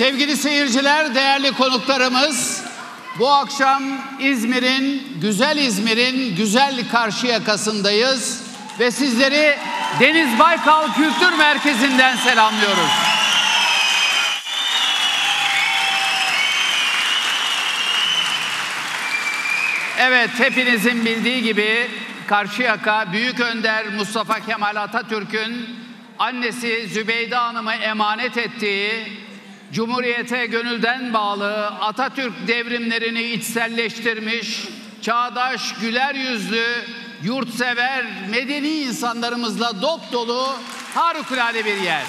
Sevgili seyirciler, değerli konuklarımız, bu akşam İzmir'in güzel Karşıyaka'sındayız ve sizleri Deniz Baykal Kültür Merkezi'nden selamlıyoruz. Evet, hepinizin bildiği gibi Karşıyaka, Büyük Önder Mustafa Kemal Atatürk'ün annesi Zübeyde Hanım'ı emanet ettiği, Cumhuriyete gönülden bağlı, Atatürk devrimlerini içselleştirmiş, çağdaş, güler yüzlü, yurtsever, medeni insanlarımızla dop dolu harikulade bir yer.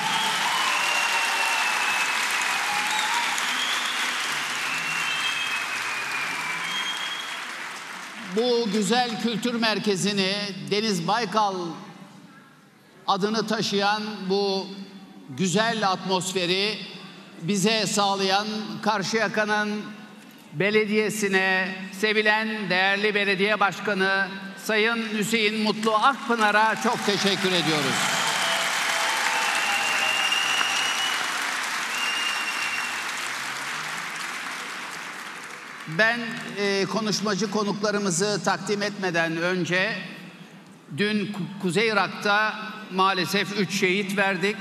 Bu güzel kültür merkezini, Deniz Baykal adını taşıyan bu güzel atmosferi bize sağlayan Karşıyaka'nın belediyesine, sevilen değerli belediye başkanı Sayın Hüseyin Mutlu Akpınar'a çok teşekkür ediyoruz. Ben konuşmacı konuklarımızı takdim etmeden önce dün Kuzey Irak'ta maalesef 3 şehit verdik.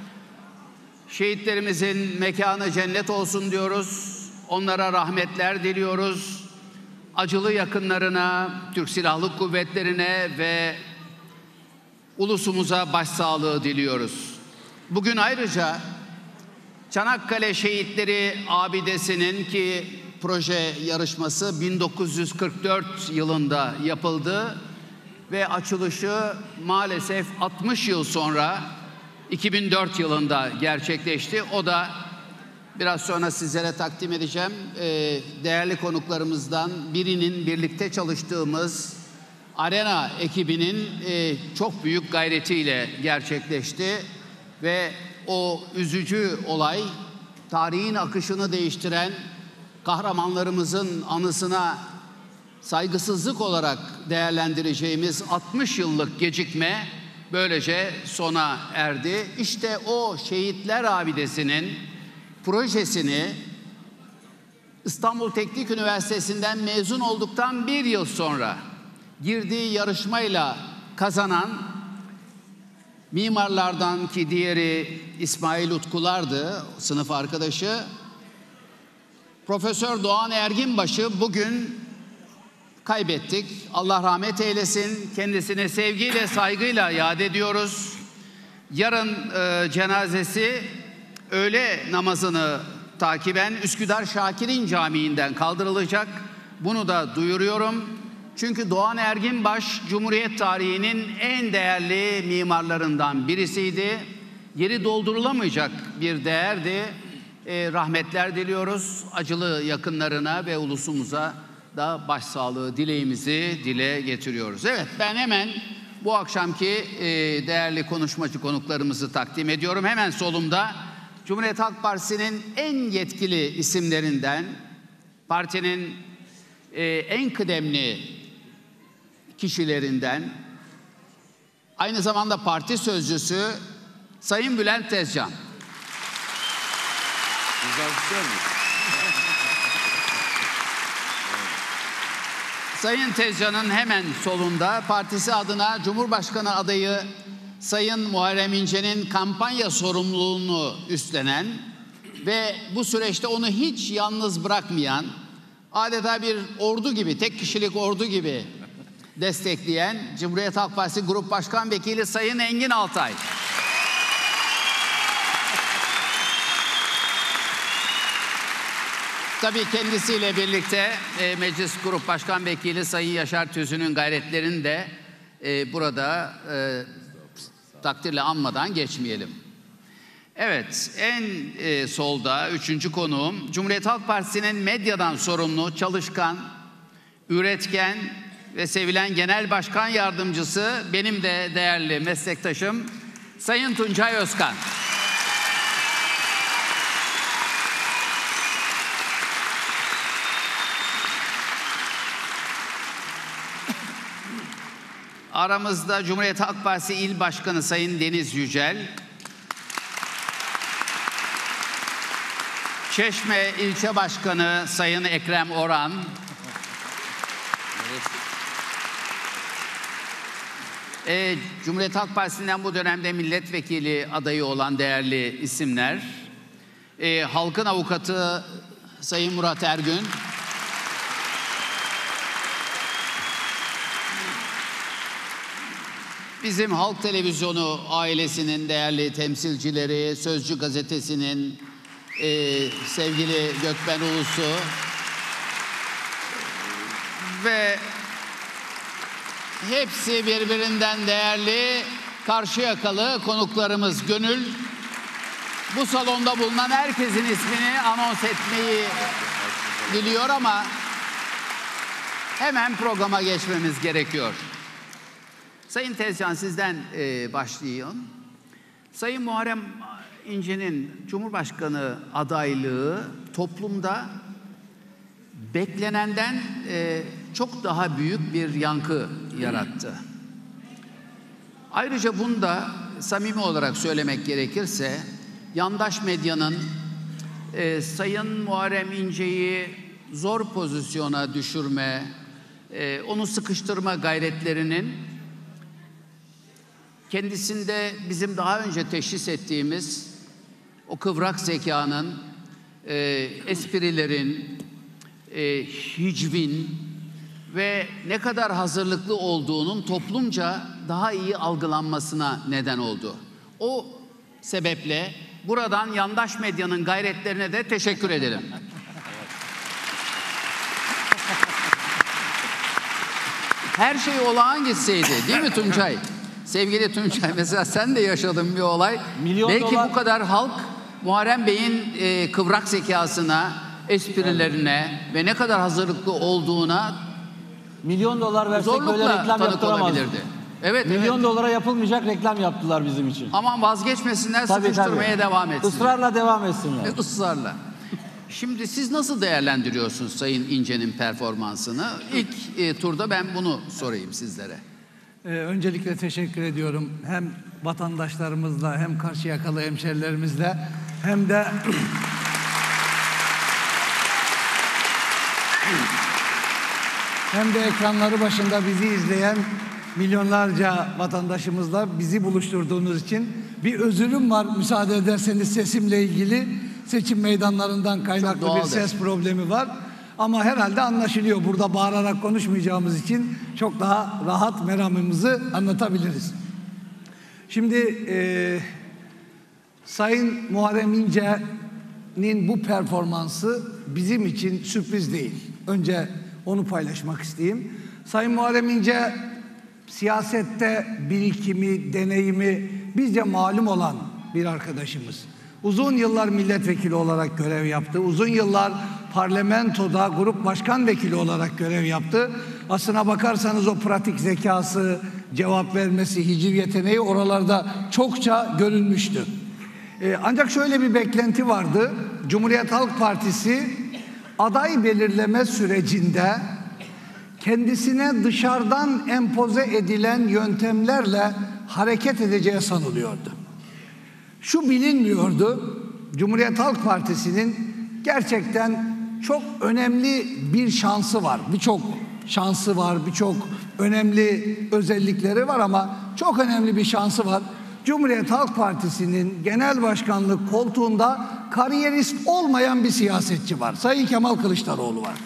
Şehitlerimizin mekanı cennet olsun diyoruz. Onlara rahmetler diliyoruz. Acılı yakınlarına, Türk Silahlı Kuvvetlerine ve ulusumuza başsağlığı diliyoruz. Bugün ayrıca Çanakkale Şehitleri Abidesi'nin ki proje yarışması 1944 yılında yapıldı ve açılışı maalesef 60 yıl sonra 2004 yılında gerçekleşti. O da biraz sonra sizlere takdim edeceğim. Değerli konuklarımızdan birinin birlikte çalıştığımız Arena ekibinin çok büyük gayretiyle gerçekleşti. Ve o üzücü olay, tarihin akışını değiştiren kahramanlarımızın anısına saygısızlık olarak değerlendireceğimiz 60 yıllık gecikme böylece sona erdi. İşte o Şehitler Abidesi'nin projesini İstanbul Teknik Üniversitesi'nden mezun olduktan 1 yıl sonra girdiği yarışmayla kazanan mimarlardan ki diğeri İsmail Utkular'dı, sınıf arkadaşı. Profesör Doğan Erginbaş'ı bugün kaybettik. Allah rahmet eylesin. Kendisine sevgiyle, saygıyla yad ediyoruz. Yarın cenazesi öğle namazını takiben Üsküdar Şakir'in Camii'nden kaldırılacak. Bunu da duyuruyorum. Çünkü Doğan Erginbaş, Cumhuriyet tarihinin en değerli mimarlarından birisiydi. Yeri doldurulamayacak bir değerdi. Rahmetler diliyoruz. Acılı yakınlarına ve ulusumuza da başsağlığı dileğimizi dile getiriyoruz. Evet, ben hemen bu akşamki değerli konuşmacı konuklarımızı takdim ediyorum. Hemen solumda Cumhuriyet Halk Partisi'nin en yetkili isimlerinden, partinin en kıdemli kişilerinden, aynı zamanda parti sözcüsü Sayın Bülent Tezcan. Sayın Tezcan'ın hemen solunda partisi adına Cumhurbaşkanı adayı Sayın Muharrem İnce'nin kampanya sorumluluğunu üstlenen ve bu süreçte onu hiç yalnız bırakmayan, adeta bir ordu gibi, tek kişilik ordu gibi destekleyen Cumhuriyet Halk Partisi Grup Başkan Vekili Sayın Engin Altay. Tabii kendisiyle birlikte Meclis Grup Başkan Vekili Sayın Yaşar Tüzün'ün gayretlerini de burada takdirle anmadan geçmeyelim. Evet, en solda 3. konuğum Cumhuriyet Halk Partisi'nin medyadan sorumlu, çalışkan, üretken ve sevilen Genel Başkan Yardımcısı, benim de değerli meslektaşım Sayın Tuncay Özkan. Aramızda Cumhuriyet Halk Partisi İl Başkanı Sayın Deniz Yücel, Çeşme İlçe Başkanı Sayın Ekrem Oran, Cumhuriyet Halk Partisi'nden bu dönemde milletvekili adayı olan değerli isimler, halkın avukatı Sayın Murat Ergün, bizim Halk Televizyonu ailesinin değerli temsilcileri, Sözcü Gazetesi'nin sevgili Gökben Ulusu ve hepsi birbirinden değerli Karşıyakalı konuklarımız. Gönül bu salonda bulunan herkesin ismini anons etmeyi diliyor ama hemen programa geçmemiz gerekiyor. Sayın Tezcan, sizden başlayayım. Sayın Muharrem İnce'nin Cumhurbaşkanı adaylığı toplumda beklenenden çok daha büyük bir yankı yarattı. Ayrıca bunu da samimi olarak söylemek gerekirse yandaş medyanın Sayın Muharrem İnce'yi zor pozisyona düşürme, onu sıkıştırma gayretlerinin kendisinde bizim daha önce teşhis ettiğimiz o kıvrak zekanın, esprilerin, hicvin ve ne kadar hazırlıklı olduğunun toplumca daha iyi algılanmasına neden oldu. O sebeple buradan yandaş medyanın gayretlerine de teşekkür edelim. Her şey olağan gitseydi, değil mi Tuncay? Sevgili Tuncay, mesela sen de yaşadın bir olay. Belki bu kadar halk Muharrem Bey'in kıvrak zekasına, esprilerine ve ne kadar hazırlıklı olduğuna milyon dolar versek böyle reklam yaptıramazdı. Evet, milyon dolara yapılmayacak reklam yaptılar bizim için. Aman vazgeçmesinler, sıkıştırmaya devam etsinler. Israrla devam etsinler. Israrla. Şimdi siz nasıl değerlendiriyorsunuz Sayın İnce'nin performansını? İlk turda ben bunu sorayım sizlere. Öncelikle teşekkür ediyorum. Hem vatandaşlarımızla hem Karşıyakalı hemşerilerimizle hem de ekranları başında bizi izleyen milyonlarca vatandaşımızla bizi buluşturduğunuz için bir özürüm var, müsaade ederseniz sesimle ilgili. Seçim meydanlarından kaynaklı bir ses problemi var. Ama herhalde anlaşılıyor. Burada bağırarak konuşmayacağımız için çok daha rahat meramımızı anlatabiliriz. Şimdi Sayın Muharrem İnce'nin bu performansı bizim için sürpriz değil. Önce onu paylaşmak isteyeyim. Sayın Muharrem İnce siyasette birikimi, deneyimi bizce malum olan bir arkadaşımız. Uzun yıllar milletvekili olarak görev yaptı. Uzun yıllar parlamentoda grup başkan vekili olarak görev yaptı. Aslına bakarsanız o pratik zekası, cevap vermesi, hiciv yeteneği oralarda çokça görülmüştü. Ancak şöyle bir beklenti vardı. Cumhuriyet Halk Partisi aday belirleme sürecinde kendisine dışarıdan empoze edilen yöntemlerle hareket edeceği sanılıyordu. Şu bilinmiyordu, Cumhuriyet Halk Partisi'nin gerçekten çok önemli bir şansı var. Birçok şansı var, birçok önemli özellikleri var ama çok önemli bir şansı var. Cumhuriyet Halk Partisi'nin genel başkanlık koltuğunda kariyerist olmayan bir siyasetçi var. Sayın Kemal Kılıçdaroğlu var.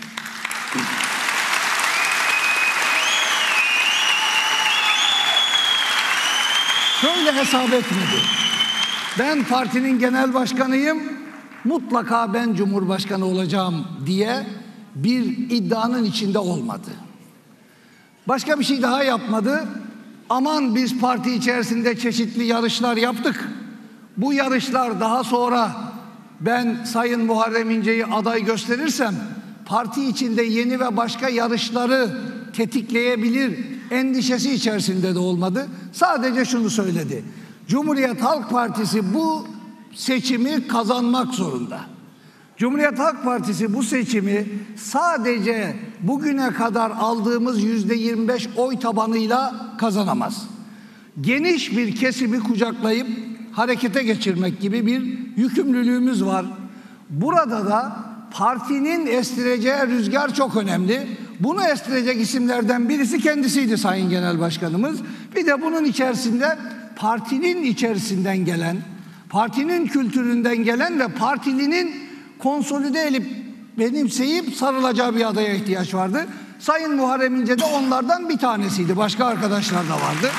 Şöyle hesap etmedi. Ben partinin genel başkanıyım, mutlaka ben cumhurbaşkanı olacağım diye bir iddianın içinde olmadı. Başka bir şey daha yapmadı. Aman biz parti içerisinde çeşitli yarışlar yaptık. Bu yarışlar daha sonra ben Sayın Muharrem İnce'yi aday gösterirsem parti içinde yeni ve başka yarışları tetikleyebilir endişesi içerisinde de olmadı. Sadece şunu söyledi. Cumhuriyet Halk Partisi bu seçimi kazanmak zorunda. Cumhuriyet Halk Partisi bu seçimi sadece bugüne kadar aldığımız %25 oy tabanıyla kazanamaz. Geniş bir kesimi kucaklayıp harekete geçirmek gibi bir yükümlülüğümüz var. Burada da partinin estireceği rüzgar çok önemli. Bunu estirecek isimlerden birisi kendisiydi Sayın Genel Başkanımız. Bir de bunun içerisinde partinin içerisinden gelen, partinin kültüründen gelen ve partilinin konsolide edip benimseyip sarılacağı bir adaya ihtiyaç vardı. Sayın Muharrem İnce de onlardan bir tanesiydi. Başka arkadaşlar da vardı.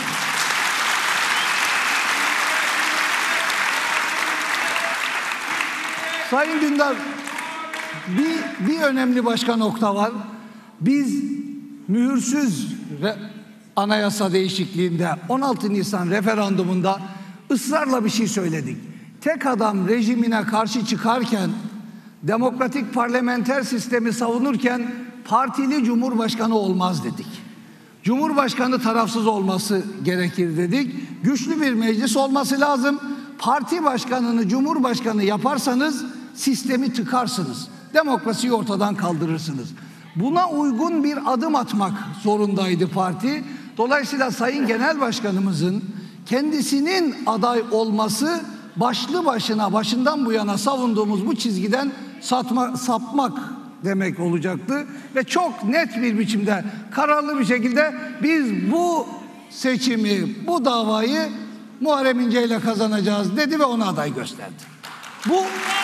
Sayın Dündar, bir önemli başka nokta var. Biz mühürsüz anayasa değişikliğinde 16 Nisan referandumunda ısrarla bir şey söyledik. Tek adam rejimine karşı çıkarken, demokratik parlamenter sistemi savunurken partili cumhurbaşkanı olmaz dedik. Cumhurbaşkanı tarafsız olması gerekir dedik. Güçlü bir meclis olması lazım. Parti başkanını cumhurbaşkanı yaparsanız sistemi tıkarsınız. Demokrasiyi ortadan kaldırırsınız. Buna uygun bir adım atmak zorundaydı parti. Dolayısıyla Sayın Genel Başkanımızın kendisinin aday olması başlı başına, başından bu yana savunduğumuz bu çizgiden sapmak demek olacaktı. Ve çok net bir biçimde, kararlı bir şekilde biz bu seçimi, bu davayı Muharrem İnce ile kazanacağız dedi ve ona aday gösterdi. Bu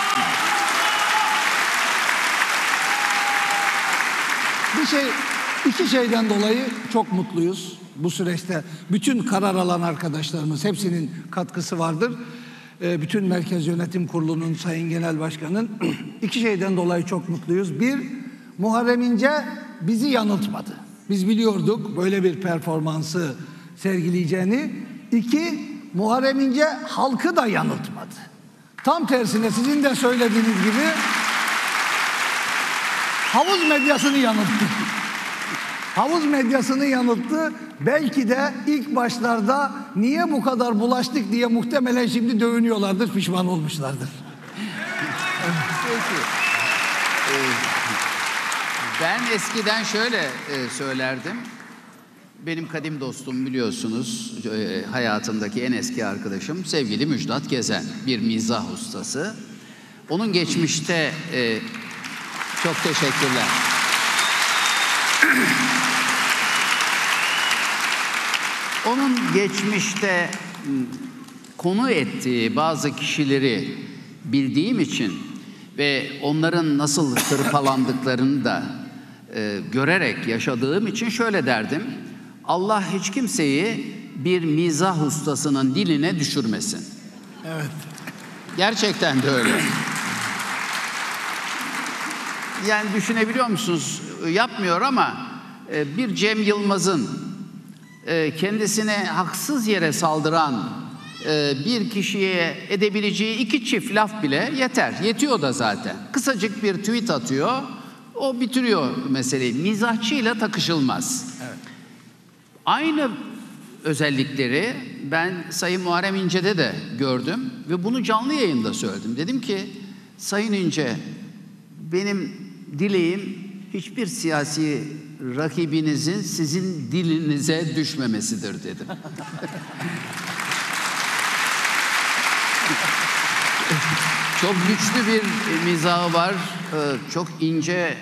iki şeyden dolayı çok mutluyuz bu süreçte. Bütün karar alan arkadaşlarımız, hepsinin katkısı vardır. Bütün Merkez Yönetim Kurulu'nun, Sayın Genel Başkan'ın iki şeyden dolayı çok mutluyuz. Bir, Muharrem İnce bizi yanıltmadı. Biz biliyorduk böyle bir performansı sergileyeceğini. İki, Muharrem İnce halkı da yanıltmadı. Tam tersine sizin de söylediğiniz gibi havuz medyasını yanılttı. Havuz medyasını yanılttı. Belki de ilk başlarda niye bu kadar bulaştık diye muhtemelen şimdi dövünüyorlardır, pişman olmuşlardır. Peki. Ben eskiden şöyle söylerdim. Benim kadim dostum biliyorsunuz, hayatımdaki en eski arkadaşım sevgili Müjdat Gezen, bir mizah ustası. Onun geçmişte çok teşekkürler. Onun geçmişte konu ettiği bazı kişileri bildiğim için ve onların nasıl hırpalandıklarını da görerek yaşadığım için şöyle derdim. Allah hiç kimseyi bir mizah ustasının diline düşürmesin. Evet. Gerçekten de öyle. Yani düşünebiliyor musunuz? Yapmıyor ama bir Cem Yılmaz'ın kendisine haksız yere saldıran bir kişiye edebileceği iki çift laf bile yeter. Yetiyor da zaten. Kısacık bir tweet atıyor. O bitiriyor meseleyi. Mizahçıyla takışılmaz. Evet. Aynı özellikleri ben Sayın Muharrem İnce'de de gördüm ve bunu canlı yayında söyledim. Dedim ki Sayın İnce, benim dileğim hiçbir siyasi rakibinizin sizin dilinize düşmemesidir dedim. Çok güçlü bir mizahı var. Çok ince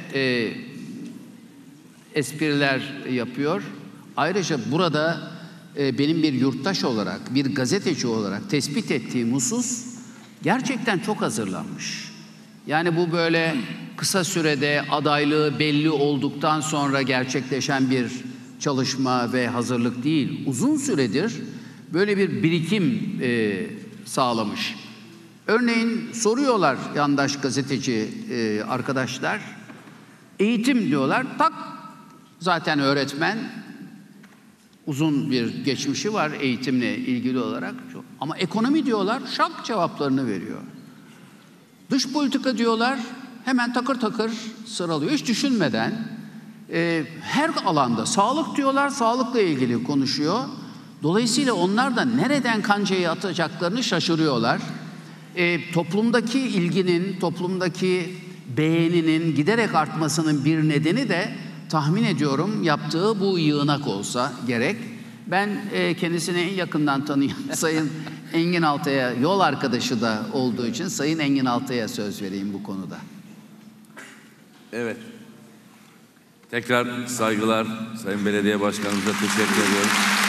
espriler yapıyor. Ayrıca burada benim bir yurttaş olarak, bir gazeteci olarak tespit ettiğim husus gerçekten çok hazırlanmış. Yani bu böyle kısa sürede adaylığı belli olduktan sonra gerçekleşen bir çalışma ve hazırlık değil. Uzun süredir böyle bir birikim sağlamış. Örneğin soruyorlar yandaş gazeteci arkadaşlar, eğitim diyorlar, tak zaten öğretmen, uzun bir geçmişi var eğitimle ilgili olarak. Ama ekonomi diyorlar, şak cevaplarını veriyor. Dış politika diyorlar, hemen takır takır sıralıyor, hiç düşünmeden. Her alanda, sağlık diyorlar, sağlıkla ilgili konuşuyor. Dolayısıyla onlar da nereden kancayı atacaklarını şaşırıyorlar. Toplumdaki ilginin, toplumdaki beğeninin giderek artmasının bir nedeni de tahmin ediyorum yaptığı bu yığınak olsa gerek. Ben kendisini en yakından tanıyan Sayın Engin Altay'a yol arkadaşı da olduğu için Sayın Engin Altay'a söz vereyim bu konuda. Evet. Tekrar saygılar Sayın Belediye Başkanımıza teşekkür ediyorum.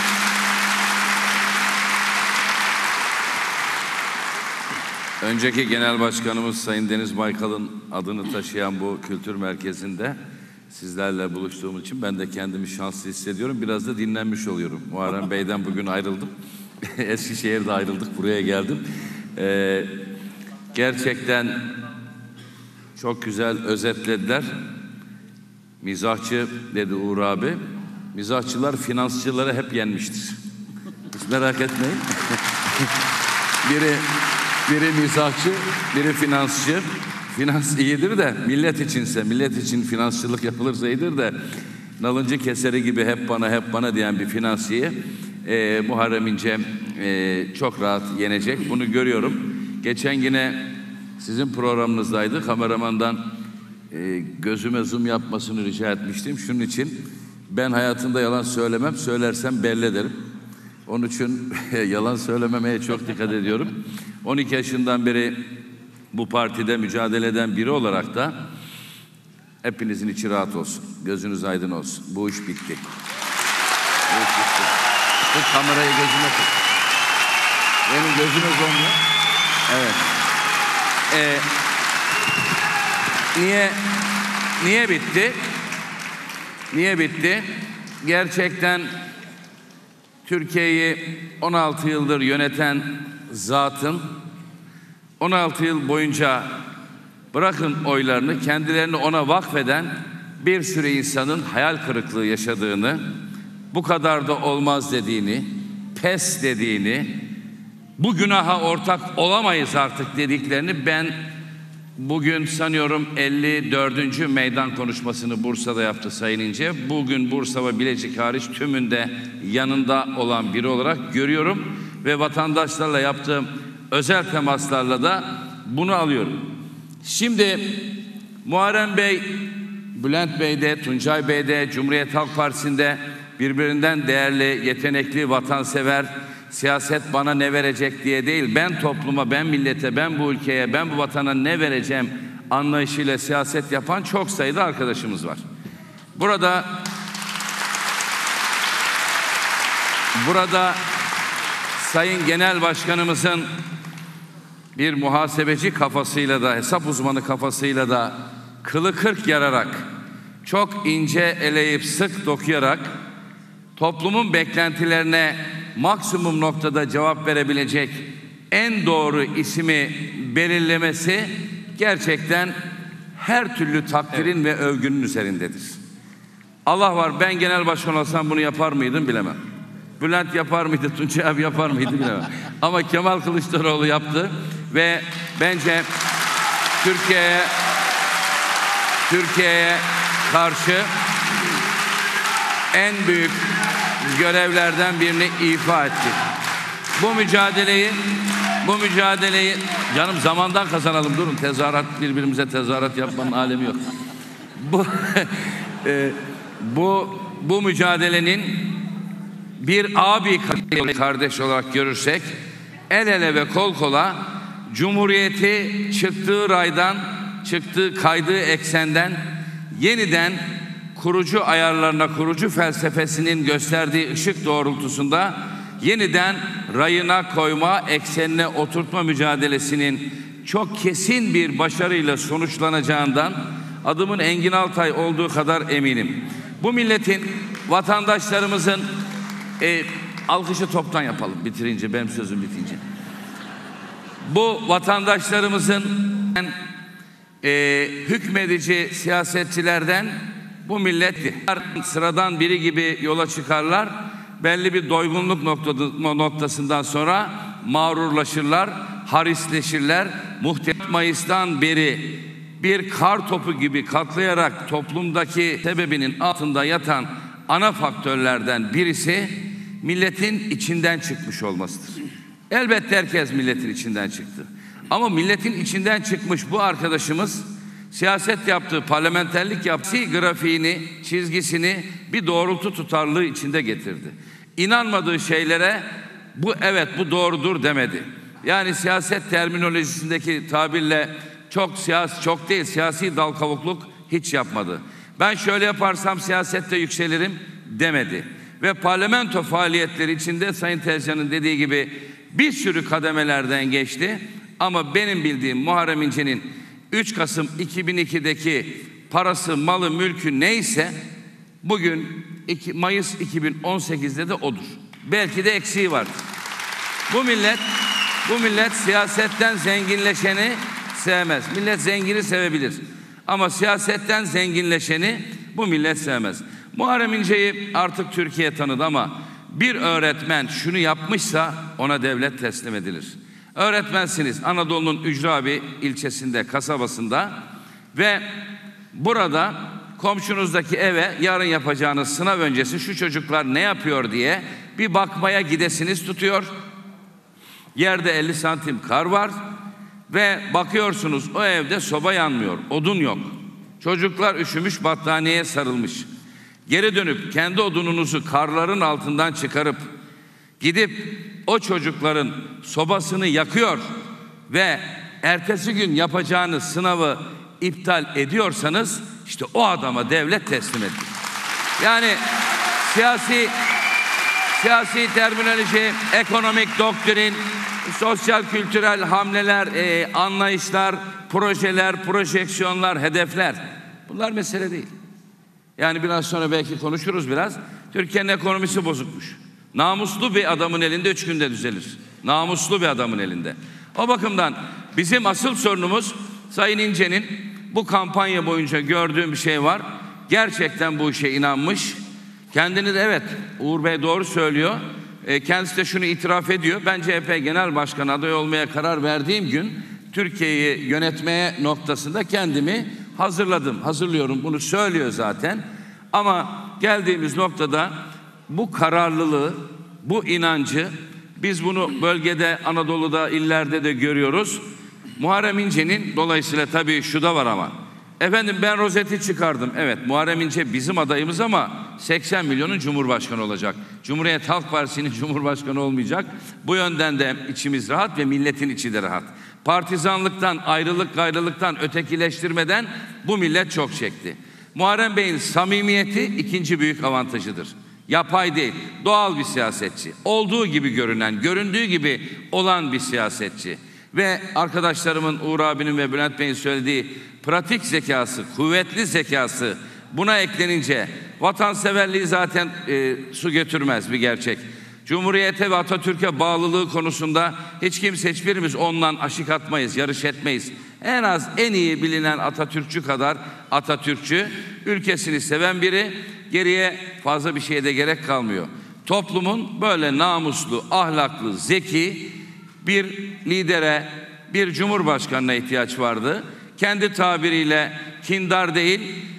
Önceki Genel Başkanımız Sayın Deniz Baykal'ın adını taşıyan bu kültür merkezinde sizlerle buluştuğum için ben de kendimi şanslı hissediyorum. Biraz da dinlenmiş oluyorum. Muharrem Bey'den bugün ayrıldım. Eskişehir'de ayrıldık, buraya geldim. Gerçekten çok güzel özetlediler. Mizahçı dedi Uğur abi. Mizahçılar finansçıları hep yenmiştir. Hiç merak etmeyin. Biri mizahçı, biri finansçı. Finans iyidir de millet içinse, millet için finansçılık yapılırsa iyidir de nalıncı keseri gibi hep bana diyen bir finansçıyı Muharrem İnce çok rahat yenecek. Bunu görüyorum. Geçen yine sizin programınızdaydı. Kameramandan gözüme zoom yapmasını rica etmiştim. Şunun için ben hayatımda yalan söylemem. Söylersem belli ederim. Onun için yalan söylememeye çok dikkat ediyorum. 12 yaşından beri bu partide mücadele eden biri olarak da hepinizin içi rahat olsun. Gözünüz aydın olsun. Bu iş bitti. Bu iş bitti. Tut kamerayı gözüme tut. Benim gözüme zoomla. Evet. Niye bitti? Niye bitti? Gerçekten Türkiye'yi 16 yıldır yöneten zatın 16 yıl boyunca bırakın oylarını, kendilerini ona vakfeden bir sürü insanın hayal kırıklığı yaşadığını, bu kadar da olmaz dediğini, pes dediğini, bu günaha ortak olamayız artık dediklerini ben bugün sanıyorum 54. meydan konuşmasını Bursa'da yaptı Sayın İnce. Bugün Bursa ve Bilecik hariç tümünde yanında olan biri olarak görüyorum ve vatandaşlarla yaptığım özel temaslarla da bunu alıyorum. Şimdi Muharrem Bey, Bülent Bey'de, Tuncay Bey'de, Cumhuriyet Halk Partisi'nde birbirinden değerli, yetenekli, vatansever, siyaset bana ne verecek diye değil, ben topluma, ben millete, ben bu ülkeye, ben bu vatana ne vereceğim anlayışıyla siyaset yapan çok sayıda arkadaşımız var. Burada Sayın Genel Başkanımızın bir muhasebeci kafasıyla da, hesap uzmanı kafasıyla da kılı kırk yararak, çok ince eleyip sık dokuyarak toplumun beklentilerine maksimum noktada cevap verebilecek en doğru ismi belirlemesi gerçekten her türlü takdirin ve övgünün üzerindedir. Allah var, ben genel başkan olsam bunu yapar mıydım bilemem. Bülent yapar mıydı, Tuncay abi yapar mıydı bilemem. Ama Kemal Kılıçdaroğlu yaptı ve bence Türkiye'ye karşı en büyük görevlerden birini ifa etti. Bu mücadeleyi canım zamandan kazanalım, durun, birbirimize tezahürat yapmanın alemi yok. Bu mücadelenin bir abi kardeş olarak görürsek, el ele ve kol kola Cumhuriyeti çıktığı raydan, kaydığı eksenden yeniden kurucu ayarlarına, kurucu felsefesinin gösterdiği ışık doğrultusunda yeniden rayına koyma, eksenine oturtma mücadelesinin çok kesin bir başarıyla sonuçlanacağından adımın Engin Altay olduğu kadar eminim. Bu milletin, vatandaşlarımızın alkışı toptan yapalım bitirince, benim sözüm bitince. Bu vatandaşlarımızın hükmedici siyasetçilerden bu millet sıradan biri gibi yola çıkarlar. Belli bir doygunluk noktasından sonra mağrurlaşırlar, harisleşirler. Muhtemelen Mayıs'tan beri bir kar topu gibi katlayarak toplumdaki sebebinin altında yatan ana faktörlerden birisi milletin içinden çıkmış olmasıdır. Elbette herkes milletin içinden çıktı. Ama milletin içinden çıkmış bu arkadaşımız siyaset yaptığı, parlamenterlik yaptığı grafiğini, çizgisini bir doğrultu tutarlılığı içinde getirdi. İnanmadığı şeylere bu evet bu doğrudur demedi. Yani siyaset terminolojisindeki tabirle çok değil siyasi dal kavukluk hiç yapmadı. Ben şöyle yaparsam siyasette yükselirim demedi. Ve parlamento faaliyetleri içinde Sayın Tezcan'ın dediği gibi bir sürü kademelerden geçti. Ama benim bildiğim Muharrem İnce'nin 3 Kasım 2002'deki parası, malı, mülkü neyse bugün Mayıs 2018'de de odur. Belki de eksiği var. Bu millet siyasetten zenginleşeni sevmez. Millet zengini sevebilir. Ama siyasetten zenginleşeni bu millet sevmez. Muharrem İnce'yi artık Türkiye tanıdı ama bir öğretmen şunu yapmışsa ona devlet teslim edilir. Öğretmensiniz Anadolu'nun ücra bir ilçesinde, kasabasında ve burada komşunuzdaki eve yarın yapacağınız sınav öncesi şu çocuklar ne yapıyor diye bir bakmaya gidesiniz tutuyor. Yerde 50 santim kar var ve bakıyorsunuz o evde soba yanmıyor, odun yok. Çocuklar üşümüş, battaniyeye sarılmış. Geri dönüp kendi odununuzu karların altından çıkarıp gidip o çocukların sobasını yakıyor ve ertesi gün yapacağınız sınavı iptal ediyorsanız işte o adama devlet teslim edilir. Yani siyasi terminoloji, ekonomik doktrin, sosyal kültürel hamleler, anlayışlar, projeler, projeksiyonlar, hedefler bunlar mesele değil. Yani biraz sonra belki konuşuruz biraz. Türkiye'nin ekonomisi bozukmuş. Namuslu bir adamın elinde 3 günde düzelir. Namuslu bir adamın elinde. O bakımdan bizim asıl sorunumuz Sayın İnce'nin bu kampanya boyunca gördüğüm bir şey var. Gerçekten bu işe inanmış. Kendini de evet Uğur Bey doğru söylüyor. Kendisi de şunu itiraf ediyor. Ben CHP Genel Başkanı adayı olmaya karar verdiğim gün Türkiye'yi yönetmeye noktasında kendimi hazırlıyorum. Bunu söylüyor zaten. Ama geldiğimiz noktada bu kararlılığı, bu inancı biz bunu bölgede, Anadolu'da, illerde de görüyoruz. Muharrem İnce'nin dolayısıyla tabii şu da var ama. Efendim ben rozeti çıkardım. Evet Muharrem İnce bizim adayımız ama 80 milyonun Cumhurbaşkanı olacak. Cumhuriyet Halk Partisi'nin Cumhurbaşkanı olmayacak. Bu yönden de içimiz rahat ve milletin içi de rahat. Partizanlıktan, gayrılıktan, ötekileştirmeden bu millet çok çekti. Muharrem Bey'in samimiyeti ikinci büyük avantajıdır. Yapay değil, doğal bir siyasetçi. Olduğu gibi görünen, göründüğü gibi olan bir siyasetçi. Ve arkadaşlarımın Uğur abinin ve Bülent Bey'in söylediği pratik zekası, kuvvetli zekası buna eklenince vatanseverliği zaten su götürmez bir gerçek. Cumhuriyete ve Atatürk'e bağlılığı konusunda hiçbirimiz ondan aşık atmayız, yarış etmeyiz. En az en iyi bilinen Atatürkçü kadar Atatürkçü, ülkesini seven biri, geriye fazla bir şeye de gerek kalmıyor. Toplumun böyle namuslu, ahlaklı, zeki bir lidere, bir cumhurbaşkanına ihtiyaç vardı. Kendi tabiriyle kindar değil,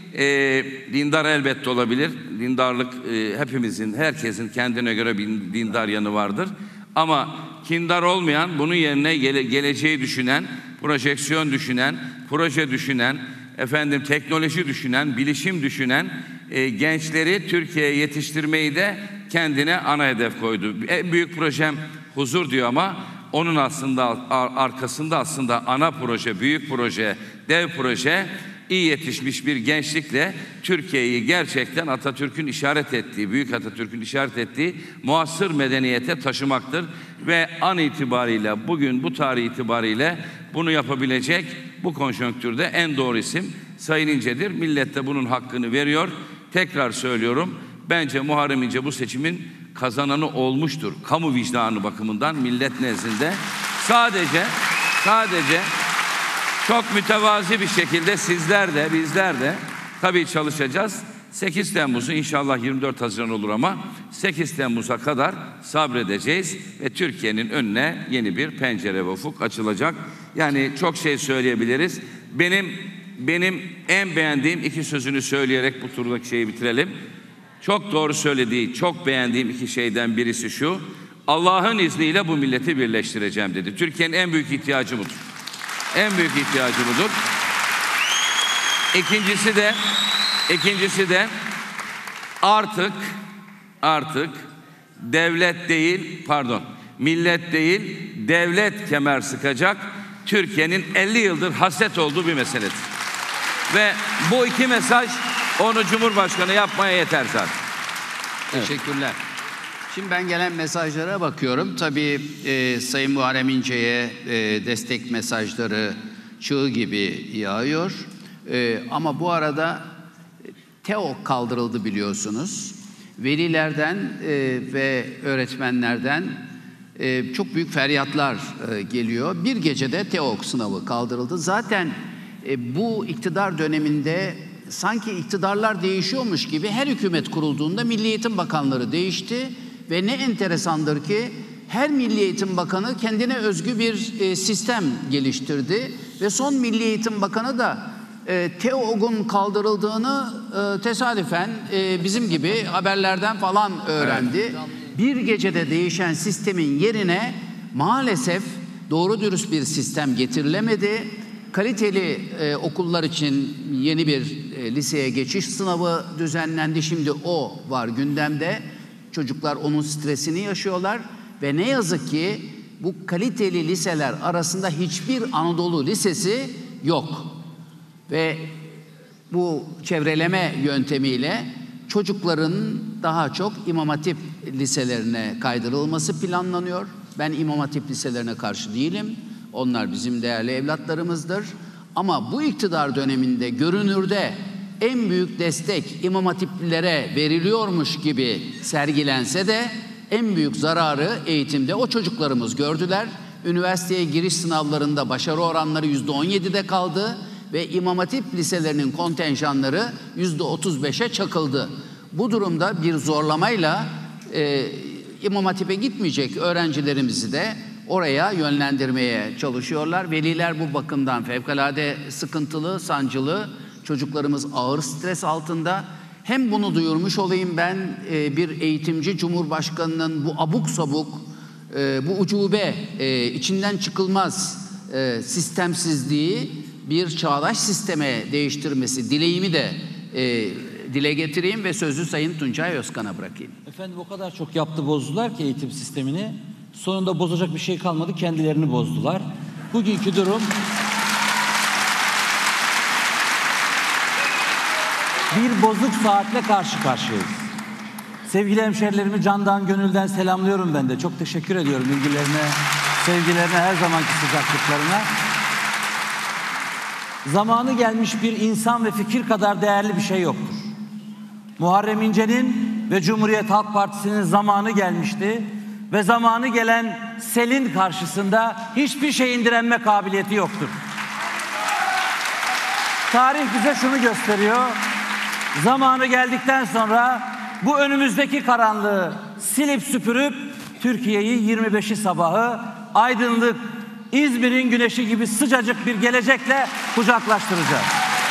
dindar elbette olabilir. Dindarlık hepimizin, herkesin kendine göre bir dindar yanı vardır. Ama kindar olmayan, bunun yerine geleceği düşünen, projeksiyon düşünen, proje düşünen, teknoloji düşünen, bilişim düşünen gençleri Türkiye'ye yetiştirmeyi de kendine ana hedef koydu. En büyük projem huzur diyor ama onun arkasında ana proje, büyük proje, dev proje, iyi yetişmiş bir gençlikle Türkiye'yi gerçekten Atatürk'ün işaret ettiği, büyük Atatürk'ün işaret ettiği muasır medeniyete taşımaktır. Ve an itibariyle, bugün bu tarih itibariyle bunu yapabilecek bu konjonktürde en doğru isim Sayın İnce'dir. Millet de bunun hakkını veriyor. Tekrar söylüyorum, bence Muharrem İnce bu seçimin kazananı olmuştur. Kamu vicdanı bakımından millet nezdinde. Sadece çok mütevazi bir şekilde sizler de bizler de tabii çalışacağız. 8 Temmuz'u inşallah 24 Haziran olur ama 8 Temmuz'a kadar sabredeceğiz ve Türkiye'nin önüne yeni bir pencere ve ufuk açılacak. Yani çok şey söyleyebiliriz. Benim en beğendiğim 2 sözünü söyleyerek bu turdaki şeyi bitirelim. Çok doğru söylediği, çok beğendiğim 2 şeyden birisi şu: Allah'ın izniyle bu milleti birleştireceğim dedi. Türkiye'nin en büyük ihtiyacı budur. En büyük ihtiyacı budur. İkincisi de artık devlet değil, millet değil, devlet kemer sıkacak. Türkiye'nin 50 yıldır hasret olduğu bir meseledir. Ve bu iki mesaj onu Cumhurbaşkanı yapmaya yeter zaten. Teşekkürler. Şimdi ben gelen mesajlara bakıyorum. Tabii Sayın Muharrem İnce'ye destek mesajları çığ gibi yağıyor. Ama bu arada TEOK kaldırıldı biliyorsunuz. Velilerden ve öğretmenlerden çok büyük feryatlar geliyor. Bir gecede TEOK sınavı kaldırıldı. Zaten bu iktidar döneminde sanki iktidarlar değişiyormuş gibi her hükümet kurulduğunda Milli Eğitim Bakanları değişti. Ve ne enteresandır ki her Milli Eğitim Bakanı kendine özgü bir sistem geliştirdi. Ve son Milli Eğitim Bakanı da TEOG'un kaldırıldığını tesadüfen bizim gibi haberlerden falan öğrendi. Evet. Bir gecede değişen sistemin yerine maalesef doğru dürüst bir sistem getirilemedi. Kaliteli okullar için yeni bir liseye geçiş sınavı düzenlendi. Şimdi o var gündemde. Çocuklar onun stresini yaşıyorlar ve ne yazık ki bu kaliteli liseler arasında hiçbir Anadolu lisesi yok. Ve bu çevreleme yöntemiyle çocukların daha çok İmam Hatip liselerine kaydırılması planlanıyor. Ben İmam Hatip liselerine karşı değilim. Onlar bizim değerli evlatlarımızdır. Ama bu iktidar döneminde görünürde en büyük destek İmam Hatiplilere veriliyormuş gibi sergilense de en büyük zararı eğitimde o çocuklarımız gördüler. Üniversiteye giriş sınavlarında başarı oranları %17'de kaldı ve İmam Hatip liselerinin kontenjanları %35'e çakıldı. Bu durumda bir zorlamayla İmam Hatip'e gitmeyecek öğrencilerimizi de oraya yönlendirmeye çalışıyorlar. Veliler bu bakımdan fevkalade sıkıntılı, sancılı. Çocuklarımız ağır stres altında. Hem bunu duyurmuş olayım ben, bir eğitimci Cumhurbaşkanı'nın bu abuk sabuk, bu ucube, içinden çıkılmaz sistemsizliği bir çağdaş sisteme değiştirmesi dileğimi de dile getireyim ve sözü Sayın Tuncay Özkan'a bırakayım. Efendim o kadar çok yaptı bozdular ki eğitim sistemini. Sonunda bozacak bir şey kalmadı, kendilerini bozdular. Bugünkü durum bir bozuk saatle karşı karşıyayız. Sevgili hemşerilerimi candan gönülden selamlıyorum ben de. Çok teşekkür ediyorum ilgilerine, sevgilerine, her zamanki sıcaklıklarına. Zamanı gelmiş bir insan ve fikir kadar değerli bir şey yoktur. Muharrem İnce'nin ve Cumhuriyet Halk Partisi'nin zamanı gelmişti ve zamanı gelen selin karşısında hiçbir şeyin direnme kabiliyeti yoktur. Tarih bize şunu gösteriyor. Zamanı geldikten sonra bu önümüzdeki karanlığı silip süpürüp Türkiye'yi 25'i sabahı aydınlık, İzmir'in güneşi gibi sıcacık bir gelecekle kucaklaştıracağız.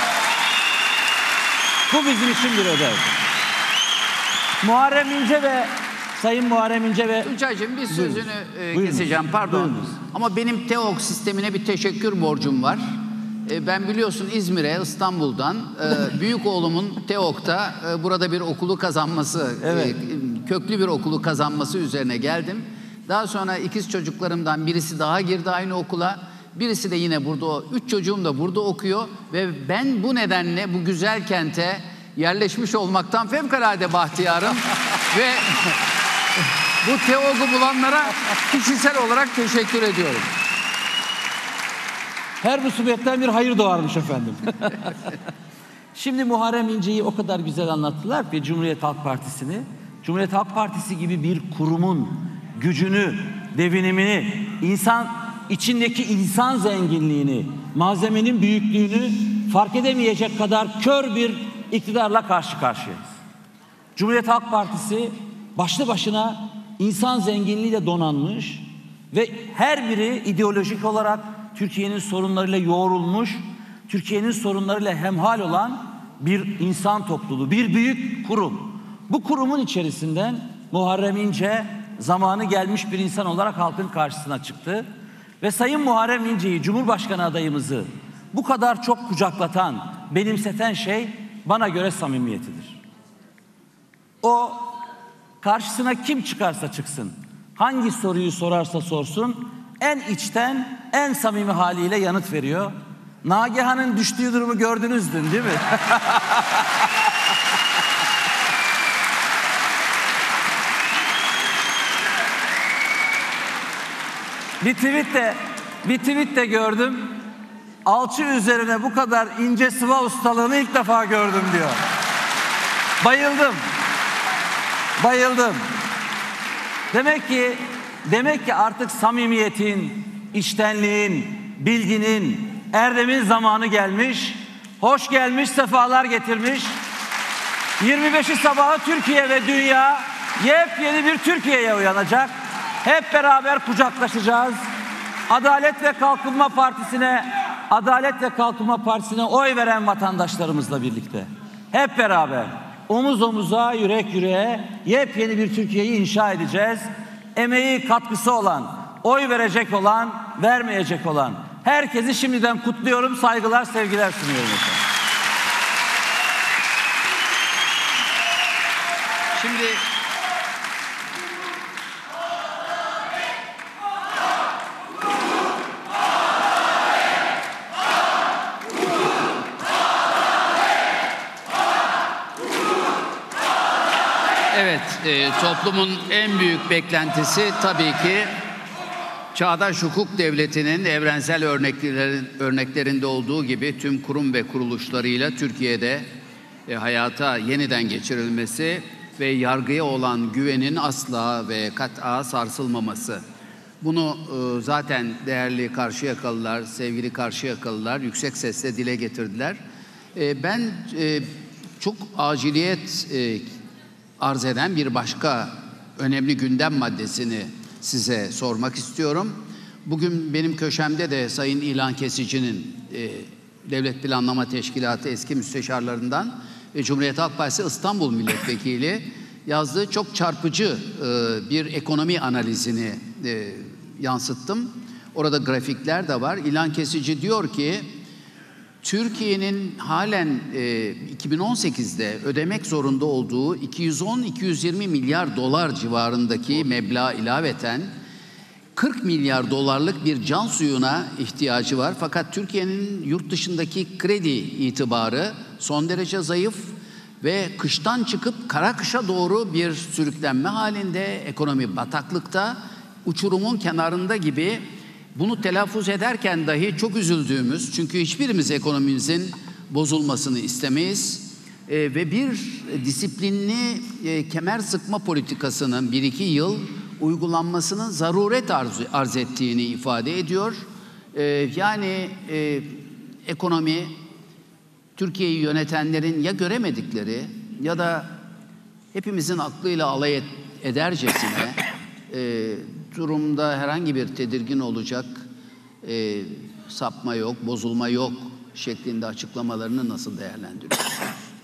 Bu bizim için bir ödev. Muharrem İnce ve Sayın Muharrem İnce ve... Tuncay'cığım bir sözünü keseceğim, pardon. Buyurunuz. Ama benim TEOK sistemine bir teşekkür borcum var. Ben biliyorsun İzmir'e İstanbul'dan büyük oğlumun TEOK'ta burada bir okulu kazanması, evet, köklü bir okulu kazanması üzerine geldim. Daha sonra ikiz çocuklarımdan birisi daha girdi aynı okula. Birisi de yine burada, 3 çocuğum da burada okuyor ve ben bu nedenle bu güzel kente yerleşmiş olmaktan fevkalade bahtiyarım ve bu TEOK'u bulanlara kişisel olarak teşekkür ediyorum. Her musibetten bir hayır doğarmış efendim. Şimdi Muharrem İnce'yi o kadar güzel anlattılar ki Cumhuriyet Halk Partisi'ni. Cumhuriyet Halk Partisi gibi bir kurumun gücünü, devinimini, insan içindeki insan zenginliğini, malzemenin büyüklüğünü fark edemeyecek kadar kör bir iktidarla karşı karşıyayız. Cumhuriyet Halk Partisi başlı başına insan zenginliğiyle donanmış ve her biri ideolojik olarak Türkiye'nin sorunlarıyla yoğrulmuş, Türkiye'nin sorunlarıyla hemhal olan bir insan topluluğu, bir büyük kurum. Bu kurumun içerisinden Muharrem İnce zamanı gelmiş bir insan olarak halkın karşısına çıktı. Ve Sayın Muharrem İnce'yi, Cumhurbaşkanı adayımızı bu kadar çok kucaklatan, benimseten şey bana göre samimiyetidir. O karşısına kim çıkarsa çıksın, Hangi soruyu sorarsa sorsun en içten, en samimi haliyle yanıt veriyor. Nagihan'ın düştüğü durumu gördünüz dün, değil mi? Bir tweet de gördüm. Alçı üzerine bu kadar ince sıva ustalığını ilk defa gördüm diyor. Bayıldım. Demek ki artık samimiyetin, içtenliğin, bilginin, erdemin zamanı gelmiş. Hoş gelmiş, sefalar getirmiş. 25'i sabahı Türkiye ve dünya yepyeni bir Türkiye'ye uyanacak. Hep beraber kucaklaşacağız. Adalet ve Kalkınma Partisi'ne oy veren vatandaşlarımızla birlikte. Hep beraber omuz omuza, yürek yüreğe yepyeni bir Türkiye'yi inşa edeceğiz. Emeği, katkısı olan, oy verecek olan, vermeyecek olan herkesi şimdiden kutluyorum. Saygılar, sevgiler sunuyorum efendim. Şimdi evet, toplumun en büyük beklentisi tabii ki çağdaş hukuk devletinin evrensel örneklerinde olduğu gibi tüm kurum ve kuruluşlarıyla Türkiye'de hayata yeniden geçirilmesi ve yargıya olan güvenin asla ve kat'a sarsılmaması. Bunu zaten değerli Karşıyakalılar, sevgili Karşıyakalılar yüksek sesle dile getirdiler. Ben çok aciliyet arz eden bir başka önemli gündem maddesini size sormak istiyorum. Bugün benim köşemde de Sayın İlhan Kesici'nin Devlet Planlama Teşkilatı eski müsteşarlarından ve Cumhuriyet Halk Partisi İstanbul Milletvekili yazdığı çok çarpıcı bir ekonomi analizini yansıttım. Orada grafikler de var. İlhan Kesici diyor ki Türkiye'nin halen 2018'de ödemek zorunda olduğu 210-220 milyar dolar civarındaki meblağ ilaveten 40 milyar dolarlık bir can suyuna ihtiyacı var. Fakat Türkiye'nin yurt dışındaki kredi itibarı son derece zayıf ve kıştan çıkıp kara kışa doğru bir sürüklenme halinde, ekonomi bataklıkta, uçurumun kenarında gibi. Bunu telaffuz ederken dahi çok üzüldüğümüz, çünkü hiçbirimiz ekonomimizin bozulmasını istemeyiz ve bir disiplinli kemer sıkma politikasının 1-2 yıl uygulanmasının zaruret arz ettiğini ifade ediyor. Yani ekonomi Türkiye'yi yönetenlerin ya göremedikleri ya da hepimizin aklıyla alay edercesine durumda herhangi bir tedirgin olacak sapma yok, bozulma yok şeklinde açıklamalarını nasıl değerlendiriyorsunuz?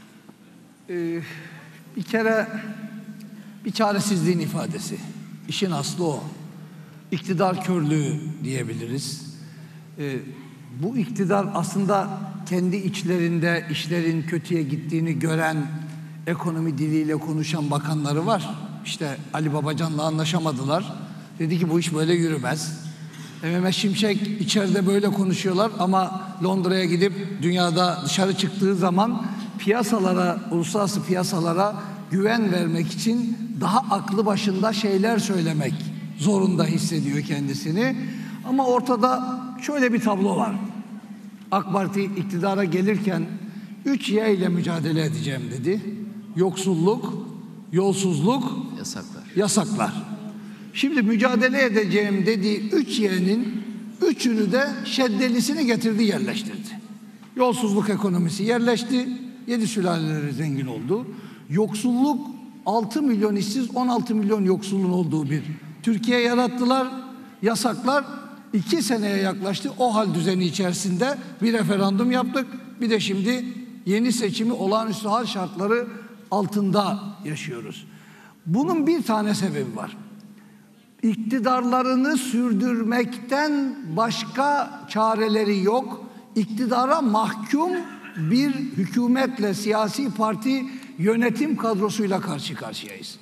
Bir kere bir çaresizliğin ifadesi. İşin aslı o. İktidar körlüğü diyebiliriz. Bu iktidar aslında kendi içlerinde işlerin kötüye gittiğini gören, ekonomi diliyle konuşan bakanları var. İşte Ali Babacan'la anlaşamadılar. Dedi ki bu iş böyle yürümez. Mehmet Şimşek içeride böyle konuşuyorlar ama Londra'ya gidip dünyada dışarı çıktığı zaman piyasalara, uluslararası piyasalara güven vermek için daha aklı başında şeyler söylemek zorunda hissediyor kendisini. Ama ortada şöyle bir tablo var. AK Parti iktidara gelirken 3Y ile mücadele edeceğim dedi. Yoksulluk, yolsuzluk, yasaklar. Şimdi mücadele edeceğim dediği 3Y'nin üçünü de şeddelisini getirdi, yerleştirdi. Yolsuzluk ekonomisi yerleşti, 7 sülaleleri zengin oldu. Yoksulluk 6 milyon işsiz, 16 milyon yoksulun olduğu bir Türkiye yarattılar. Yasaklar 2 seneye yaklaştı. O hal düzeni içerisinde bir referandum yaptık. Bir de şimdi yeni seçimi olağanüstü hal şartları altında yaşıyoruz. Bunun bir tane sebebi var. İktidarlarını sürdürmekten başka çareleri yok. İktidara mahkum bir hükümetle, siyasi parti yönetim kadrosuyla karşı karşıyayız.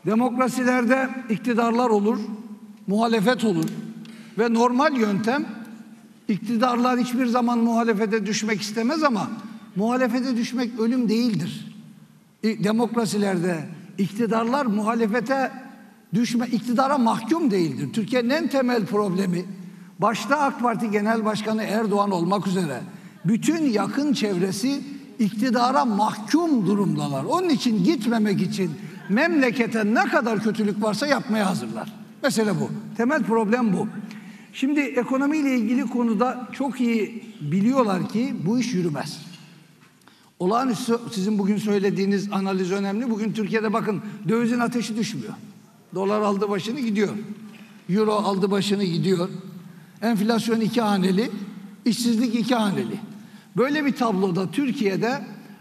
Demokrasilerde iktidarlar olur, muhalefet olur ve normal yöntem, iktidarlar hiçbir zaman muhalefete düşmek istemez ama muhalefete düşmek ölüm değildir. Demokrasilerde iktidarlar muhalefete iktidara mahkum değildir. Türkiye'nin en temel problemi, başta AK Parti Genel Başkanı Erdoğan olmak üzere bütün yakın çevresi iktidara mahkum durumdalar. Onun için gitmemek için memlekete ne kadar kötülük varsa yapmaya hazırlar. Mesele bu. Temel problem bu. Şimdi ekonomiyle ilgili konuda çok iyi biliyorlar ki bu iş yürümez. Olağanüstü sizin bugün söylediğiniz analiz önemli. Bugün Türkiye'de bakın dövizin ateşi düşmüyor. Dolar aldı başını gidiyor. Euro aldı başını gidiyor. Enflasyon 2 haneli, işsizlik 2 haneli. Böyle bir tabloda Türkiye'de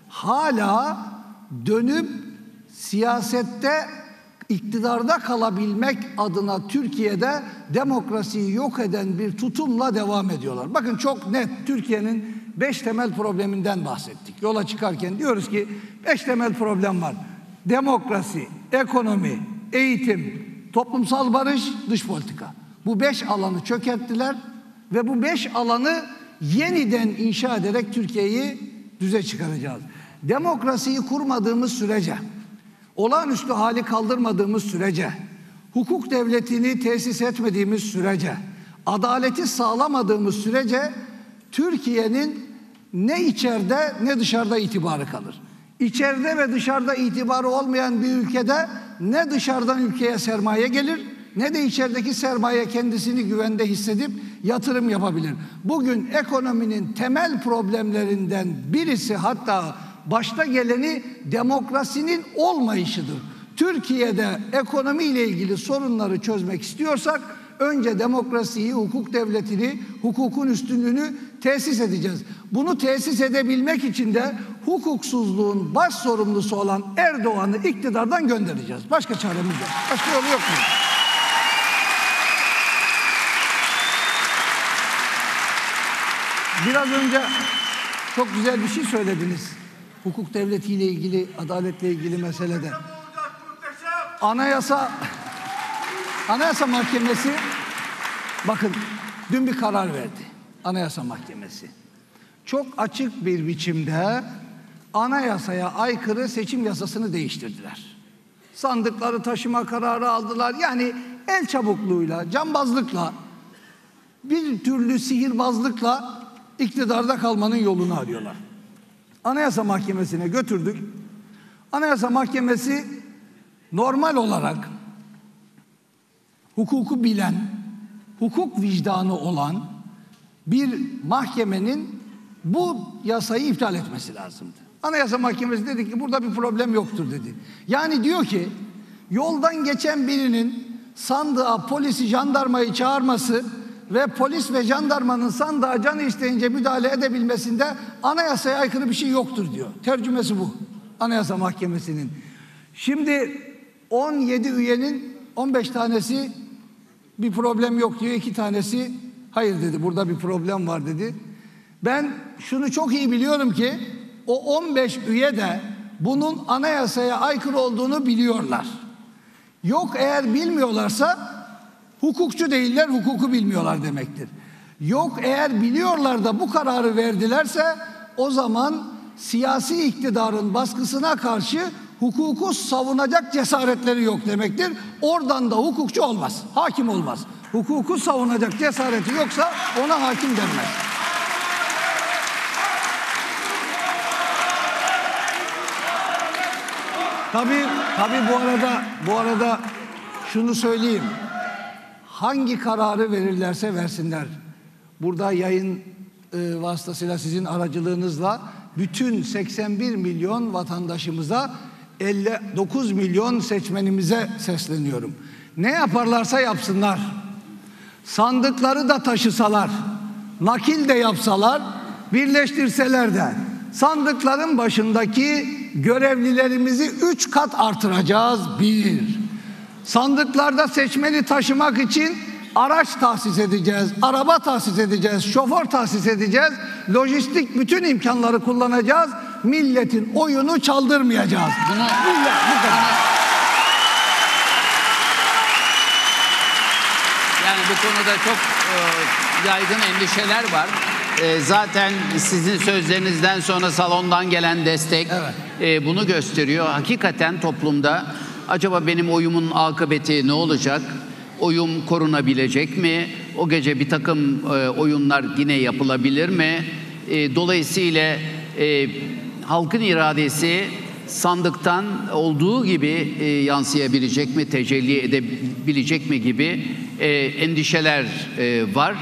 hala dönüp siyasette iktidarda kalabilmek adına Türkiye'de demokrasiyi yok eden bir tutumla devam ediyorlar. Bakın çok net Türkiye'nin 5 temel probleminden bahsettik. Yola çıkarken diyoruz ki 5 temel problem var. Demokrasi, ekonomi, eğitim, toplumsal barış, dış politika. Bu 5 alanı çökerttiler ve bu 5 alanı yeniden inşa ederek Türkiye'yi düze çıkaracağız. Demokrasiyi kurmadığımız sürece, olağanüstü hali kaldırmadığımız sürece, hukuk devletini tesis etmediğimiz sürece, adaleti sağlamadığımız sürece Türkiye'nin ne içeride ne dışarıda itibarı kalır. İçeride ve dışarıda itibarı olmayan bir ülkede ne dışarıdan ülkeye sermaye gelir ne de içerideki sermaye kendisini güvende hissedip yatırım yapabilir. Bugün ekonominin temel problemlerinden birisi, hatta başta geleni demokrasinin olmayışıdır. Türkiye'de ekonomiyle ilgili sorunları çözmek istiyorsak önce demokrasiyi, hukuk devletini, hukukun üstünlüğünü tesis edeceğiz. Bunu tesis edebilmek için de hukuksuzluğun baş sorumlusu olan Erdoğan'ı iktidardan göndereceğiz. Başka çaremiz yok. Başka yolu yok mu? Biraz önce çok güzel bir şey söylediniz. Hukuk devletiyle ilgili, adaletle ilgili meselede. Anayasa Mahkemesi, bakın dün bir karar verdi. Anayasa Mahkemesi. Çok açık bir biçimde anayasaya aykırı seçim yasasını değiştirdiler. Sandıkları taşıma kararı aldılar. Yani el çabukluğuyla, cambazlıkla, bir türlü sihirbazlıkla iktidarda kalmanın yolunu arıyorlar. Anayasa Mahkemesi'ne götürdük. Anayasa Mahkemesi normal olarak hukuku bilen, hukuk vicdanı olan bir mahkemenin bu yasayı iptal etmesi lazımdı. Anayasa Mahkemesi dedi ki burada bir problem yoktur dedi. Yani diyor ki yoldan geçen birinin sandığa polisi, jandarmayı çağırması ve polis ve jandarmanın sandığa canı isteyince müdahale edebilmesinde anayasaya aykırı bir şey yoktur diyor. Tercümesi bu Anayasa Mahkemesi'nin. Şimdi 17 üyenin 15 tanesi bir problem yok diyor, 2 tanesi hayır dedi, burada bir problem var dedi. Ben şunu çok iyi biliyorum ki o 15 üye de bunun anayasaya aykırı olduğunu biliyorlar. Yok, eğer bilmiyorlarsa hukukçu değiller, hukuku bilmiyorlar demektir. Yok, eğer biliyorlar da bu kararı verdilerse o zaman siyasi iktidarın baskısına karşı hukuku savunacak cesaretleri yok demektir. Oradan da hukukçu olmaz, hakim olmaz. Hukuku savunacak cesareti yoksa ona hakim denmez. Tabii bu arada şunu söyleyeyim. Hangi kararı verirlerse versinler. Burada yayın vasıtasıyla sizin aracılığınızla bütün 81 milyon vatandaşımıza, 59 milyon seçmenimize sesleniyorum. Ne yaparlarsa yapsınlar, sandıkları da taşısalar, nakil de yapsalar, birleştirseler de sandıkların başındaki görevlilerimizi 3 kat artıracağız. 1. Sandıklarda seçmeni taşımak için araç tahsis edeceğiz, araba tahsis edeceğiz, şoför tahsis edeceğiz, lojistik bütün imkanları kullanacağız. Milletin oyunu çaldırmayacağız. Bu kadar. Yani bu konuda çok yaygın endişeler var. Zaten sizin sözlerinizden sonra salondan gelen destek bunu gösteriyor. Hakikaten toplumda acaba benim oyumun akıbeti ne olacak? Oyum korunabilecek mi? O gece bir takım oyunlar yine yapılabilir mi? Dolayısıyla halkın iradesi sandıktan olduğu gibi yansıyabilecek mi, tecelli edebilecek mi gibi endişeler var.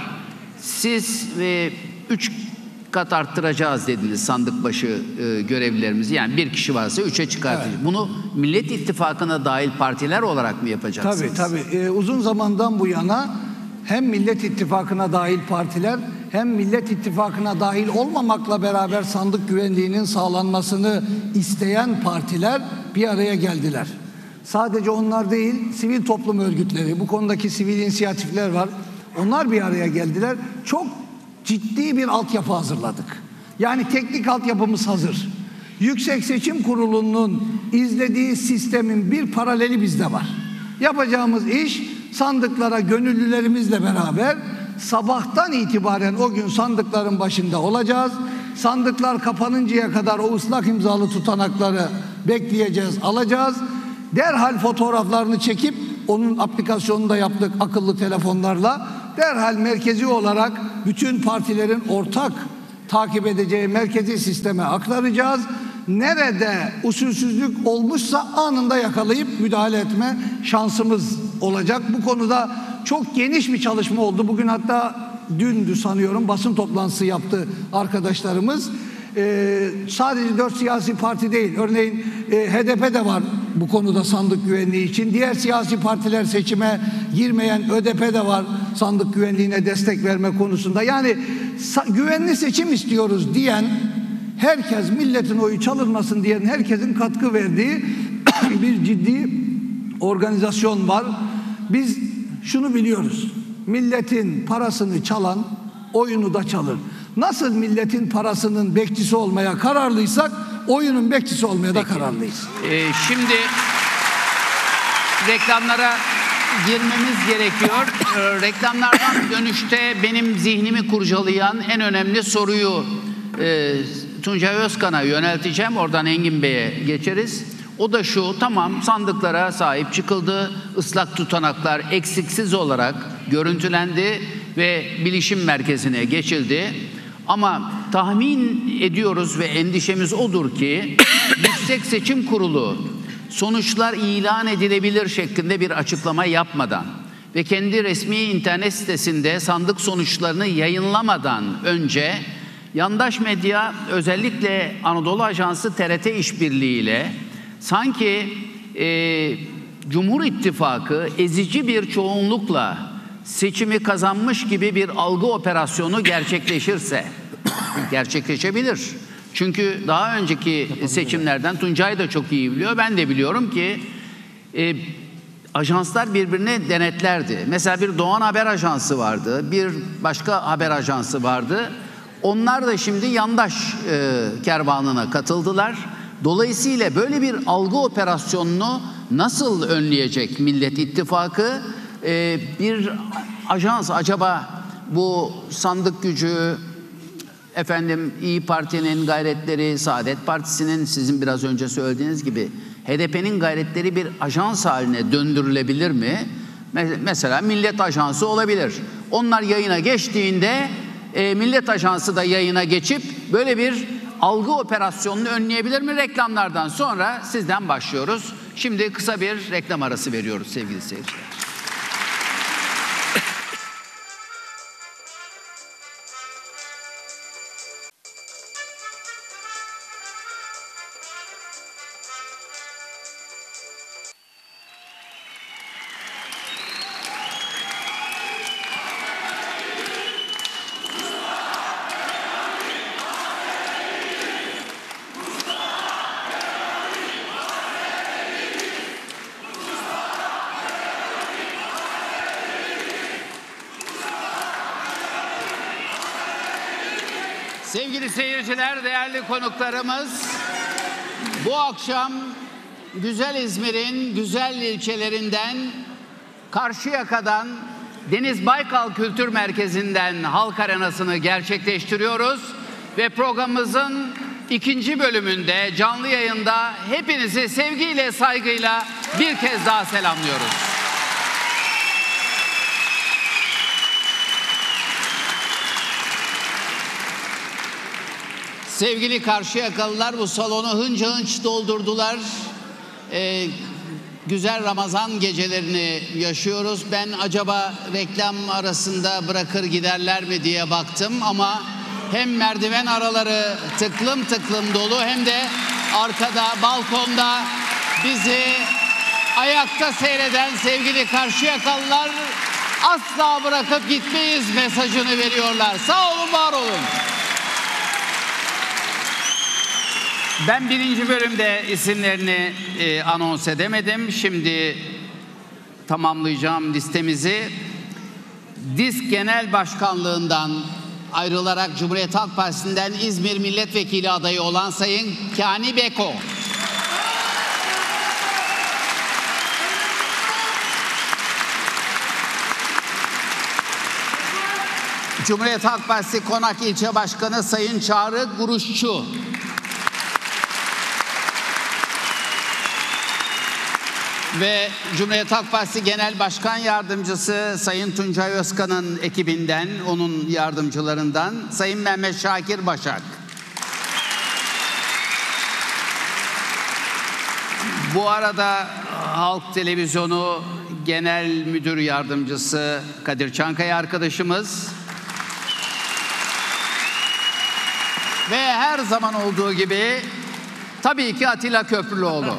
Siz 3 kat arttıracağız dediniz sandık başı görevlilerimizi. Yani bir kişi varsa 3'e çıkartacağız. Evet. Bunu Millet İttifakı'na dahil partiler olarak mı yapacaksınız? Tabii. Uzun zamandan bu yana hem Millet İttifakı'na dahil partiler hem Millet İttifakı'na dahil olmamakla beraber sandık güvenliğinin sağlanmasını isteyen partiler bir araya geldiler. Sadece onlar değil, sivil toplum örgütleri, bu konudaki sivil inisiyatifler var. Onlar bir araya geldiler. Çok ciddi bir altyapı hazırladık. Yani teknik altyapımız hazır. Yüksek Seçim Kurulu'nun izlediği sistemin bir paraleli bizde var. Yapacağımız iş sandıklara gönüllülerimizle beraber sabahtan itibaren o gün sandıkların başında olacağız. Sandıklar kapanıncaya kadar o ıslak imzalı tutanakları bekleyeceğiz, alacağız. Derhal fotoğraflarını çekip onun aplikasyonunu da yaptık akıllı telefonlarla. Derhal merkezi olarak bütün partilerin ortak takip edeceği merkezi sisteme aktaracağız. Nerede usulsüzlük olmuşsa anında yakalayıp müdahale etme şansımız olacak. Bu konuda çok geniş bir çalışma oldu. Bugün hatta dündü sanıyorum basın toplantısı yaptı arkadaşlarımız. Sadece 4 siyasi parti değil. Örneğin HDP de var bu konuda sandık güvenliği için. Diğer siyasi partiler seçime girmeyen ÖDP de var sandık güvenliğine destek verme konusunda. Yani güvenli seçim istiyoruz diyen herkes, milletin oyu çalınmasın diyen herkesin katkı verdiği bir ciddi organizasyon var. Biz şunu biliyoruz. Milletin parasını çalan oyunu da çalır. Nasıl milletin parasının bekçisi olmaya kararlıysak oyunun bekçisi olmaya da kararlıyız. Şimdi reklamlara girmemiz gerekiyor. Reklamlardan dönüşte benim zihnimi kurcalayan en önemli soruyu Tuncay Özkan'a yönelteceğim. Oradan Engin Bey'e geçeriz. O da şu: tamam, sandıklara sahip çıkıldı. Islak tutanaklar eksiksiz olarak görüntülendi ve bilişim merkezine geçildi. Ama tahmin ediyoruz ve endişemiz odur ki Yüksek Seçim Kurulu sonuçlar ilan edilebilir şeklinde bir açıklama yapmadan ve kendi resmi internet sitesinde sandık sonuçlarını yayınlamadan önce yandaş medya, özellikle Anadolu Ajansı TRT işbirliğiyle sanki Cumhur İttifakı ezici bir çoğunlukla seçimi kazanmış gibi bir algı operasyonu gerçekleşirse, gerçekleşebilir. Çünkü daha önceki seçimlerden Tuncay da çok iyi biliyor, ben de biliyorum ki ajanslar birbirini denetlerdi. Mesela bir Doğan Haber Ajansı vardı, bir başka haber ajansı vardı. Onlar da şimdi yandaş kervanına katıldılar. Dolayısıyla böyle bir algı operasyonunu nasıl önleyecek Millet İttifakı? Bir ajans acaba bu sandık gücü, İyi Parti'nin gayretleri, Saadet Partisi'nin sizin biraz önce söylediğiniz gibi HDP'nin gayretleri bir ajans haline döndürülebilir mi? Mesela Millet Ajansı olabilir. Onlar yayına geçtiğinde Millet Ajansı da yayına geçip böyle bir algı operasyonunu önleyebilir mi? Reklamlardan sonra sizden başlıyoruz. Şimdi kısa bir reklam arası veriyoruz sevgili seyirciler. Sevgili seyirciler, değerli konuklarımız, bu akşam güzel İzmir'in güzel ilçelerinden, Karşıyaka'dan Deniz Baykal Kültür Merkezi'nden Halk Arenası'nı gerçekleştiriyoruz ve programımızın ikinci bölümünde canlı yayında hepinizi sevgiyle, saygıyla bir kez daha selamlıyoruz. Sevgili Karşıyakalılar, bu salonu hınca hınç doldurdular. Güzel Ramazan gecelerini yaşıyoruz. Ben acaba reklam arasında bırakır giderler mi diye baktım ama hem merdiven araları tıklım tıklım dolu hem de arkada balkonda bizi ayakta seyreden sevgili Karşıyakalılar asla bırakıp gitmeyiz mesajını veriyorlar. Sağ olun, var olun. Ben birinci bölümde isimlerini anons edemedim. Şimdi tamamlayacağım listemizi. DİSK Genel Başkanlığından ayrılarak Cumhuriyet Halk Partisi'nden İzmir Milletvekili adayı olan Sayın Kani Beko. Cumhuriyet Halk Partisi Konak İlçe Başkanı Sayın Çağrı Guruşçu. Ve Cumhuriyet Halk Partisi Genel Başkan Yardımcısı Sayın Tuncay Özkan'ın ekibinden, onun yardımcılarından Sayın Mehmet Şakir Başak. Bu arada Halk Televizyonu Genel Müdür Yardımcısı Kadir Çankaya arkadaşımız ve her zaman olduğu gibi tabii ki Atilla Köprülüoğlu.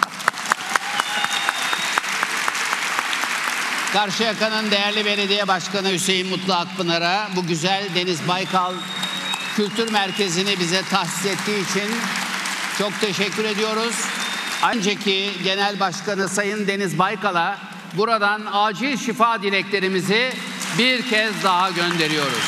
Karşıyaka'nın değerli belediye başkanı Hüseyin Mutlu Akpınar'a bu güzel Deniz Baykal Kültür Merkezi'ni bize tahsis ettiği için çok teşekkür ediyoruz. Önceki Genel Başkanı Sayın Deniz Baykal'a buradan acil şifa dileklerimizi bir kez daha gönderiyoruz.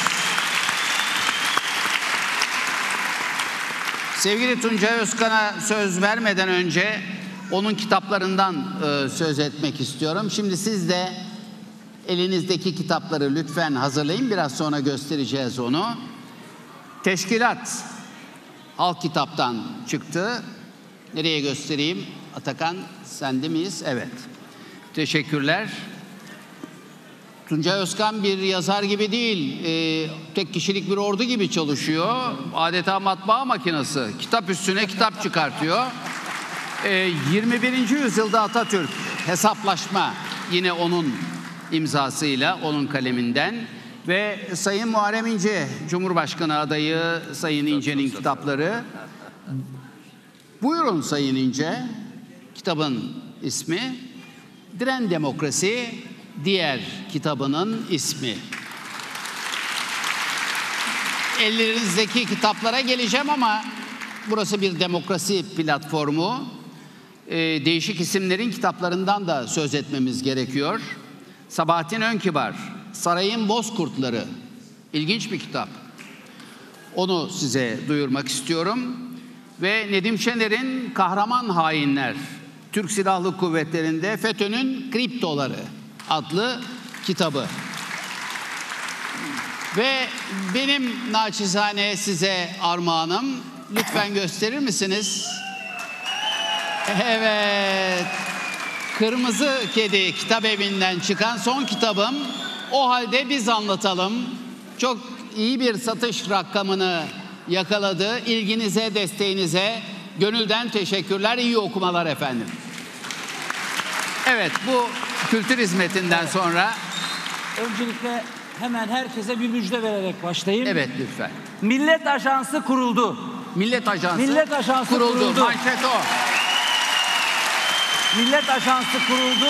Sevgili Tuncay Özkan'a söz vermeden önce onun kitaplarından söz etmek istiyorum. Şimdi siz de elinizdeki kitapları lütfen hazırlayın. Biraz sonra göstereceğiz onu. Teşkilat Halk Kitap'tan çıktı. Nereye göstereyim? Atakan, sende miyiz? Evet. Teşekkürler. Tuncay Özkan bir yazar gibi değil, tek kişilik bir ordu gibi çalışıyor. Adeta matbaa makinesi. Kitap üstüne kitap çıkartıyor. 21. yüzyılda Atatürk hesaplaşma yine onun imzasıyla, onun kaleminden ve Sayın Muharrem İnce Cumhurbaşkanı adayı Sayın İnce'nin kitapları. Buyurun Sayın İnce. Kitabın ismi Diren Demokrasi, diğer kitabının ismi. Ellerinizdeki kitaplara geleceğim ama burası bir demokrasi platformu. Değişik isimlerin kitaplarından da söz etmemiz gerekiyor. Sabahattin Önkibar, Sarayın Bozkurtları. İlginç bir kitap. Onu size duyurmak istiyorum. Ve Nedim Şener'in Kahraman Hainler, Türk Silahlı Kuvvetleri'nde FETÖ'nün Kriptoları adlı kitabı. Ve benim naçizane size armağanım, lütfen gösterir misiniz? Evet, Kırmızı Kedi kitap evinden çıkan son kitabım. O halde biz anlatalım. Çok iyi bir satış rakamını yakaladı. İlginize, desteğinize gönülden teşekkürler, iyi okumalar efendim. Evet, bu kültür hizmetinden sonra... Öncelikle hemen herkese bir müjde vererek başlayayım. Evet, lütfen. Millet Ajansı kuruldu. Millet Ajansı, Millet Ajansı kuruldu. Manşet o. Millet Ajansı kuruldu.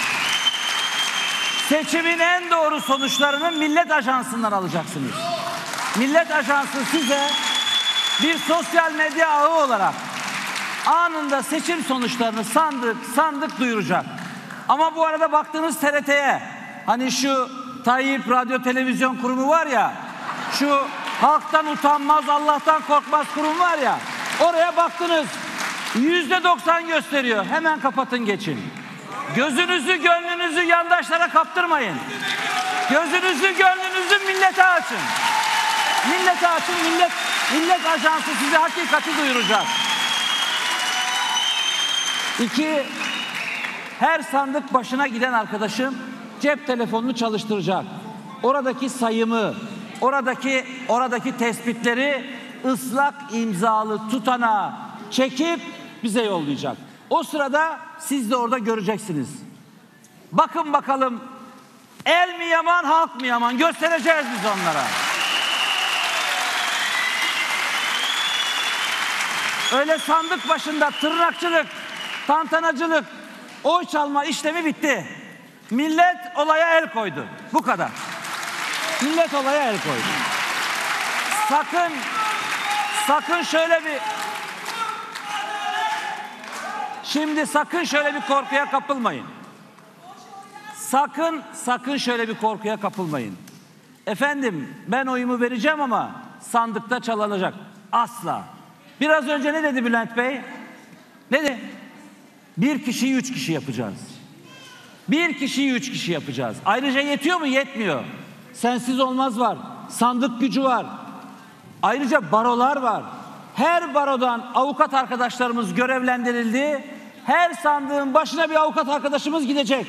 Seçimin en doğru sonuçlarını Millet Ajansı'ndan alacaksınız. Millet Ajansı size bir sosyal medya ağı olarak anında seçim sonuçlarını sandık duyuracak. Ama bu arada baktığınız TRT'ye, hani şu Tayyip Radyo Televizyon Kurumu var ya, şu halktan utanmaz, Allah'tan korkmaz kurum var ya, oraya baktınız, %90 gösteriyor. Hemen kapatın, geçin. Gözünüzü, gönlünüzü yandaşlara kaptırmayın. Gözünüzü, gönlünüzü millete açın. Millete açın, millet ajansı size hakikati duyuracak. 2, her sandık başına giden arkadaşım cep telefonunu çalıştıracak. Oradaki sayımı, oradaki tespitleri ıslak imzalı tutanağa çekip bize yollayacak. O sırada siz de orada göreceksiniz. Bakın bakalım el mi yaman, halk mı yaman, göstereceğiz biz onlara. Öyle sandık başında tırnakçılık, tantanacılık, oy çalma işlemi bitti. Millet olaya el koydu. Bu kadar. Millet olaya el koydu. Sakın şöyle bir... Şimdi sakın şöyle bir korkuya kapılmayın. Sakın şöyle bir korkuya kapılmayın. Efendim ben oyumu vereceğim ama sandıkta çalınacak. Asla. Biraz önce ne dedi Bülent Bey? Ne dedi? 1 kişiyi 3 kişi yapacağız. 1 kişiyi 3 kişi yapacağız. Ayrıca yetiyor mu? Yetmiyor. Sensiz olmaz var. Sandık gücü var. Ayrıca barolar var. Her barodan avukat arkadaşlarımız görevlendirildi. Her sandığın başına bir avukat arkadaşımız gidecek.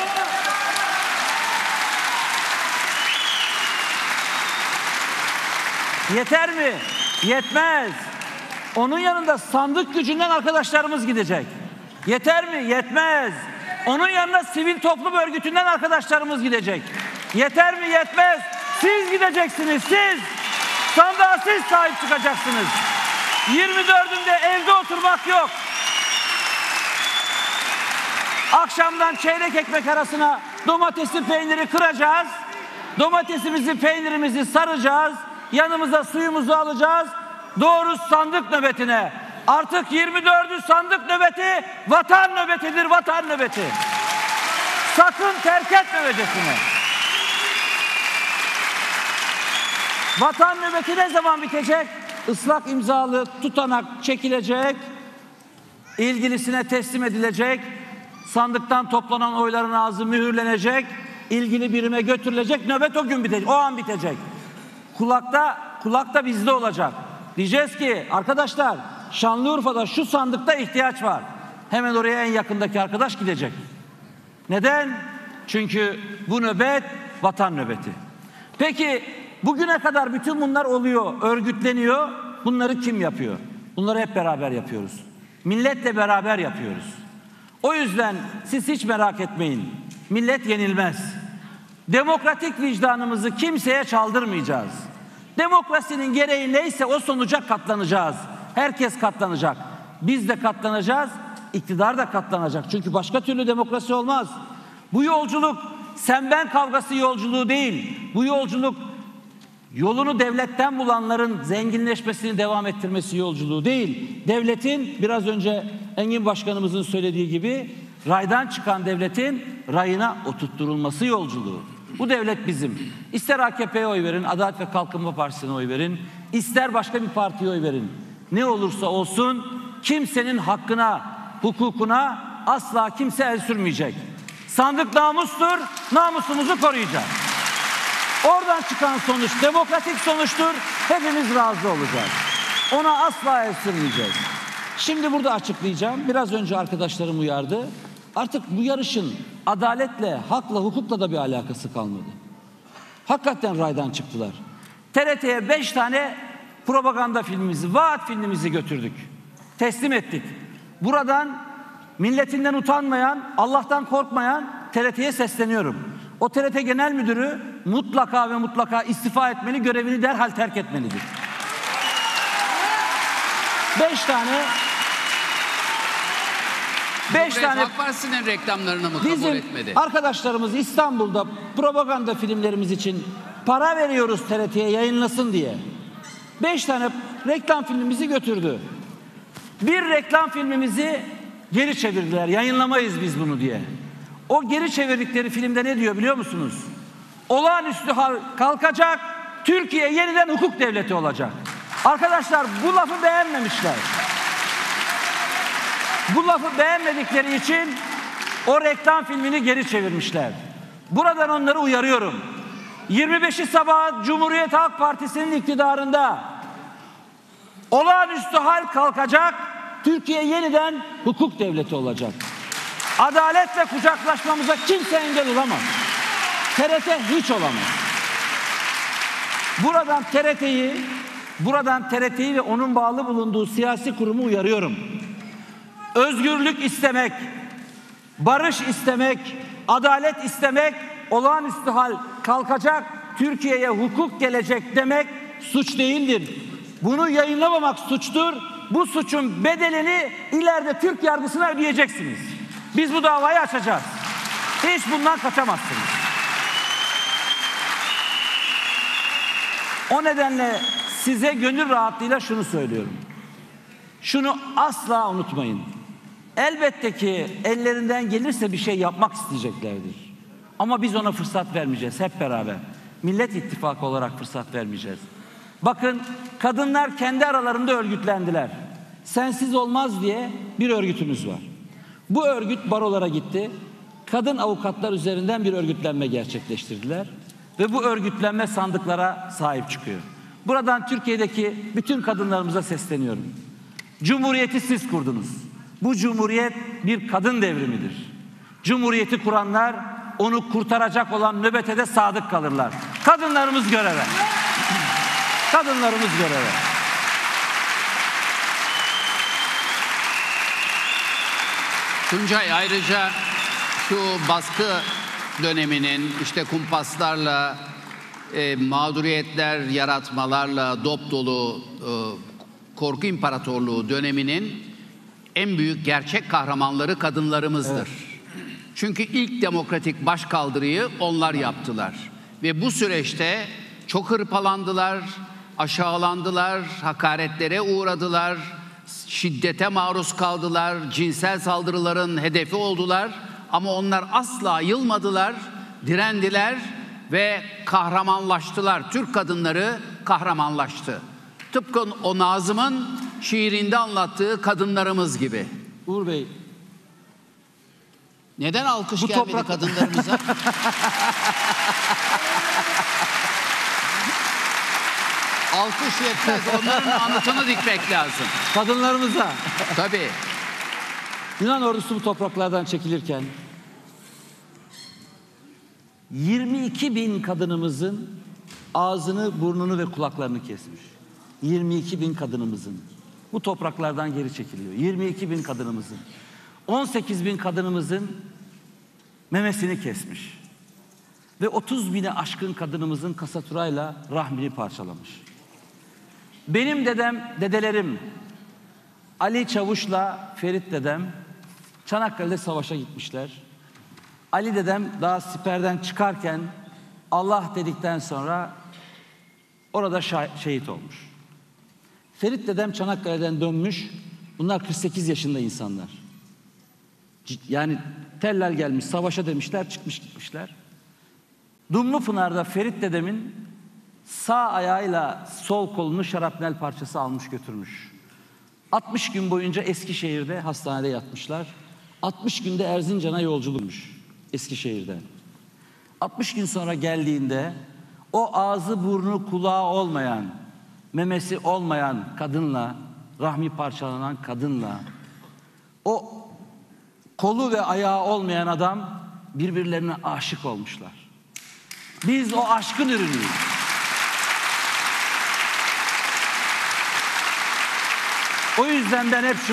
Yeter mi? Yetmez. Onun yanında sandık gücünden arkadaşlarımız gidecek. Yeter mi? Yetmez. Onun yanında sivil toplum örgütünden arkadaşlarımız gidecek. Yeter mi? Yetmez. Siz gideceksiniz, siz. Sandığa siz sahip çıkacaksınız. 24'ünde evde oturmak yok. Akşamdan çeyrek ekmek arasına domatesli peyniri kıracağız. Domatesimizi, peynirimizi saracağız. Yanımıza suyumuzu alacağız. Doğru sandık nöbetine. Artık 24'ü sandık nöbeti, vatan nöbetidir, vatan nöbeti. Sakın terk etme nöbetini. Vatan nöbeti ne zaman bitecek? Islak imzalı tutanak çekilecek, ilgilisine teslim edilecek, sandıktan toplanan oyların ağzı mühürlenecek, ilgili birime götürülecek, nöbet o gün bitecek, o an bitecek. Kulakta bizde olacak. Diyeceğiz ki arkadaşlar Şanlıurfa'da şu sandıkta ihtiyaç var. Hemen oraya en yakındaki arkadaş gidecek. Neden? Çünkü bu nöbet vatan nöbeti. Peki bugüne kadar bütün bunlar oluyor, örgütleniyor. Bunları kim yapıyor? Bunları hep beraber yapıyoruz. Milletle beraber yapıyoruz. O yüzden siz hiç merak etmeyin. Millet yenilmez. Demokratik vicdanımızı kimseye çaldırmayacağız. Demokrasinin gereği neyse o sonuca katlanacağız. Herkes katlanacak. Biz de katlanacağız, iktidar da katlanacak. Çünkü başka türlü demokrasi olmaz. Bu yolculuk sen ben kavgası yolculuğu değil. Bu yolculuk yolunu devletten bulanların zenginleşmesini devam ettirmesi yolculuğu değil. Devletin biraz önce Engin Başkanımızın söylediği gibi raydan çıkan devletin rayına oturtturulması yolculuğu. Bu devlet bizim. İster AKP'ye oy verin, Adalet ve Kalkınma Partisi'ne oy verin, ister başka bir partiye oy verin. Ne olursa olsun kimsenin hakkına, hukukuna asla kimse el sürmeyecek. Sandık namustur, namusumuzu koruyacağız. Oradan çıkan sonuç demokratik sonuçtur, hepimiz razı olacağız. Ona asla el sürmeyeceğiz. Şimdi burada açıklayacağım. Biraz önce arkadaşlarım uyardı. Artık bu yarışın adaletle, hakla, hukukla da bir alakası kalmadı. Hakikaten raydan çıktılar. TRT'ye 5 tane propaganda filmimizi, vaat filmimizi götürdük. Teslim ettik. Buradan milletinden utanmayan, Allah'tan korkmayan TRT'ye sesleniyorum. O TRT Genel Müdürü mutlaka ve mutlaka istifa etmeli, görevini derhal terk etmelidir. 5 tane Halk Partisi'nin reklamlarını mı kabul etmedi? Bizim arkadaşlarımız İstanbul'da propaganda filmlerimiz için para veriyoruz TRT'ye yayınlasın diye. 5 tane reklam filmimizi götürdü. Bir reklam filmimizi geri çevirdiler. Yayınlamayız biz bunu diye. O geri çevirdikleri filmde ne diyor biliyor musunuz? Olağanüstü hal kalkacak, Türkiye yeniden hukuk devleti olacak. Arkadaşlar bu lafı beğenmemişler. Bu lafı beğenmedikleri için o reklam filmini geri çevirmişler. Buradan onları uyarıyorum. 25'i sabah Cumhuriyet Halk Partisi'nin iktidarında olağanüstü hal kalkacak, Türkiye yeniden hukuk devleti olacak. Adaletle kucaklaşmamıza kimse engel olamaz. TRT hiç olamaz. Buradan TRT'yi ve onun bağlı bulunduğu siyasi kurumu uyarıyorum. Özgürlük istemek, barış istemek, adalet istemek, olağanüstü hal kalkacak, Türkiye'ye hukuk gelecek demek suç değildir. Bunu yayınlamamak suçtur. Bu suçun bedelini ileride Türk yargısına ödeyeceksiniz. Biz bu davayı açacağız. Hiç bundan kaçamazsınız. O nedenle size gönül rahatlığıyla şunu söylüyorum. Şunu asla unutmayın. Elbette ki ellerinden gelirse bir şey yapmak isteyeceklerdir. Ama biz ona fırsat vermeyeceğiz hep beraber. Millet İttifakı olarak fırsat vermeyeceğiz. Bakın, kadınlar kendi aralarında örgütlendiler. Sensiz olmaz diye bir örgütümüz var. Bu örgüt barolara gitti. Kadın avukatlar üzerinden bir örgütlenme gerçekleştirdiler. Ve bu örgütlenme sandıklara sahip çıkıyor. Buradan Türkiye'deki bütün kadınlarımıza sesleniyorum. Cumhuriyeti siz kurdunuz. Bu cumhuriyet bir kadın devrimidir. Cumhuriyeti kuranlar onu kurtaracak olan nöbete de sadık kalırlar. Kadınlarımız göreve. Kadınlarımız göreve. Tuncay, ayrıca şu baskı döneminin işte kumpaslarla, mağduriyetler yaratmalarla dop dolu korku imparatorluğu döneminin en büyük gerçek kahramanları kadınlarımızdır. Evet. Çünkü ilk demokratik başkaldırıyı onlar yaptılar. Ve bu süreçte çok hırpalandılar, aşağılandılar, hakaretlere uğradılar, şiddete maruz kaldılar, cinsel saldırıların hedefi oldular. Ama onlar asla yılmadılar, direndiler ve kahramanlaştılar. Türk kadınları kahramanlaştı. Tıpkı o Nazım'ın şiirinde anlattığı kadınlarımız gibi. Uğur Bey, neden alkış gelmedi kadınlarımıza? Alkış yetmez. Onların anıtını dikmek lazım. Kadınlarımıza. Tabii. Yunan ordusu bu topraklardan çekilirken 22 bin kadınımızın ağzını, burnunu ve kulaklarını kesmiş. 22 bin kadınımızın. Bu topraklardan geri çekiliyor. 22 bin kadınımızın. 18 bin kadınımızın memesini kesmiş. Ve 30 bine aşkın kadınımızın kasaturayla rahmini parçalamış. Benim dedelerim Ali Çavuş'la Ferit dedem Çanakkale'de savaşa gitmişler. Ali dedem daha siperden çıkarken Allah dedikten sonra orada şehit olmuş. Ferit dedem Çanakkale'den dönmüş. Bunlar 48 yaşında insanlar. Yani teller gelmiş, savaşa demişler, çıkmış gitmişler. Dumlupınar'da Ferit dedemin sağ ayağıyla sol kolunu şarapnel parçası almış götürmüş. 60 gün boyunca Eskişehir'de hastanede yatmışlar. 60 günde Erzincan'a yolculukmuş Eskişehir'den. 60 gün sonra geldiğinde o ağzı, burnu, kulağı olmayan, memesi olmayan kadınla, rahmi parçalanan kadınla, o kolu ve ayağı olmayan adam birbirlerine aşık olmuşlar. Biz o aşkın ürünüyüz. O yüzden ben hep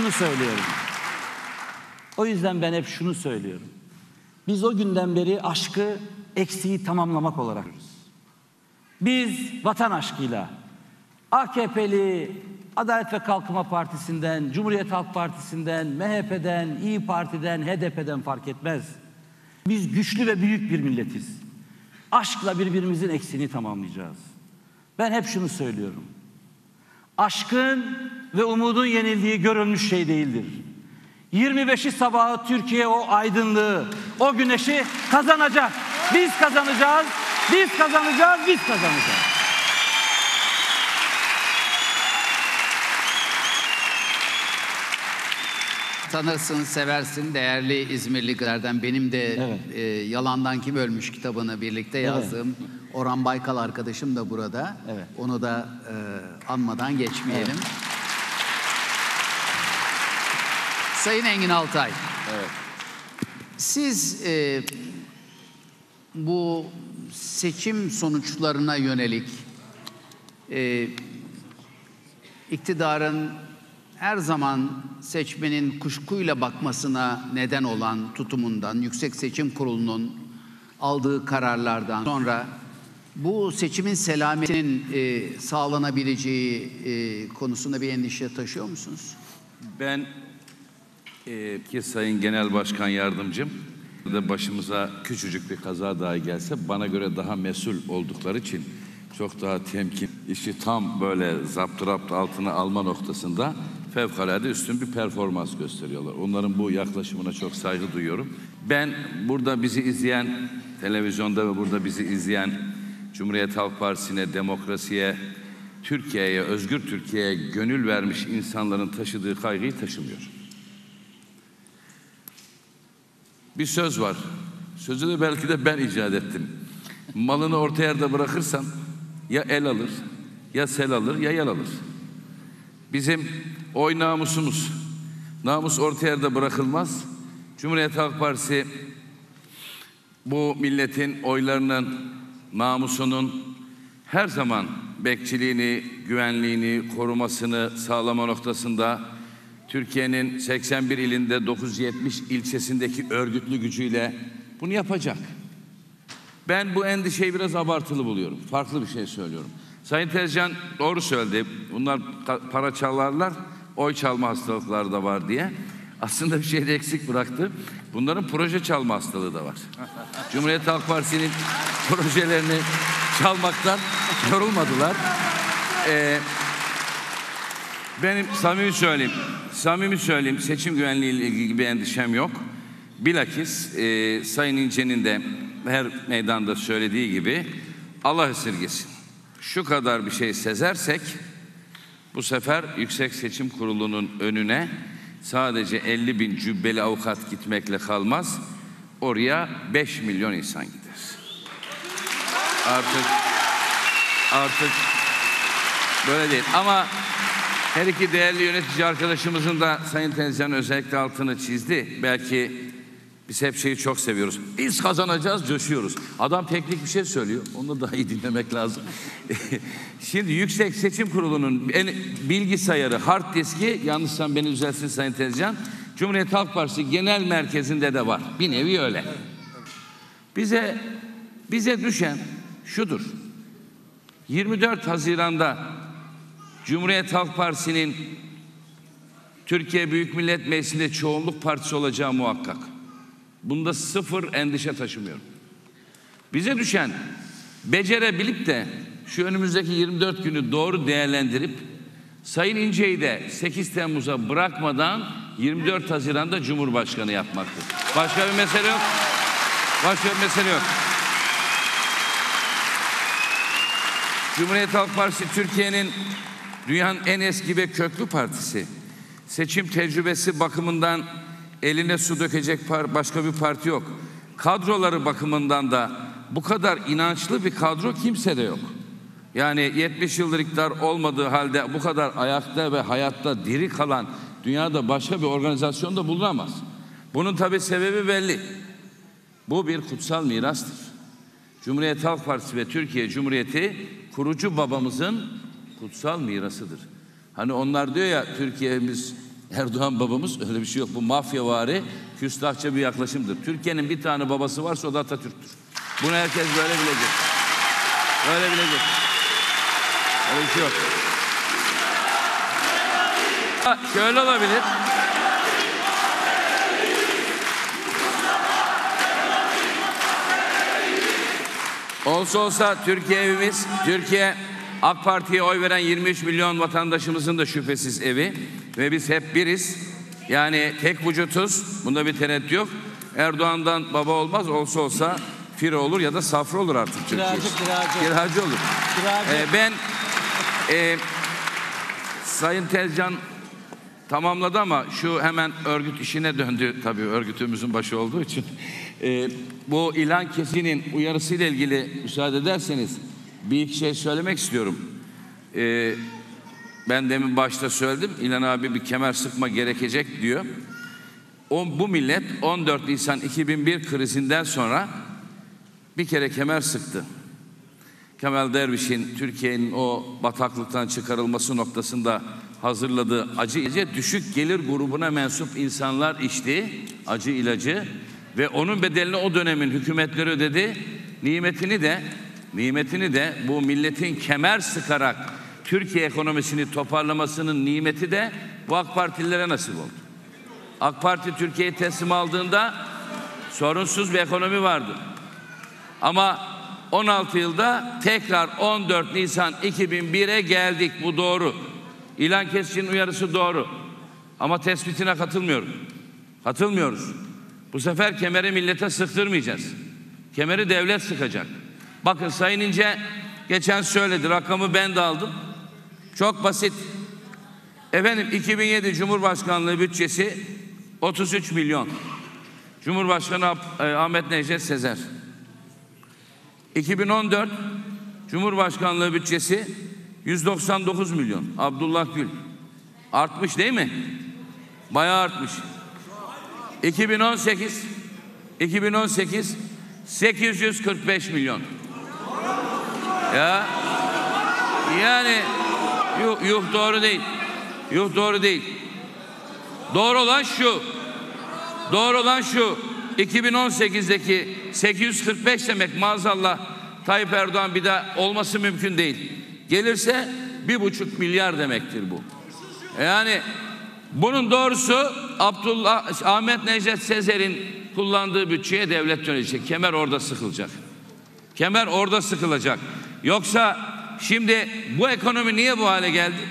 şunu söylüyorum. Biz o günden beri aşkı, eksiği tamamlamak olarak görüyoruz. Biz vatan aşkıyla AKP'li, Adalet ve Kalkınma Partisi'nden, Cumhuriyet Halk Partisi'nden, MHP'den, İYİ Parti'den, HDP'den fark etmez. Biz güçlü ve büyük bir milletiz. Aşkla birbirimizin eksiğini tamamlayacağız. Ben hep şunu söylüyorum. Aşkın ve umudun yenildiği görülmüş şey değildir. 25'i sabahı Türkiye o aydınlığı, o güneşi kazanacak. Biz kazanacağız, biz kazanacağız, biz kazanacağız. tanırsın, seversin değerli İzmirlilerden. Benim de Evet. Yalandan Kim Ölmüş kitabını birlikte yazdığım Orhan Baykal arkadaşım da burada. Evet. Onu da anmadan geçmeyelim. Sayın Engin Altay. Evet. Siz bu seçim sonuçlarına yönelik iktidarın her zaman seçmenin kuşkuyla bakmasına neden olan tutumundan, Yüksek Seçim Kurulu'nun aldığı kararlardan sonra bu seçimin selametinin sağlanabileceği konusunda bir endişe taşıyor musunuz? Ben ki Sayın Genel Başkan Yardımcım da başımıza küçücük bir kaza dahi gelse bana göre daha mesul oldukları için çok daha temkin, işi tam böyle zapturapt altına alma noktasında fevkalade üstün bir performans gösteriyorlar. Onların bu yaklaşımına çok saygı duyuyorum. Ben burada bizi izleyen, televizyonda ve burada bizi izleyen Cumhuriyet Halk Partisi'ne, demokrasiye, Türkiye'ye, özgür Türkiye'ye gönül vermiş insanların taşıdığı kaygıyı taşımıyor. Bir söz var. Sözü de belki de ben icat ettim. Malını orta yerde bırakırsan ya el alır, ya sel alır, ya yel alır. Bizim oy namusumuz. Namus orta yerde bırakılmaz. Cumhuriyet Halk Partisi bu milletin oylarının, namusunun her zaman bekçiliğini, güvenliğini, korumasını sağlama noktasında Türkiye'nin 81 ilinde 970 ilçesindeki örgütlü gücüyle bunu yapacak. Ben bu endişeyi biraz abartılı buluyorum. Farklı bir şey söylüyorum. Sayın Tezcan doğru söyledi. Bunlar para çalarlar, oy çalma hastalıkları da var diye. Aslında bir şey de eksik bıraktı. Bunların proje çalma hastalığı da var. Cumhuriyet Halk Partisi'nin projelerini çalmaktan yorulmadılar. Benim samimi söyleyeyim seçim güvenliği ile ilgili bir endişem yok. Bilakis Sayın İnce'nin de her meydanda söylediği gibi Allah esirgesin. Şu kadar bir şey sezersek bu sefer Yüksek Seçim Kurulu'nun önüne sadece 50 bin cübbeli avukat gitmekle kalmaz. Oraya 5 milyon insan gider. Artık böyle değil. Ama her iki değerli yönetici arkadaşımızın da Sayın Tezcan özellikle altını çizdi. Belki biz hep şeyi çok seviyoruz. Biz kazanacağız, coşuyoruz. Adam teknik bir şey söylüyor. Onu daha iyi dinlemek lazım. Şimdi Yüksek Seçim Kurulu'nun bilgisayarı, hard diski, yanlışsam beni düzelsin Sayın Tezcan, Cumhuriyet Halk Partisi Genel Merkezi'nde de var. Bir nevi öyle. Bize düşen şudur. 24 Haziran'da Cumhuriyet Halk Partisi'nin Türkiye Büyük Millet Meclisi'nde çoğunluk partisi olacağı muhakkak. Bunda sıfır endişe taşımıyorum. Bize düşen becerebilip de şu önümüzdeki 24 günü doğru değerlendirip Sayın İnce'yi de 8 Temmuz'a bırakmadan 24 Haziran'da Cumhurbaşkanı yapmaktır. Başka bir mesele yok. Cumhuriyet Halk Partisi Türkiye'nin dünyanın en eski ve köklü partisi. Seçim tecrübesi bakımından eline su dökecek başka bir parti yok. Kadroları bakımından da bu kadar inançlı bir kadro kimsede yok. Yani 70 yıldır iktidar olmadığı halde bu kadar ayakta ve hayatta diri kalan dünyada başka bir organizasyonda bulunamaz. Bunun tabii sebebi belli. Bu bir kutsal mirastır. Cumhuriyet Halk Partisi ve Türkiye Cumhuriyeti kurucu babamızın kutsal mirasıdır. Hani onlar diyor ya Türkiye'miz Erdoğan babamız, öyle bir şey yok. Bu mafyavari, küstahça bir yaklaşımdır. Türkiye'nin bir tane babası varsa o da Atatürk'tür. Bunu herkes böyle bilecek. Öyle bir şey yok. Şöyle olabilir. Olsa Türkiye evimiz, Türkiye AK Parti'ye oy veren 23 milyon vatandaşımızın da şüphesiz evi ve biz hep biriz. Yani tek vücutuz. Bunda bir tereddüt yok. Erdoğan'dan baba olmaz. Olsa Firo olur ya da Safra olur artık Türkiye. Kiracı olur. Ben Sayın Tezcan tamamladı ama şu hemen örgüt işine döndü, tabii örgütümüzün başı olduğu için. Bu İlhan Keskin'in uyarısıyla ilgili müsaade ederseniz bir iki şey söylemek istiyorum. Ben demin başta söyledim, İlhan abi bir kemer sıkma gerekecek diyor. Bu millet 14 Nisan 2001 krizinden sonra bir kere kemer sıktı. Kemal Derviş'in Türkiye'nin o bataklıktan çıkarılması noktasında hazırladığı acı ilacı düşük gelir grubuna mensup insanlar içti, acı ilacı, ve onun bedelini o dönemin hükümetleri ödedi. Nimetini de bu milletin kemer sıkarak Türkiye ekonomisini toparlamasının nimeti de bu AK Partililere nasip oldu. AK Parti Türkiye'yi teslim aldığında sorunsuz bir ekonomi vardı. Ama 16 yılda tekrar 14 Nisan 2001'e geldik. Bu doğru. İlhan Keskin'in uyarısı doğru. Ama tespitine katılmıyoruz. Bu sefer kemeri millete sıktırmayacağız. Kemeri devlet sıkacak. Bakın Sayın İnce geçen söyledi. Rakamı ben de aldım. Çok basit. Efendim 2007 Cumhurbaşkanlığı bütçesi 33 milyon. Cumhurbaşkanı Ahmet Necdet Sezer. 2014 Cumhurbaşkanlığı bütçesi 199 milyon. Abdullah Gül. Artmış değil mi? Bayağı artmış. 2018 845 milyon. Ya yani yuh doğru değil. Doğru olan şu. 2018'deki 845 demek, maazallah Tayyip Erdoğan bir daha olması mümkün değil. Gelirse 1,5 milyar demektir bu. Yani bunun doğrusu Ahmet Necdet Sezer'in kullandığı bütçeye devlet dönecek. Kemer orada sıkılacak. Yoksa şimdi bu ekonomi niye bu hale geldi?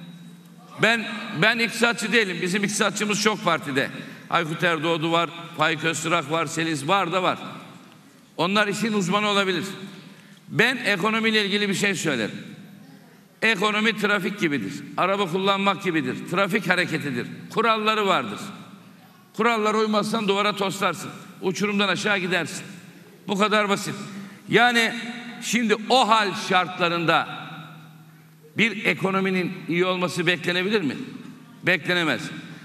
Ben iktisatçı değilim. Bizim iktisatçımız çok partide. Aykut Erdoğdu var, Faik Öztürk var, Seliz var. Onlar işin uzmanı olabilir. Ben ekonomiyle ilgili bir şey söylerim. Ekonomi trafik gibidir. Araba kullanmak gibidir. Trafik hareketidir. Kuralları vardır. Kurallara uymazsan duvara toslarsın. Uçurumdan aşağı gidersin. Bu kadar basit. Yani şimdi o hal şartlarında bir ekonominin iyi olması beklenebilir mi? Beklenemez.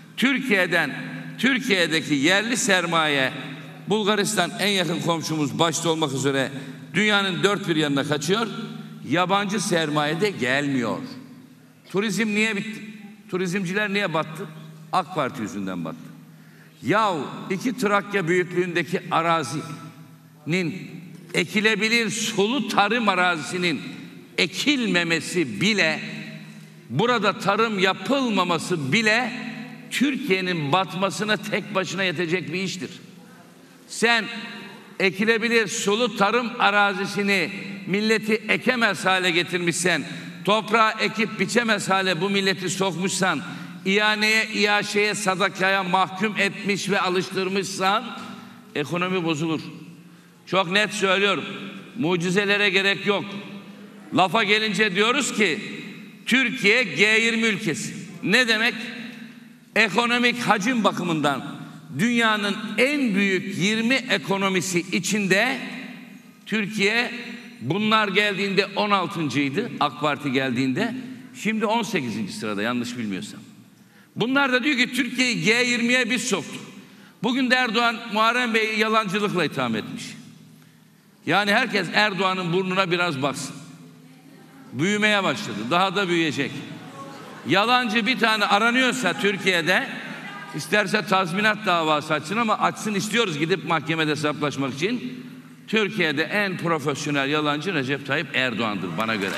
Türkiye'deki yerli sermaye, Bulgaristan en yakın komşumuz başta olmak üzere dünyanın dört bir yanına kaçıyor. Yabancı sermaye de gelmiyor. Turizm niye bitti? Turizmciler niye battı? AK Parti yüzünden battı. Yahu 2 Trakya büyüklüğündeki arazinin, ekilebilir sulu tarım arazisinin ekilmemesi bile, burada tarım yapılmaması bile Türkiye'nin batmasına tek başına yetecek bir iştir. Sen ekilebilir sulu tarım arazisini milleti ekemez hale getirmişsen, toprağa ekip biçemez hale bu milleti sokmuşsan, İhaneye, İHŞ'ye, sadakaya mahkum etmiş ve alıştırmışsan ekonomi bozulur. Çok net söylüyorum. Mucizelere gerek yok. Lafa gelince diyoruz ki Türkiye G20 ülkesi. Ne demek? Ekonomik hacim bakımından dünyanın en büyük 20 ekonomisi içinde Türkiye, bunlar geldiğinde 16.'ydı, AK Parti geldiğinde. Şimdi 18. sırada, yanlış bilmiyorsam. Bunlar da diyor ki Türkiye'yi G20'ye biz soktuk. Bugün de Erdoğan Muharrem Bey'i yalancılıkla itham etmiş. Yani herkes Erdoğan'ın burnuna biraz baksın. Büyümeye başladı. Daha da büyüyecek. Yalancı bir tane aranıyorsa Türkiye'de, isterse tazminat davası açsın, ama açsın istiyoruz gidip mahkemede hesaplaşmak için. Türkiye'de en profesyonel yalancı Recep Tayyip Erdoğan'dır bana göre.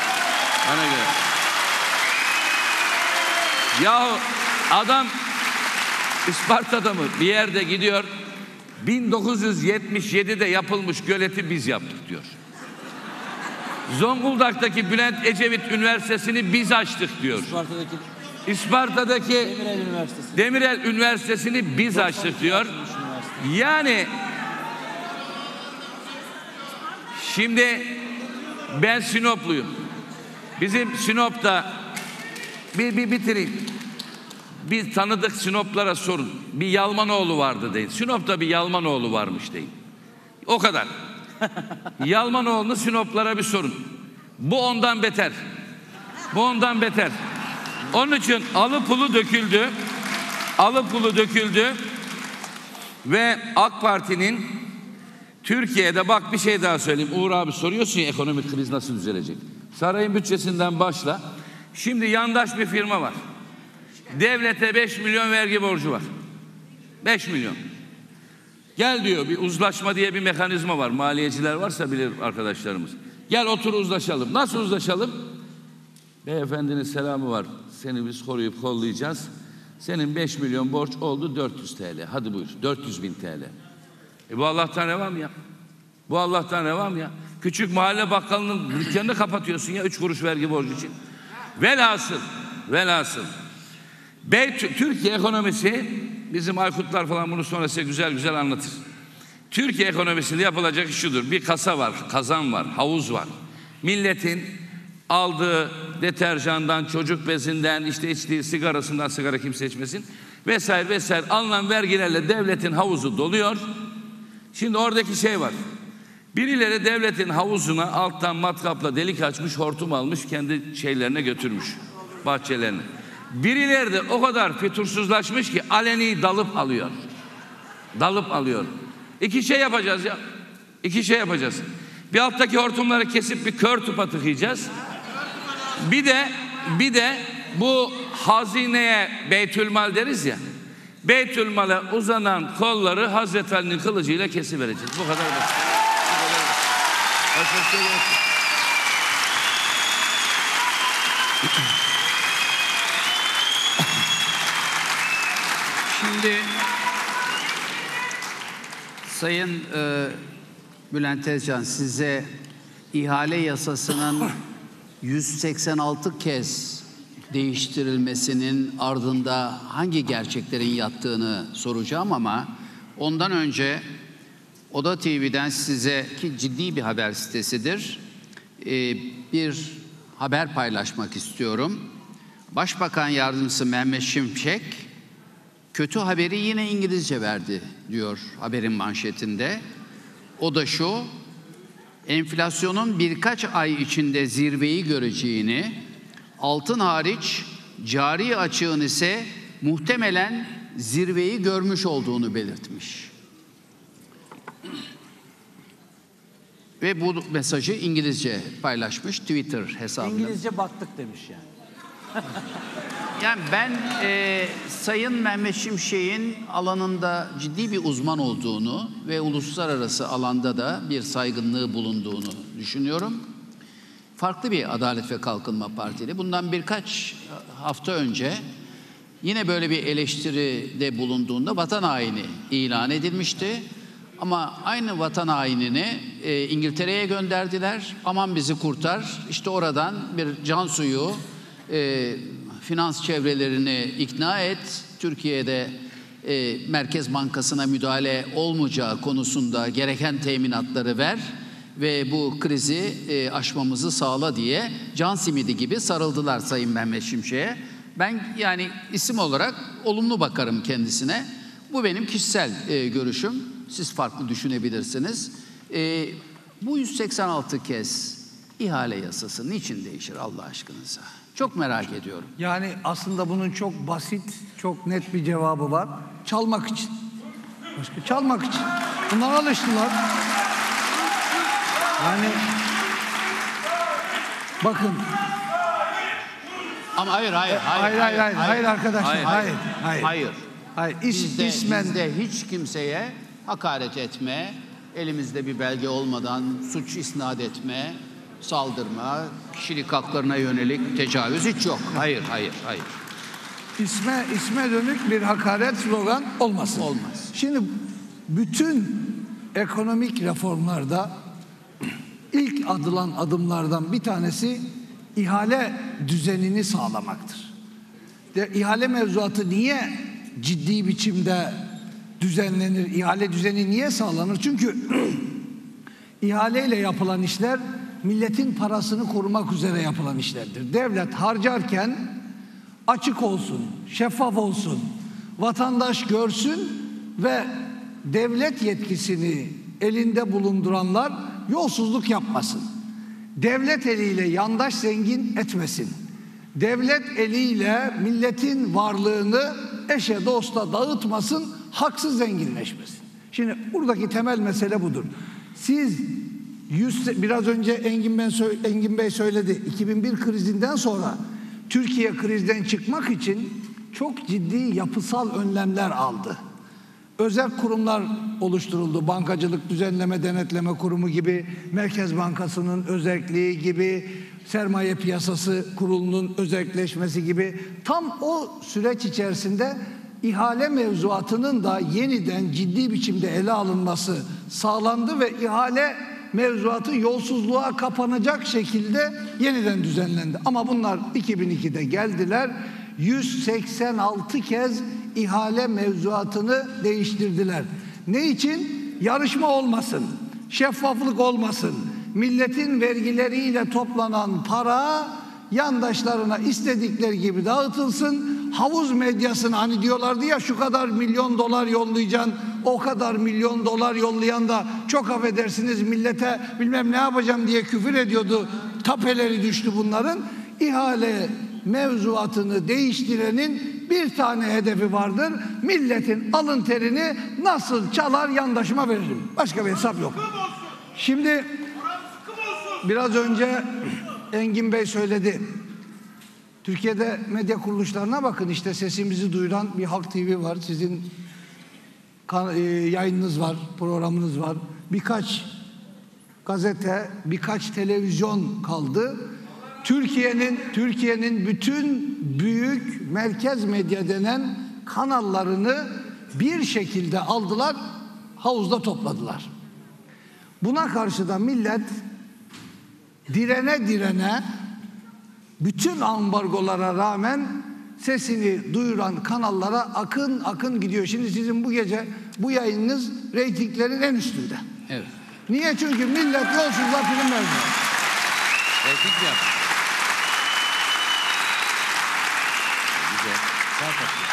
Yahu adam Isparta'da mı bir yerde gidiyor, 1977'de yapılmış göleti biz yaptık diyor. Zonguldak'taki Bülent Ecevit Üniversitesi'ni biz açtık diyor. İsparta'daki Demirel Üniversitesi'ni biz açtık diyor. Yani şimdi ben Sinopluyum. Bizim Sinop'ta bir bitireyim. Bir tanıdık Sinoplara sorun. Bir Yalmanoğlu vardı deyin. Sinop'ta bir Yalmanoğlu varmış deyin. O kadar. Yalmanoğlu'nu Sinoplara bir sorun. Bu ondan beter. Bu ondan beter. Onun için alı pulu döküldü. Alı pulu döküldü. Ve AK Parti'nin Türkiye'de, bak bir şey daha söyleyeyim. Uğur abi soruyorsun ya, ekonomik kriz nasıl düzelecek? Sarayın bütçesinden başla. Şimdi yandaş bir firma var. Devlete 5 milyon vergi borcu var. 5 milyon. Gel diyor, bir uzlaşma diye bir mekanizma var. Maliyeciler varsa bilir arkadaşlarımız. Gel otur uzlaşalım. Nasıl uzlaşalım? Beyefendinin selamı var. Seni biz koruyup kollayacağız. Senin 5 milyon borç oldu 400 TL. Hadi buyur, 400 bin TL. Bu Allah'tan reva mı ya? Bu Allah'tan reva mı ya? Küçük mahalle bakkalının dükkanını kapatıyorsun ya 3 kuruş vergi borcu için. Velhasıl. Türkiye ekonomisi, bizim Aykutlar falan bunu sonra size güzel güzel anlatır. Türkiye ekonomisinde yapılacak iş şudur. Bir kasa var, kazan var, havuz var. Milletin aldığı deterjandan, çocuk bezinden, işte içtiği sigarasından, sigara kimse içmesin, vesaire alınan vergilerle devletin havuzu doluyor. Şimdi oradaki şey var. Birileri devletin havuzuna alttan matkapla delik açmış, hortum almış, kendi şeylerine götürmüş, bahçelerine. Birileri de o kadar fütursuzlaşmış ki aleni dalıp alıyor. İki şey yapacağız ya. Bir alttaki hortumları kesip bir kör tupa tıkayacağız. Bir de bu hazineye Beytülmal deriz ya. Beytülmal'e uzanan kolları Hazreti Ali'nin kılıcıyla kesivereceğiz. Bu kadar basit. Başka şey yok. Şimdi Sayın Bülent Tezcan, size ihale yasasının 186 kez değiştirilmesinin ardında hangi gerçeklerin yattığını soracağım, ama ondan önce Oda TV'den size, ki ciddi bir haber sitesidir, bir haber paylaşmak istiyorum. Başbakan Yardımcısı Mehmet Şimşek kötü haberi yine İngilizce verdi diyor haberin manşetinde. O da şu: enflasyonun birkaç ay içinde zirveyi göreceğini, altın hariç cari açığın ise muhtemelen zirveyi görmüş olduğunu belirtmiş. Ve bu mesajı İngilizce paylaşmış Twitter hesabında. İngilizce battık demiş yani. Yani ben Sayın Mehmet Şimşek'in alanında ciddi bir uzman olduğunu ve uluslararası alanda da bir saygınlığı bulunduğunu düşünüyorum. Farklı bir Adalet ve Kalkınma Partili. Bundan birkaç hafta önce yine böyle bir eleştiride bulunduğunda vatan haini ilan edilmişti. Ama aynı vatan hainini İngiltere'ye gönderdiler. Aman bizi kurtar. İşte oradan bir can suyu, finans çevrelerini ikna et. Türkiye'de Merkez Bankası'na müdahale olmayacağı konusunda gereken teminatları ver ve bu krizi aşmamızı sağla diye can simidi gibi sarıldılar Sayın Mehmet Şimşek'e. Ben yani isim olarak olumlu bakarım kendisine. Bu benim kişisel görüşüm. Siz farklı düşünebilirsiniz. Bu 186 kez ihale yasası niçin değişir Allah aşkınıza? Çok merak ediyorum. Yani aslında bunun çok basit, çok net bir cevabı var. Çalmak için. Başka çalmak için. Bunlara alıştılar. Yani bakın. Ama hayır Arkadaşlar. Hayır. Bizde hiç kimseye hakaret etme, elimizde bir belge olmadan suç isnat etme, saldırma, kişilik haklarına yönelik tecavüz hiç yok. Hayır. İsme dönük bir hakaret, slogan olmasın. Olmaz. Şimdi bütün ekonomik reformlarda ilk atılan adımlardan bir tanesi ihale düzenini sağlamaktır. İhale mevzuatı niye ciddi biçimde düzenlenir? İhale düzeni niye sağlanır? Çünkü ihaleyle yapılan işler milletin parasını korumak üzere yapılan işlerdir. Devlet harcarken açık olsun, şeffaf olsun, vatandaş görsün ve devlet yetkisini elinde bulunduranlar yolsuzluk yapmasın. Devlet eliyle yandaş zengin etmesin. Devlet eliyle milletin varlığını eşe dosta dağıtmasın, haksız zenginleşmesin. Şimdi buradaki temel mesele budur. Siz biraz önce Engin Bey söyledi. 2001 krizinden sonra Türkiye krizden çıkmak için çok ciddi yapısal önlemler aldı. Özel kurumlar oluşturuldu. Bankacılık Düzenleme Denetleme Kurumu gibi, Merkez Bankası'nın özelliği gibi, Sermaye Piyasası Kurulu'nun özelleşmesi gibi. Tam o süreç içerisinde ihale mevzuatının da yeniden ciddi biçimde ele alınması sağlandı ve ihale mevzuatı yolsuzluğa kapanacak şekilde yeniden düzenlendi. Ama bunlar 2002'de geldiler, 186 kez ihale mevzuatını değiştirdiler. Ne için? Yarışma olmasın, şeffaflık olmasın, milletin vergileriyle toplanan para yandaşlarına istedikleri gibi dağıtılsın. Havuz medyasına, hani diyorlardı ya, şu kadar milyon dolar yollayacaksın, o kadar milyon dolar yollayan da çok affedersiniz millete bilmem ne yapacağım diye küfür ediyordu. Tapeleri düştü bunların. İhale mevzuatını değiştirenin bir tane hedefi vardır: milletin alın terini nasıl çalar yandaşıma veririm. Başka bir hesap yok. Şimdi biraz önce Engin Bey söyledi. Türkiye'de medya kuruluşlarına bakın, işte sesimizi duyuran bir Halk TV var, sizin yayınınız var, programınız var, birkaç gazete, birkaç televizyon kaldı. Türkiye'nin bütün büyük merkez medya denen kanallarını bir şekilde aldılar, havuzda topladılar. Buna karşı da millet direne direne, bütün ambargolara rağmen sesini duyuran kanallara akın akın gidiyor. Şimdi sizin bu gece bu yayınınız reytinglerin en üstünde. Evet. Niye? Çünkü millet yolsuzluğa prim vermiyor. Reyting mi yaptı? Güzel. Sağ kapıyor.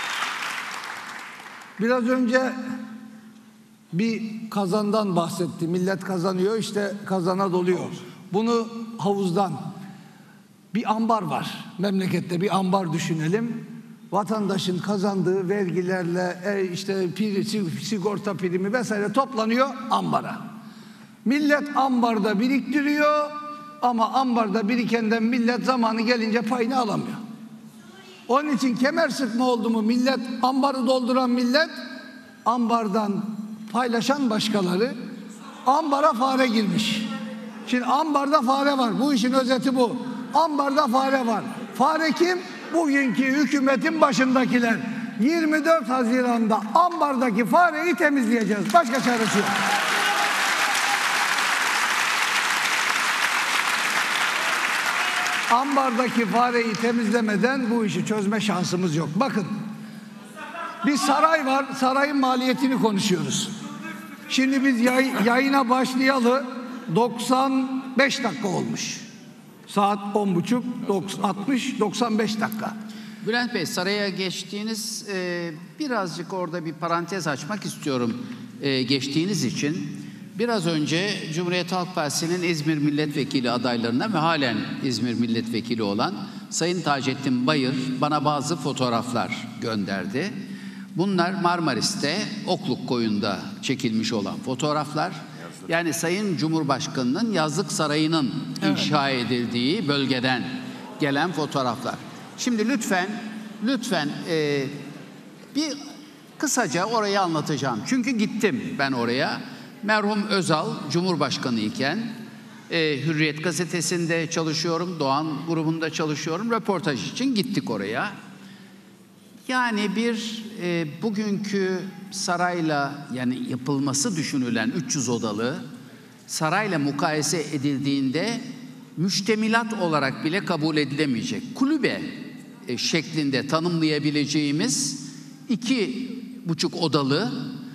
Biraz önce bir kazandan bahsetti. Millet kazanıyor, işte kazana doluyor. Bunu havuzdan. Bir ambar var. Memlekette bir ambar düşünelim. Vatandaşın kazandığı vergilerle işte sigorta primi vesaire toplanıyor ambara. Millet ambarda biriktiriyor ama ambarda birikenden millet zamanı gelince payını alamıyor. Onun için kemer sıkma oldu mu millet, ambarı dolduran millet, ambardan paylaşan başkaları, ambara fare girmiş. Şimdi ambarda fare var. Bu işin özeti bu. Ambarda fare var. Fare kim? Bugünkü hükümetin başındakiler. 24 Haziran'da ambardaki fareyi temizleyeceğiz. Başka çaresi yok. Ambardaki fareyi temizlemeden bu işi çözme şansımız yok. Bakın, bir saray var. Sarayın maliyetini konuşuyoruz. Şimdi biz yayına başlayalı 95 dakika olmuş. Saat 10.30, 60-95 dakika. Bülent Bey, saraya geçtiğiniz, birazcık orada bir parantez açmak istiyorum geçtiğiniz için. Biraz önce Cumhuriyet Halk Partisi'nin İzmir Milletvekili adaylarından ve halen İzmir Milletvekili olan Sayın Taceddin Bayır bana bazı fotoğraflar gönderdi. Bunlar Marmaris'te Okluk Koyu'nda çekilmiş olan fotoğraflar. Yani Sayın Cumhurbaşkanı'nın yazlık sarayının inşa edildiği bölgeden gelen fotoğraflar. Şimdi lütfen bir kısaca orayı anlatacağım. Çünkü gittim ben oraya. Merhum Özal Cumhurbaşkanı iken Hürriyet gazetesinde çalışıyorum, Doğan grubunda çalışıyorum. Röportaj için gittik oraya. Yani bugünkü sarayla, yani yapılması düşünülen 300 odalı sarayla mukayese edildiğinde müştemilat olarak bile kabul edilemeyecek, kulübe şeklinde tanımlayabileceğimiz 2,5 odalı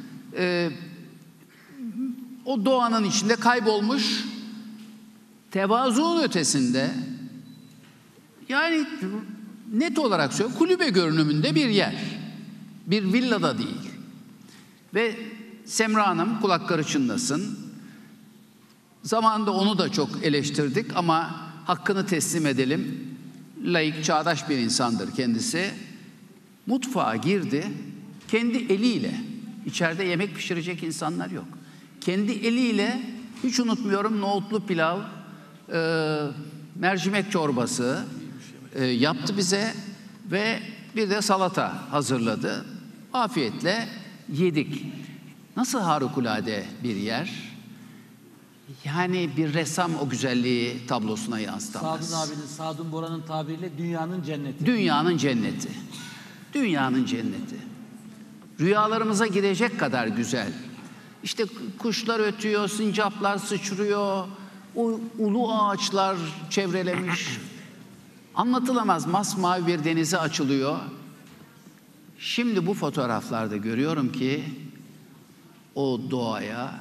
o doğanın içinde kaybolmuş, tevazuun ötesinde, yani net olarak söylüyorum, kulübe görünümünde bir yer. Bir villada değil. Ve Semra Hanım kulakları çınlasın. Zamanında onu da çok eleştirdik ama hakkını teslim edelim. Laik, çağdaş bir insandır kendisi. Mutfağa girdi, kendi eliyle, içeride yemek pişirecek insanlar yok. Kendi eliyle, hiç unutmuyorum, nohutlu pilav, mercimek çorbası yaptı bize ve bir de salata hazırladı. Afiyetle yedik. Nasıl harikulade bir yer. Yani bir ressam o güzelliği tablosuna yansıtamaz. Sadun Bora'nın tabiriyle dünyanın cenneti. Dünyanın cenneti. Dünyanın cenneti. Rüyalarımıza girecek kadar güzel. İşte kuşlar ötüyor, sincaplar sıçrıyor, ulu ağaçlar çevrelemiş. Anlatılamaz masmavi bir denize açılıyor. Şimdi bu fotoğraflarda görüyorum ki o doğaya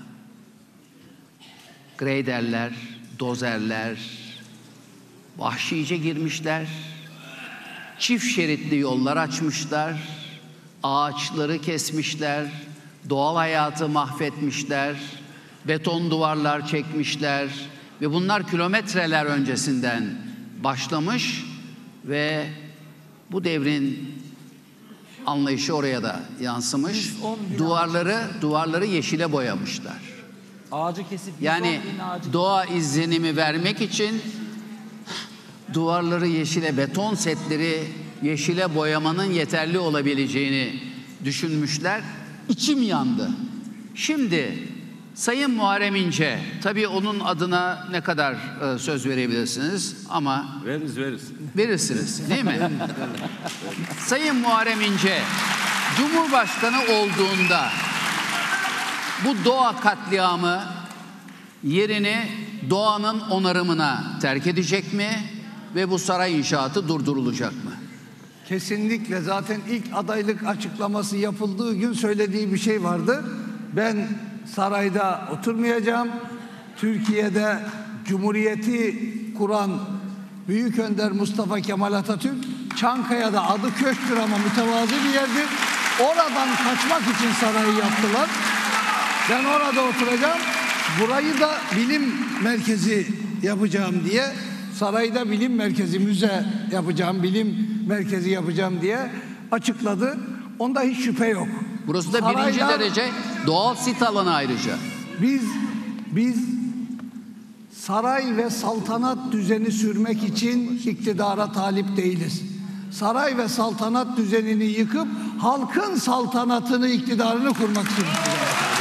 greyderler, dozerler vahşice girmişler. Çift şeritli yollar açmışlar. Ağaçları kesmişler. Doğal hayatı mahvetmişler. Beton duvarlar çekmişler. Ve bunlar kilometreler öncesinden başlamış ve bu devrin anlayışı oraya da yansımış. Duvarları yeşile boyamışlar. Ağacı kesip yani doğa izlenimi vermek için duvarları yeşile, beton setleri yeşile boyamanın yeterli olabileceğini düşünmüşler. İçim yandı. Şimdi Sayın Muharrem İnce, tabii onun adına ne kadar söz verebilirsiniz ama verirsiniz değil mi? Sayın Muharrem İnce Cumhurbaşkanı olduğunda bu doğa katliamı yerini doğanın onarımına terk edecek mi ve bu saray inşaatı durdurulacak mı? Kesinlikle. Zaten ilk adaylık açıklaması yapıldığı gün söylediği bir şey vardı. Ben sarayda oturmayacağım. Türkiye'de Cumhuriyeti kuran Büyük Önder Mustafa Kemal Atatürk, Çankaya'da adı köşktür ama mütevazı bir yerdir. Oradan kaçmak için sarayı yaptılar. Ben orada oturacağım. Burayı da bilim merkezi yapacağım diye, sarayda bilim merkezi, müze yapacağım, bilim merkezi yapacağım diye açıkladı. Onda hiç şüphe yok. Burası da birinci derece doğal sit alanı ayrıca. Biz saray ve saltanat düzeni sürmek için iktidara talip değiliz. Saray ve saltanat düzenini yıkıp halkın saltanatını, iktidarını kurmak için iktidara talip.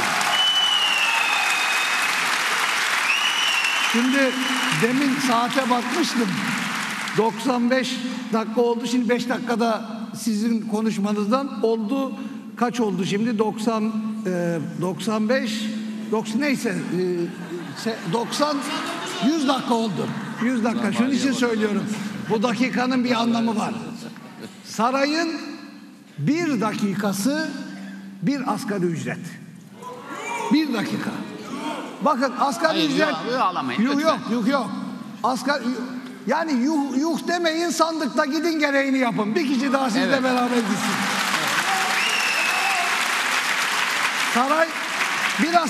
Şimdi demin saate bakmıştım. 95 dakika oldu. Şimdi 5 dakikada sizin konuşmanızdan oldu. Kaç oldu şimdi? 95 neyse 100 dakika oldu. 100 dakika. Şunun için söylüyorum. Bu dakikanın bir anlamı var. Sarayın bir dakikası bir asgari ücret. Bir dakika. Bakın asgari ücret. Yok. Asgari, yani yuh demeyin, sandıkta gidin gereğini yapın. Bir kişi daha sizle beraber gitsin. Saray bir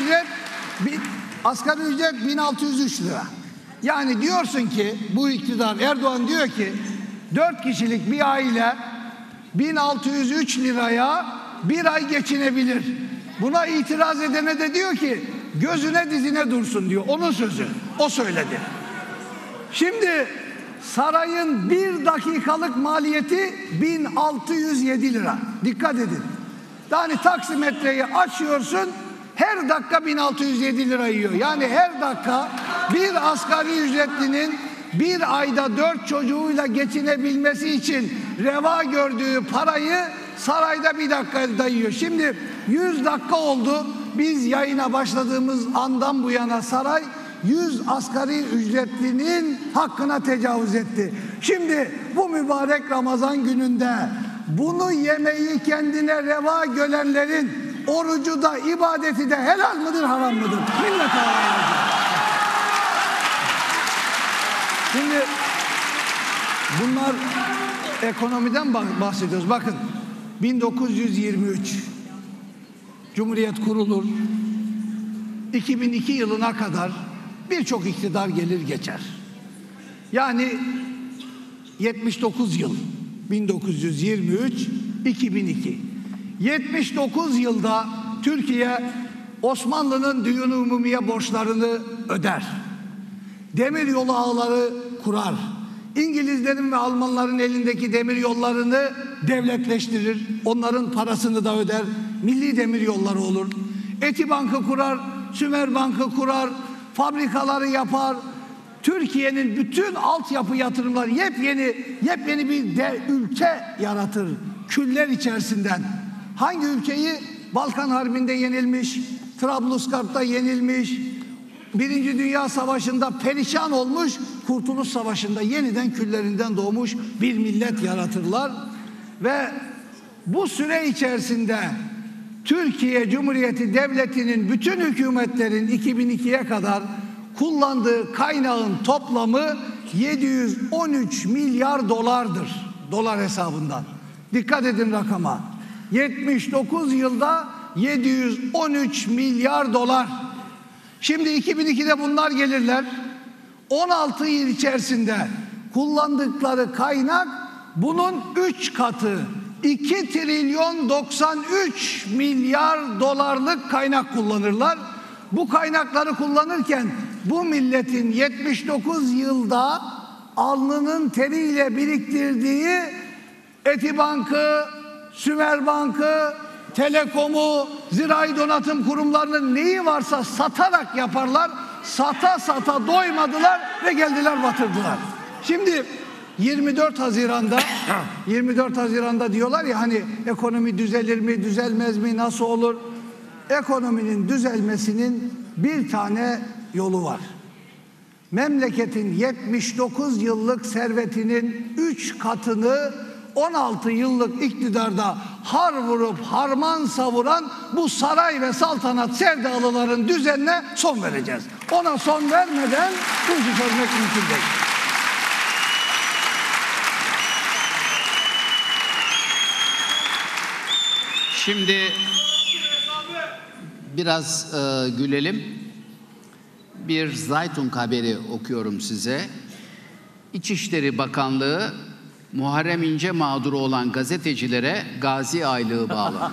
asgari ücret 1603 lira. Yani diyorsun ki bu iktidar, Erdoğan diyor ki 4 kişilik bir aile 1603 liraya bir ay geçinebilir. Buna itiraz edene de diyor ki gözüne dizine dursun diyor. Onun sözü. O söyledi. Şimdi sarayın bir dakikalık maliyeti 1607 lira. Dikkat edin. Yani taksimetreyi açıyorsun, her dakika 1607 lira yiyor. Yani her dakika bir asgari ücretlinin bir ayda 4 çocuğuyla geçinebilmesi için reva gördüğü parayı sarayda bir dakikada yiyor. Şimdi 100 dakika oldu. Biz yayına başladığımız andan bu yana saray 100 asgari ücretlinin hakkına tecavüz etti. Şimdi bu mübarek Ramazan gününde bunu yemeyi kendine reva görenlerin orucu da ibadeti de helal mıdır, haram mıdır? Millet ağlayacak. Şimdi bunlar ekonomiden bahsediyoruz. Bakın 1923 Cumhuriyet kurulur. 2002 yılına kadar birçok iktidar gelir geçer. Yani 79 yıl. 1923 2002. 79 yılda Türkiye Osmanlı'nın düğün-i umumiye borçlarını öder. Demiryolu ağları kurar. İngilizlerin ve Almanların elindeki demiryollarını devletleştirir. Onların parasını da öder. Milli demiryolları olur. Etibank'ı kurar, Sümerbank'ı kurar, fabrikaları yapar. Türkiye'nin bütün altyapı yatırımları yepyeni bir ülke yaratır. Küller içerisinden. Hangi ülkeyi? Balkan Harbi'nde yenilmiş, Trablusgarp'ta yenilmiş, Birinci Dünya Savaşı'nda perişan olmuş, Kurtuluş Savaşı'nda yeniden küllerinden doğmuş bir millet yaratırlar. Ve bu süre içerisinde Türkiye Cumhuriyeti Devleti'nin bütün hükümetlerin 2002'ye kadar kullandığı kaynağın toplamı 713 milyar dolardır. Dolar hesabından. Dikkat edin rakama. 79 yılda 713 milyar dolar. Şimdi 2002'de bunlar gelirler. 16 yıl içerisinde kullandıkları kaynak bunun 3 katı. 2 trilyon 93 milyar dolarlık kaynak kullanırlar. Bu kaynakları kullanırken bu milletin 79 yılda alnının teriyle biriktirdiği Etibank'ı, Sümerbank'ı, Telekom'u, zirai donatım kurumlarının neyi varsa satarak yaparlar. Sata sata doymadılar ve geldiler batırdılar. Şimdi 24 Haziran'da diyorlar ya hani ekonomi düzelir mi, düzelmez mi, nasıl olur? Ekonominin düzelmesinin bir tane yolu var. Memleketin 79 yıllık servetinin 3 katını 16 yıllık iktidarda har vurup harman savuran bu saray ve saltanat sevdalıların düzenine son vereceğiz. Ona son vermeden bu işi çözmek mümkün değil. Şimdi biraz gülelim. Bir Zaytun haberi okuyorum size. İçişleri Bakanlığı Muharrem İnce mağduru olan gazetecilere gazi aylığı bağlamış.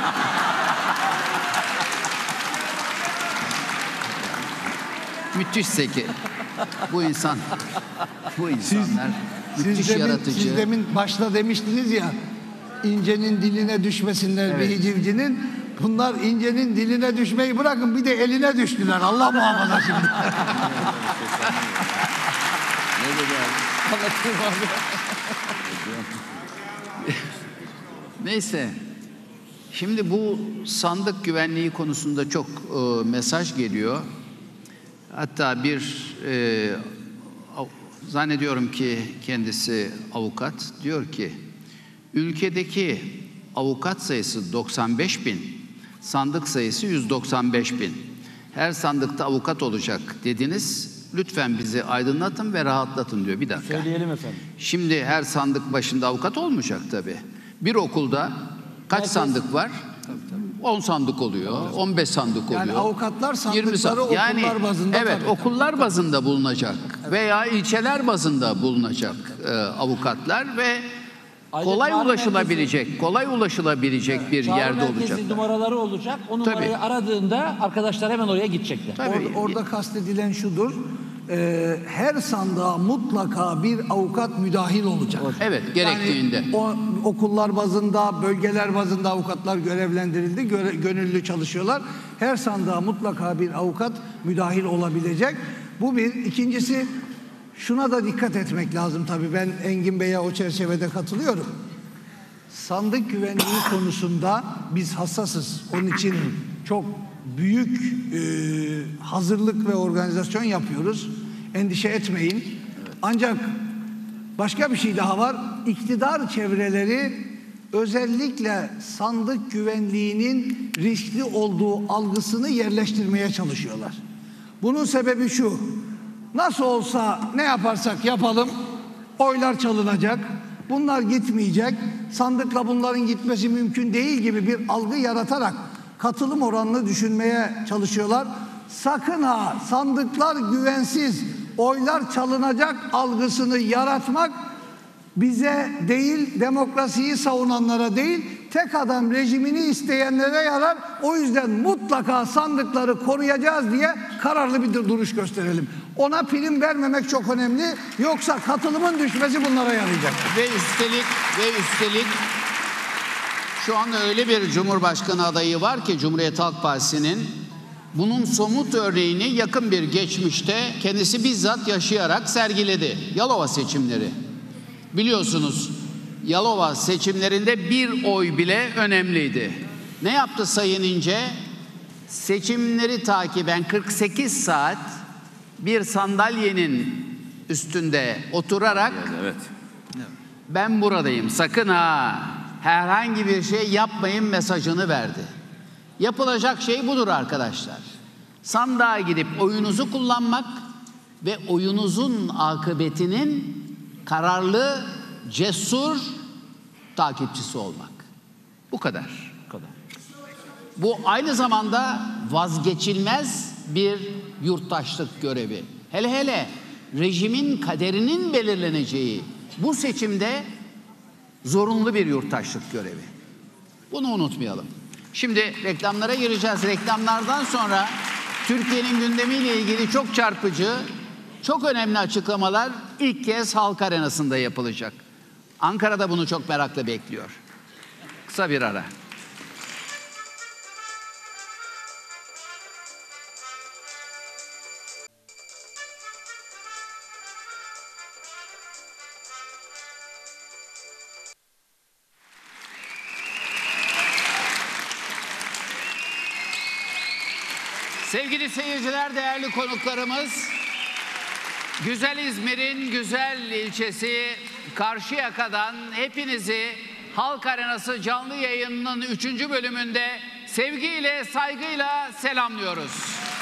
Müthiş zeki. Bu insanlar müthiş yaratıcı. Siz demin başta demiştiniz ya, İnce'nin diline düşmesinler Evet. bir hicivcinin. Bunlar İnce'nin diline düşmeyi bırakın, bir de eline düştüler. Allah muhafaza şimdi. Neyse. Şimdi bu sandık güvenliği konusunda çok mesaj geliyor. Hatta zannediyorum ki kendisi avukat, diyor ki ülkedeki avukat sayısı 95 bin, sandık sayısı 195 bin. Her sandıkta avukat olacak dediniz. Lütfen bizi aydınlatın ve rahatlatın diyor. Bir dakika. Söyleyelim efendim. Şimdi her sandık başında avukat olmayacak tabii. Bir okulda kaç sandık var? 10 sandık oluyor, 15 sandık oluyor. Yani avukatlar 20 sandıkları okullar yani, bazında. Evet, okullar bazında bulunacak veya ilçeler bazında bulunacak avukatlar ve kolay ulaşılabilecek bir yerde olacak. Numaraları olacak. O numarayı aradığında arkadaşlar hemen oraya gidecekler. Orada kastedilen şudur. Her sandığa mutlaka bir avukat müdahil olacak. Evet, gerektiğinde. Yani okullar bazında, bölgeler bazında avukatlar görevlendirildi, gönüllü çalışıyorlar. Her sandığa mutlaka bir avukat müdahil olabilecek. Bu bir. İkincisi, şuna da dikkat etmek lazım tabii. Ben Engin Bey'e o çerçevede katılıyorum. Sandık güvenliği konusunda biz hassasız. Onun için çok büyük hazırlık ve organizasyon yapıyoruz. Endişe etmeyin. Ancak başka bir şey daha var. İktidar çevreleri özellikle sandık güvenliğinin riskli olduğu algısını yerleştirmeye çalışıyorlar. Bunun sebebi şu: nasıl olsa ne yaparsak yapalım oylar çalınacak. bunlar gitmeyecek, sandıkla bunların gitmesi mümkün değil gibi bir algı yaratarak katılım oranını düşünmeye çalışıyorlar. Sakın ha, sandıklar güvensiz, oylar çalınacak algısını yaratmak bize değil, demokrasiyi savunanlara değil, tek adam rejimini isteyenlere yarar. O yüzden mutlaka sandıkları koruyacağız diye kararlı bir duruş gösterelim. Ona prim vermemek çok önemli. Yoksa katılımın düşmesi bunlara yarayacak. Ve üstelik şu an öyle bir Cumhurbaşkanı adayı var ki Cumhuriyet Halk Partisi'nin, bunun somut örneğini yakın bir geçmişte kendisi bizzat yaşayarak sergiledi. Yalova seçimleri. Biliyorsunuz, Yalova seçimlerinde bir oy bile önemliydi. Ne yaptı Sayın İnce? Seçimleri takiben 48 saat bir sandalyenin üstünde oturarak Evet. ben buradayım, sakın ha herhangi bir şey yapmayın mesajını verdi. Yapılacak şey budur arkadaşlar. Sandığa gidip oyunuzu kullanmak ve oyunuzun akıbetinin kararlı, cesur takipçisi olmak. Bu kadar. Bu aynı zamanda vazgeçilmez bir yurttaşlık görevi. Hele hele rejimin kaderinin belirleneceği bu seçimde zorunlu bir yurttaşlık görevi. Bunu unutmayalım. Şimdi reklamlara gireceğiz. Reklamlardan sonra Türkiye'nin gündemiyle ilgili çok çarpıcı, çok önemli açıklamalar ilk kez halk arenasında yapılacak. Ankara'da bunu çok merakla bekliyor. Kısa bir ara. Sevgili seyirciler, değerli konuklarımız, güzel İzmir'in güzel ilçesi Karşıyaka'dan hepinizi Halk Arenası canlı yayınının 3. bölümünde sevgiyle, saygıyla selamlıyoruz.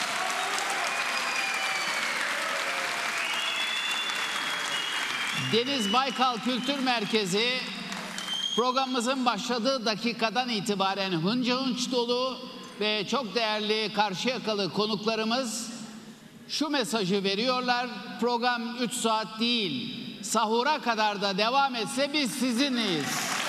Deniz Baykal Kültür Merkezi programımızın başladığı dakikadan itibaren hınca hınç dolu ve çok değerli Karşıyakalı konuklarımız şu mesajı veriyorlar: program 3 saat değil, sahura kadar da devam etse biz sizinleyiz.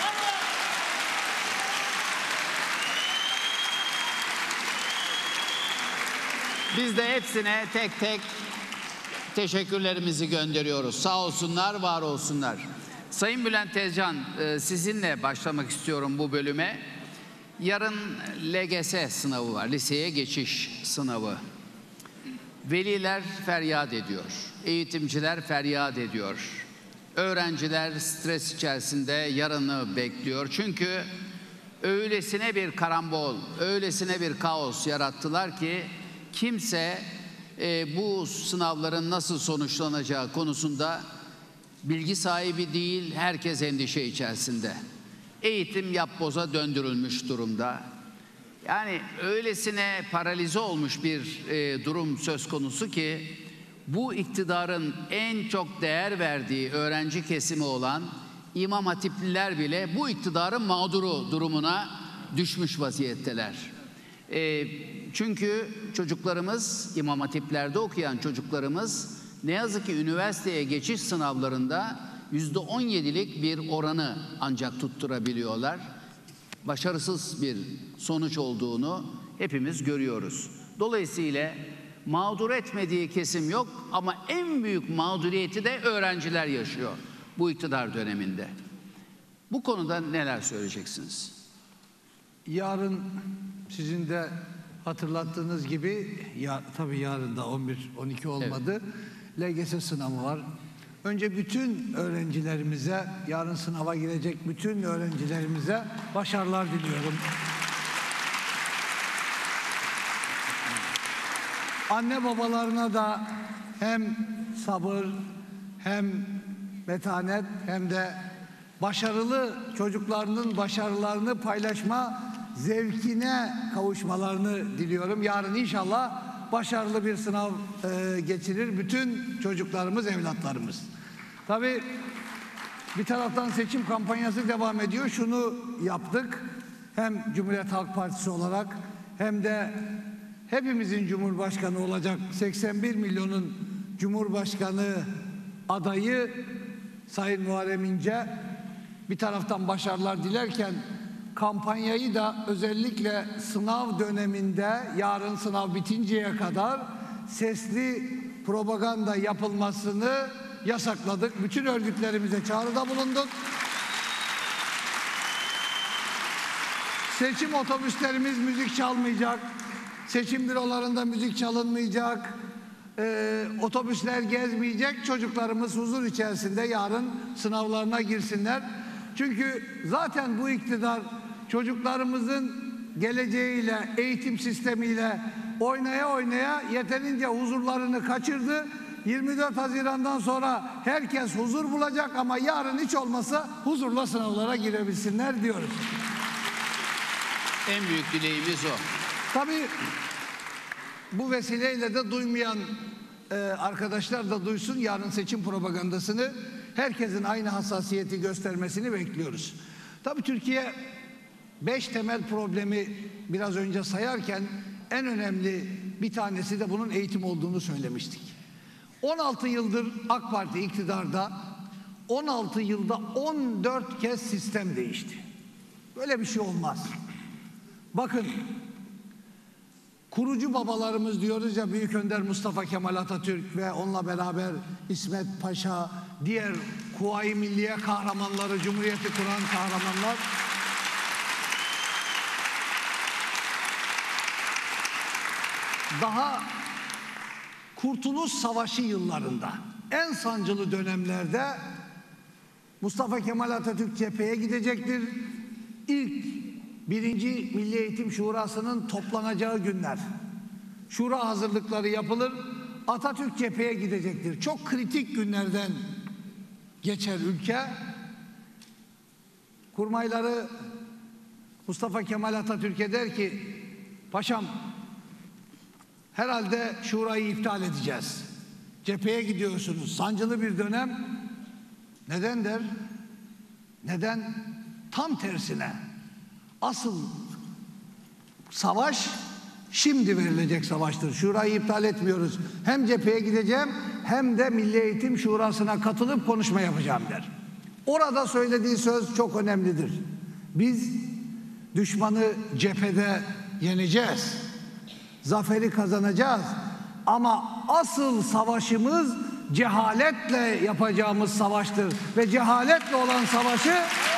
Biz de hepsine tek tek teşekkürlerimizi gönderiyoruz. Sağ olsunlar, var olsunlar. Sayın Bülent Tezcan, sizinle başlamak istiyorum bu bölüme. Yarın LGS sınavı var, liseye geçiş sınavı. Veliler feryat ediyor, eğitimciler feryat ediyor. Öğrenciler stres içerisinde yarını bekliyor. Çünkü öylesine bir karambol, öylesine bir kaos yarattılar ki kimse bu sınavların nasıl sonuçlanacağı konusunda bilgi sahibi değil, herkes endişe içerisinde. Eğitim yapboza döndürülmüş durumda. Yani öylesine paralize olmuş bir durum söz konusu ki bu iktidarın en çok değer verdiği öğrenci kesimi olan İmam Hatipliler bile bu iktidarın mağduru durumuna düşmüş vaziyetteler. Çünkü çocuklarımız, İmam Hatiplerde okuyan çocuklarımız ne yazık ki üniversiteye geçiş sınavlarında %17'lik bir oranı ancak tutturabiliyorlar. Başarısız bir sonuç olduğunu hepimiz görüyoruz. Dolayısıyla mağdur etmediği kesim yok ama en büyük mağduriyeti de öğrenciler yaşıyor bu iktidar döneminde. Bu konuda neler söyleyeceksiniz? Yarın sizin de hatırlattığınız gibi, tabii yarın da 11-12 olmadı. Evet. LGS sınavı var. Önce bütün öğrencilerimize, yarın sınava girecek bütün öğrencilerimize başarılar diliyorum. Anne babalarına da hem sabır, hem metanet, hem de başarılı çocuklarının başarılarını paylaşma zevkine kavuşmalarını diliyorum. Yarın inşallah başarılı bir sınav geçirir bütün çocuklarımız, evlatlarımız. Tabii Bir taraftan seçim kampanyası devam ediyor. Şunu yaptık. Hem Cumhuriyet Halk Partisi olarak hem de hepimizin Cumhurbaşkanı olacak 81 milyonun Cumhurbaşkanı adayı Sayın Muharrem İnce bir taraftan başarılar dilerken kampanyayı da özellikle sınav döneminde yarın sınav bitinceye kadar sesli propaganda yapılmasını yasakladık. Bütün örgütlerimize çağrıda bulunduk. Seçim otobüslerimiz müzik çalmayacak. Seçim bürolarında müzik çalınmayacak. Otobüsler gezmeyecek. Çocuklarımız huzur içerisinde yarın sınavlarına girsinler. Çünkü zaten bu iktidar çocuklarımızın geleceğiyle, eğitim sistemiyle oynaya oynaya yeterince huzurlarını kaçırdı. 24 Haziran'dan sonra herkes huzur bulacak ama yarın hiç olmasa huzurla sınavlara girebilsinler diyoruz. En büyük dileğimiz o. Tabii bu vesileyle de duymayan arkadaşlar da duysun, yarın seçim propagandasını herkesin aynı hassasiyeti göstermesini bekliyoruz. Tabii Türkiye 5 temel problemi biraz önce sayarken en önemli bir tanesi de bunun eğitim olduğunu söylemiştik. 16 yıldır AK Parti iktidarda, 16 yılda 14 kez sistem değişti. Böyle bir şey olmaz. Bakın, kurucu babalarımız diyoruz ya, Büyük Önder Mustafa Kemal Atatürk ve onunla beraber İsmet Paşa, diğer Kuvayi Milliye kahramanları, Cumhuriyeti kuran kahramanlar. Daha Kurtuluş Savaşı yıllarında, en sancılı dönemlerde Mustafa Kemal Atatürk cepheye gidecektir. İlk 1. Milli Eğitim Şurası'nın toplanacağı günler. Şura hazırlıkları yapılır. Atatürk cepheye gidecektir. Çok kritik günlerden geçer ülke. Kurmayları Mustafa Kemal Atatürk'e der ki, paşam herhalde şurayı iptal edeceğiz. Cepheye gidiyorsunuz. Sancılı bir dönem. Neden der? Neden? Tam tersine. Asıl savaş şimdi verilecek savaştır. Şurayı iptal etmiyoruz. Hem cepheye gideceğim hem de Milli Eğitim Şurası'na katılıp konuşma yapacağım der. Orada söylediği söz çok önemlidir. Biz düşmanı cephede yeneceğiz. Zaferi kazanacağız. Ama asıl savaşımız cehaletle yapacağımız savaştır. Ve cehaletle olan savaşı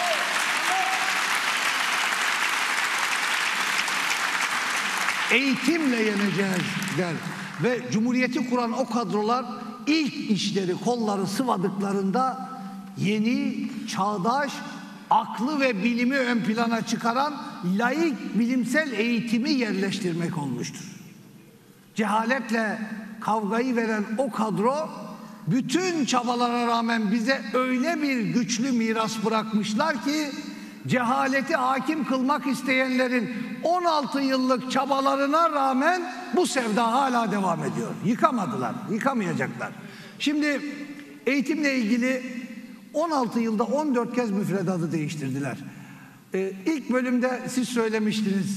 eğitimle yeneceğiz der. Ve Cumhuriyeti kuran o kadrolar ilk işleri, kolları sıvadıklarında yeni, çağdaş, aklı ve bilimi ön plana çıkaran laik bilimsel eğitimi yerleştirmek olmuştur. Cehaletle kavgayı veren o kadro bütün çabalara rağmen bize öyle bir güçlü miras bırakmışlar ki cehaleti hakim kılmak isteyenlerin 16 yıllık çabalarına rağmen bu sevda hala devam ediyor. Yıkamadılar, yıkamayacaklar. Şimdi eğitimle ilgili 16 yılda 14 kez müfredatı değiştirdiler. İlk bölümde siz söylemiştiniz.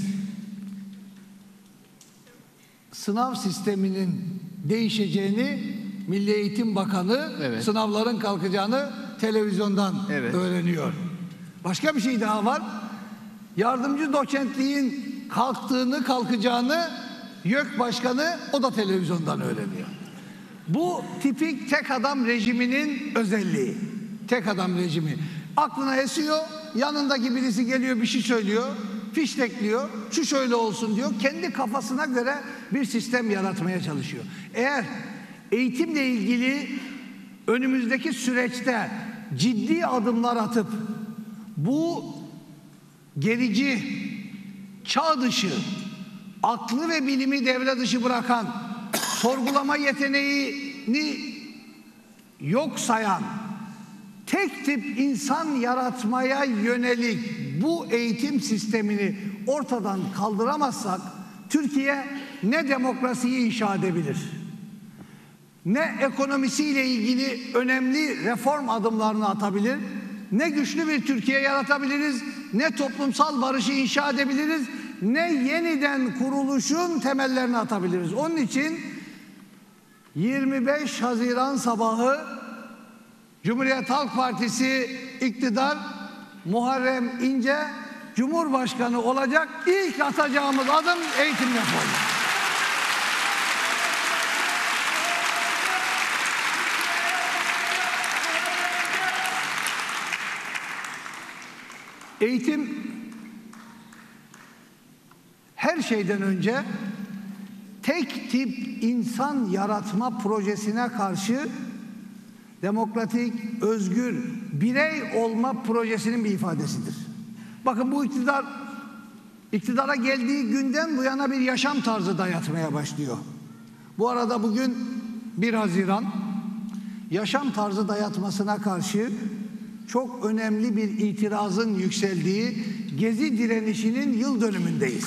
Sınav sisteminin değişeceğini Milli Eğitim Bakanı, evet, sınavların kalkacağını televizyondan, evet, öğreniyor. Başka bir şey daha var. Yardımcı doçentliğin kalkacağını YÖK Başkanı, o da televizyondan öğreniyor. Bu tipik tek adam rejiminin özelliği. Tek adam rejimi. Aklına esiyor, yanındaki birisi geliyor bir şey söylüyor, fiştekliyor, şu şöyle olsun diyor. Kendi kafasına göre bir sistem yaratmaya çalışıyor. Eğer eğitimle ilgili önümüzdeki süreçte ciddi adımlar atıp bu gerici, çağ dışı, aklı ve bilimi devre dışı bırakan, sorgulama yeteneğini yok sayan, tek tip insan yaratmaya yönelik bu eğitim sistemini ortadan kaldıramazsak Türkiye ne demokrasiyi inşa edebilir, ne ekonomisiyle ilgili önemli reform adımlarını atabilir, ne güçlü bir Türkiye yaratabiliriz, ne toplumsal barışı inşa edebiliriz, ne yeniden kuruluşun temellerini atabiliriz. Onun için 25 Haziran sabahı Cumhuriyet Halk Partisi iktidar, Muharrem İnce Cumhurbaşkanı olacak. İlk atacağımız adım eğitim reformu. Eğitim her şeyden önce tek tip insan yaratma projesine karşı demokratik, özgür, birey olma projesinin bir ifadesidir. Bakın bu iktidara geldiği günden bu yana bir yaşam tarzı dayatmaya başlıyor. Bu arada bugün 1 Haziran yaşam tarzı dayatmasına karşı çok önemli bir itirazın yükseldiği Gezi direnişinin yıl dönümündeyiz.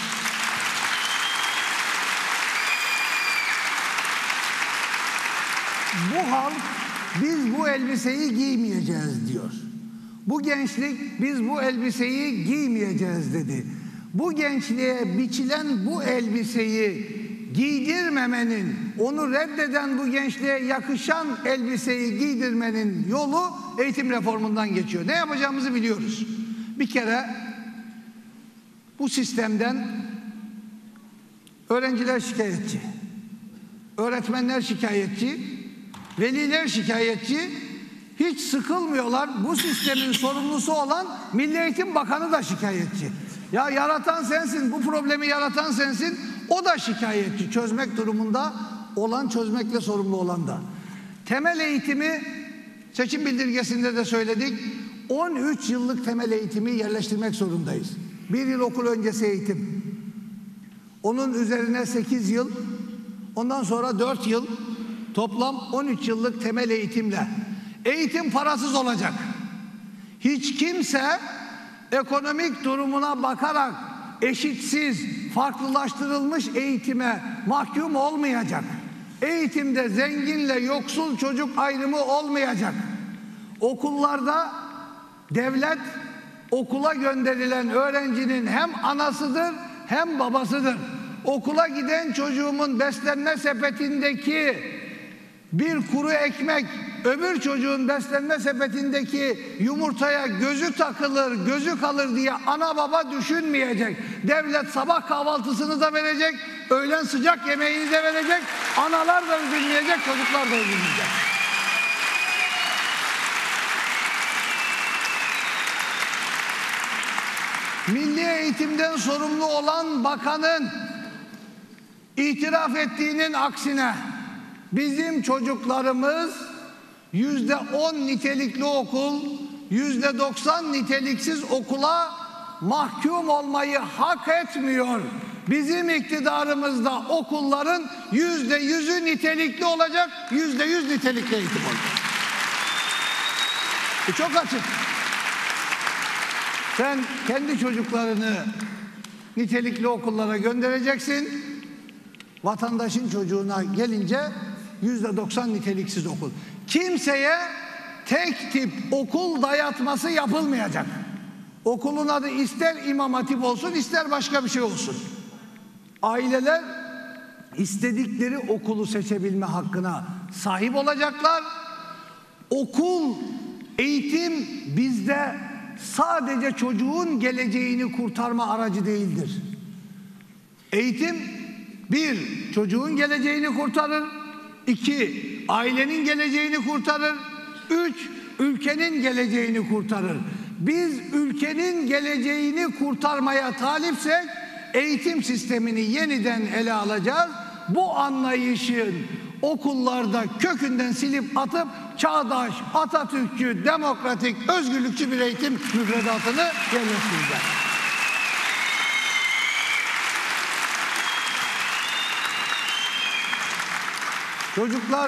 Bu halk biz bu elbiseyi giymeyeceğiz diyor. Bu gençlik biz bu elbiseyi giymeyeceğiz dedi. Bu gençliğe biçilen bu elbiseyi giydirmemenin, onu reddeden bu gençliğe yakışan elbiseyi giydirmenin yolu eğitim reformundan geçiyor. Ne yapacağımızı biliyoruz. Bir kere bu sistemden öğrenciler şikayetçi, öğretmenler şikayetçi, veliler şikayetçi, hiç sıkılmıyorlar. Bu sistemin sorumlusu olan Milli Eğitim Bakanı da şikayetçi. Ya yaratan sensin, bu problemi yaratan sensin, o da şikayetçi. Çözmek durumunda olan, çözmekle sorumlu olan da. Temel eğitimi seçim bildirgesinde de söyledik. 13 yıllık temel eğitimi yerleştirmek zorundayız. 1 yıl okul öncesi eğitim. Onun üzerine 8 yıl, ondan sonra 4 yıl, toplam 13 yıllık temel eğitimle. Eğitim parasız olacak. Hiç kimse ekonomik durumuna bakarak eşitsiz, farklılaştırılmış eğitime mahkum olmayacak. Eğitimde zenginle yoksul çocuk ayrımı olmayacak. Okullarda devlet okula gönderilen öğrencinin hem anasıdır hem babasıdır. Okula giden çocuğumun beslenme sepetindeki bir kuru ekmek öbür çocuğun beslenme sepetindeki yumurtaya gözü takılır, gözü kalır diye ana baba düşünmeyecek. Devlet sabah kahvaltısını da verecek, öğlen sıcak yemeğini de verecek. Analar da üzülmeyecek, çocuklar da üzülmeyecek. Milli eğitimden sorumlu olan bakanın itiraf ettiğinin aksine bizim çocuklarımız %10 nitelikli okul, %90 niteliksiz okula mahkum olmayı hak etmiyor. Bizim iktidarımızda okulların %100'ü nitelikli olacak, %100 nitelikli eğitim olacak. Bu çok açık. Sen kendi çocuklarını nitelikli okullara göndereceksin. Vatandaşın çocuğuna gelince %90 niteliksiz okul. Kimseye tek tip okul dayatması yapılmayacak. Okulun adı ister İmam Hatip olsun, ister başka bir şey olsun. Aileler istedikleri okulu seçebilme hakkına sahip olacaklar. Okul, eğitim bizde sadece çocuğun geleceğini kurtarma aracı değildir. Eğitim, 1, çocuğun geleceğini kurtarır. 2, ailenin geleceğini kurtarır. 3, ülkenin geleceğini kurtarır. Biz ülkenin geleceğini kurtarmaya talipsek eğitim sistemini yeniden ele alacağız. Bu anlayışın okullarda kökünden silip atıp çağdaş, Atatürkçü, demokratik, özgürlükçü bir eğitim müfredatını yerleştireceğiz. Çocuklar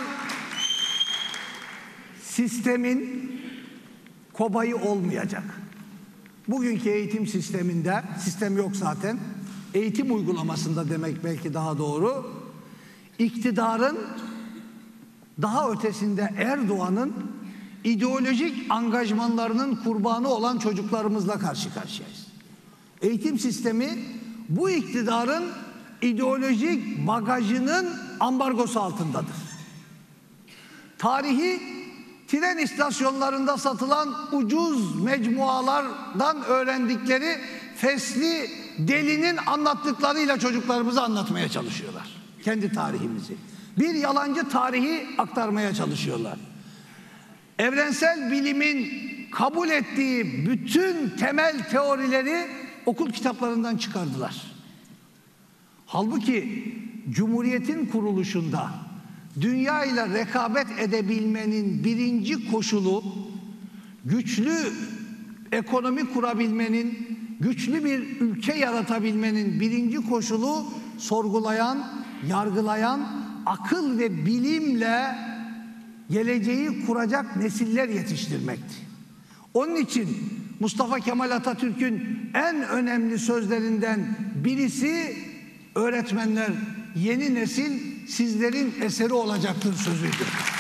sistemin kobayı olmayacak. Bugünkü eğitim sisteminde, sistem yok zaten, eğitim uygulamasında demek belki daha doğru, iktidarın daha ötesinde Erdoğan'ın ideolojik angajmanlarının kurbanı olan çocuklarımızla karşı karşıyayız. Eğitim sistemi bu iktidarın ideolojik bagajının ambargosu altındadır. Tarihi tren istasyonlarında satılan ucuz mecmualardan öğrendikleri fesli delinin anlattıklarıyla çocuklarımıza anlatmaya çalışıyorlar. Kendi tarihimizi. Bir yalancı tarihi aktarmaya çalışıyorlar. Evrensel bilimin kabul ettiği bütün temel teorileri okul kitaplarından çıkardılar. Halbuki Cumhuriyet'in kuruluşunda dünya ile rekabet edebilmenin birinci koşulu, güçlü ekonomi kurabilmenin, güçlü bir ülke yaratabilmenin birinci koşulu sorgulayan, yargılayan, akıl ve bilimle geleceği kuracak nesiller yetiştirmekti. Onun için Mustafa Kemal Atatürk'ün en önemli sözlerinden birisi öğretmenler, yeni nesil sizlerin eseri olacaktır sözüydü.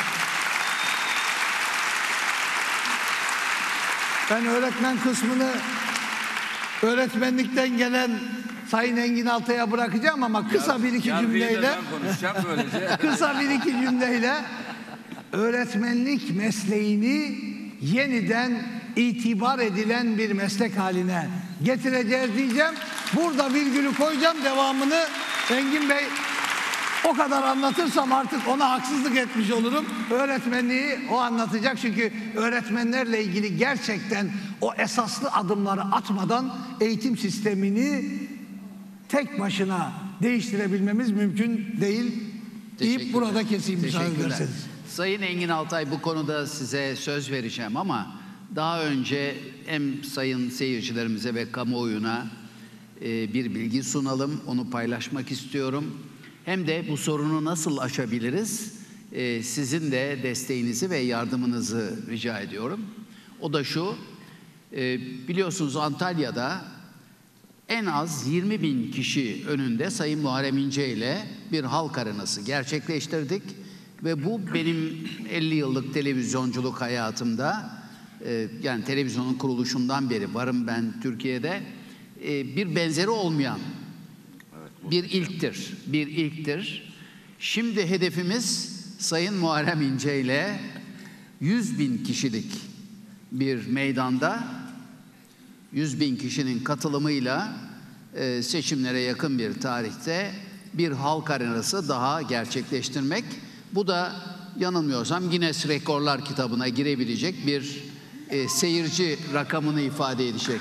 Ben öğretmen kısmını öğretmenlikten gelen Sayın Engin Altay'a bırakacağım ama kısa bir iki cümleyle kısa bir iki cümleyle öğretmenlik mesleğini yeniden itibar edilen bir meslek haline getireceğiz diyeceğim. Burada virgülü koyacağım, devamını Engin Bey o kadar anlatırsam artık ona haksızlık etmiş olurum. Öğretmenliği o anlatacak çünkü öğretmenlerle ilgili gerçekten o esaslı adımları atmadan eğitim sistemini tek başına değiştirebilmemiz mümkün değil deyip burada keseyim müsaade ederseniz. Sayın Engin Altay, bu konuda size söz vereceğim ama daha önce hem sayın seyircilerimize ve kamuoyuna bir bilgi sunalım, onu paylaşmak istiyorum. Hem de bu sorunu nasıl aşabiliriz? Sizin de desteğinizi ve yardımınızı rica ediyorum. O da şu, biliyorsunuz Antalya'da en az 20.000 kişi önünde Sayın Muharrem İnce ile bir halk arenası gerçekleştirdik. Ve bu benim 50 yıllık televizyonculuk hayatımda, yani televizyonun kuruluşundan beri varım ben Türkiye'de, bir benzeri olmayan bir ilktir. Bir ilktir. Şimdi hedefimiz Sayın Muharrem İnce ile 100.000 kişilik bir meydanda 100.000 kişinin katılımıyla seçimlere yakın bir tarihte bir halk arenası daha gerçekleştirmek. Bu da yanılmıyorsam Guinness Rekorlar kitabına girebilecek bir seyirci rakamını ifade edecek.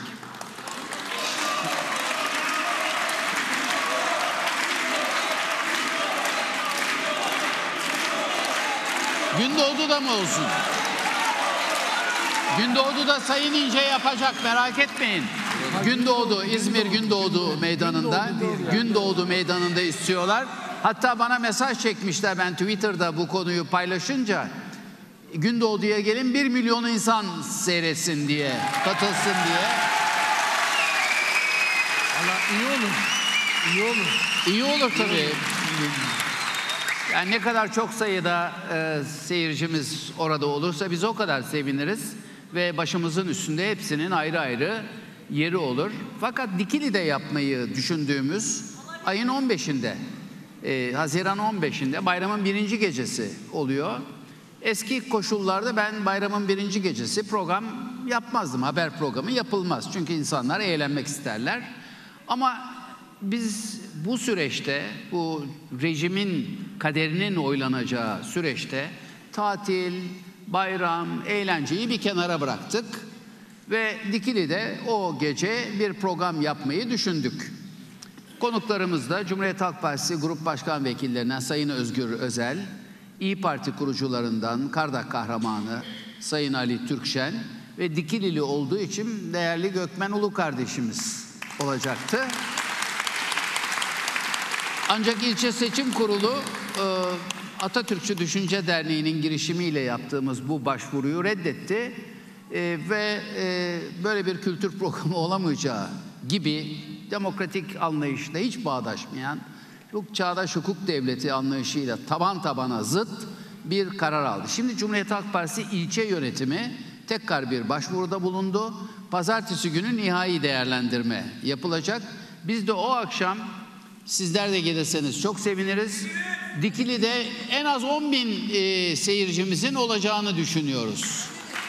Gündoğdu'da mı olsun? Gündoğdu'da Sayın İnce yapacak, merak etmeyin. Gündoğdu, İzmir Gündoğdu Meydanı'nda, Gündoğdu Meydanı'nda istiyorlar. Hatta bana mesaj çekmişler, ben Twitter'da bu konuyu paylaşınca, Gündoğdu'ya gelin 1 milyon insan seyretsin diye, katılsın diye. Valla iyi olur. İyi olur. İyi olur tabii. Yani ne kadar çok sayıda seyircimiz orada olursa biz o kadar seviniriz. Ve başımızın üstünde hepsinin ayrı ayrı yeri olur. Fakat Dikili'de yapmayı düşündüğümüz ayın 15'inde, Haziran 15'inde bayramın 1. gecesi oluyor. Eski koşullarda ben bayramın 1. gecesi program yapmazdım. Haber programı yapılmaz. Çünkü insanlar eğlenmek isterler. Ama biz bu süreçte, bu rejimin kaderinin oylanacağı süreçte tatil, bayram, eğlenceyi bir kenara bıraktık. Ve Dikili'de o gece bir program yapmayı düşündük. Konuklarımız da Cumhuriyet Halk Partisi Grup Başkan Vekillerinden Sayın Özgür Özel, İYİ Parti kurucularından Kardak Kahramanı Sayın Ali Türkşen ve Dikilili olduğu için değerli Gökmen Ulu kardeşimiz olacaktı. Ancak İlçe Seçim Kurulu Atatürkçü Düşünce Derneği'nin girişimiyle yaptığımız bu başvuruyu reddetti ve böyle bir kültür programı olamayacağı gibi demokratik anlayışla hiç bağdaşmayan, çok çağdaş hukuk devleti anlayışıyla taban tabana zıt bir karar aldı. Şimdi Cumhuriyet Halk Partisi ilçe yönetimi tekrar bir başvuruda bulundu. Pazartesi günü nihai değerlendirme yapılacak. Biz de o akşam, sizler de gelirseniz çok seviniriz, Dikili'de en az 10.000 seyircimizin olacağını düşünüyoruz.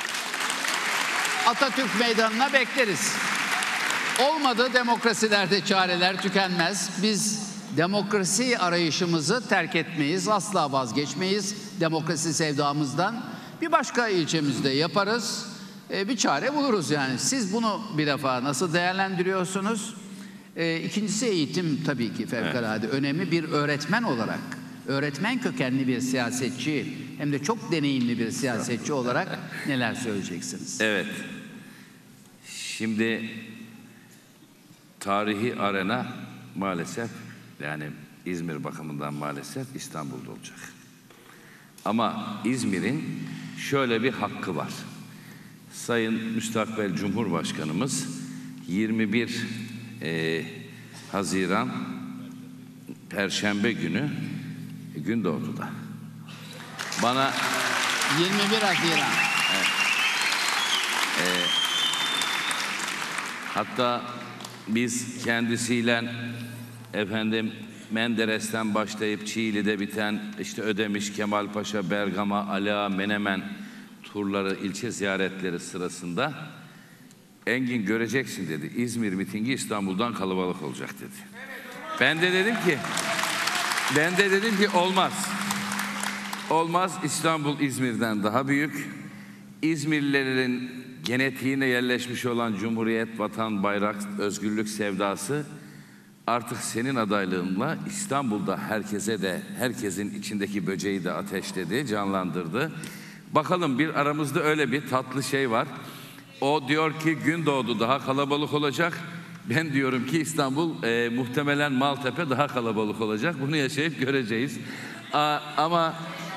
Atatürk Meydanı'na bekleriz. Olmadı, demokrasilerde çareler tükenmez. Biz demokrasi arayışımızı terk etmeyiz, asla vazgeçmeyiz demokrasi sevdamızdan. Bir başka ilçemizde yaparız, bir çare buluruz yani. Siz bunu bir defa nasıl değerlendiriyorsunuz? İkincisi eğitim tabii ki fevkalade önemli. Bir öğretmen olarak, öğretmen kökenli bir siyasetçi, hem de çok deneyimli bir siyasetçi olarak neler söyleyeceksiniz? Evet. Şimdi tarihi arena maalesef, yani İzmir bakımından maalesef İstanbul'da olacak. Ama İzmir'in şöyle bir hakkı var. Sayın Müstakbel Cumhurbaşkanımız 21 Haziran Perşembe günü Gündoğdu'da. Bana 21 Haziran. Hatta biz kendisiyle Menderes'ten başlayıp Çiğli'de biten işte Ödemiş, Kemalpaşa, Bergama, Ala, Menemen turları, ilçe ziyaretleri sırasında Engin göreceksin dedi. İzmir mitingi İstanbul'dan kalabalık olacak dedi. Ben de dedim ki olmaz. Olmaz, İstanbul İzmir'den daha büyük. İzmirlilerin genetiğine yerleşmiş olan Cumhuriyet, vatan, bayrak, özgürlük sevdası artık senin adaylığınla İstanbul'da herkesin içindeki böceği de ateşledi, canlandırdı. Bakalım, bir aramızda öyle bir tatlı şey var. O diyor ki Gündoğdu daha kalabalık olacak. Ben diyorum ki İstanbul muhtemelen Maltepe daha kalabalık olacak. Bunu yaşayıp göreceğiz. Ama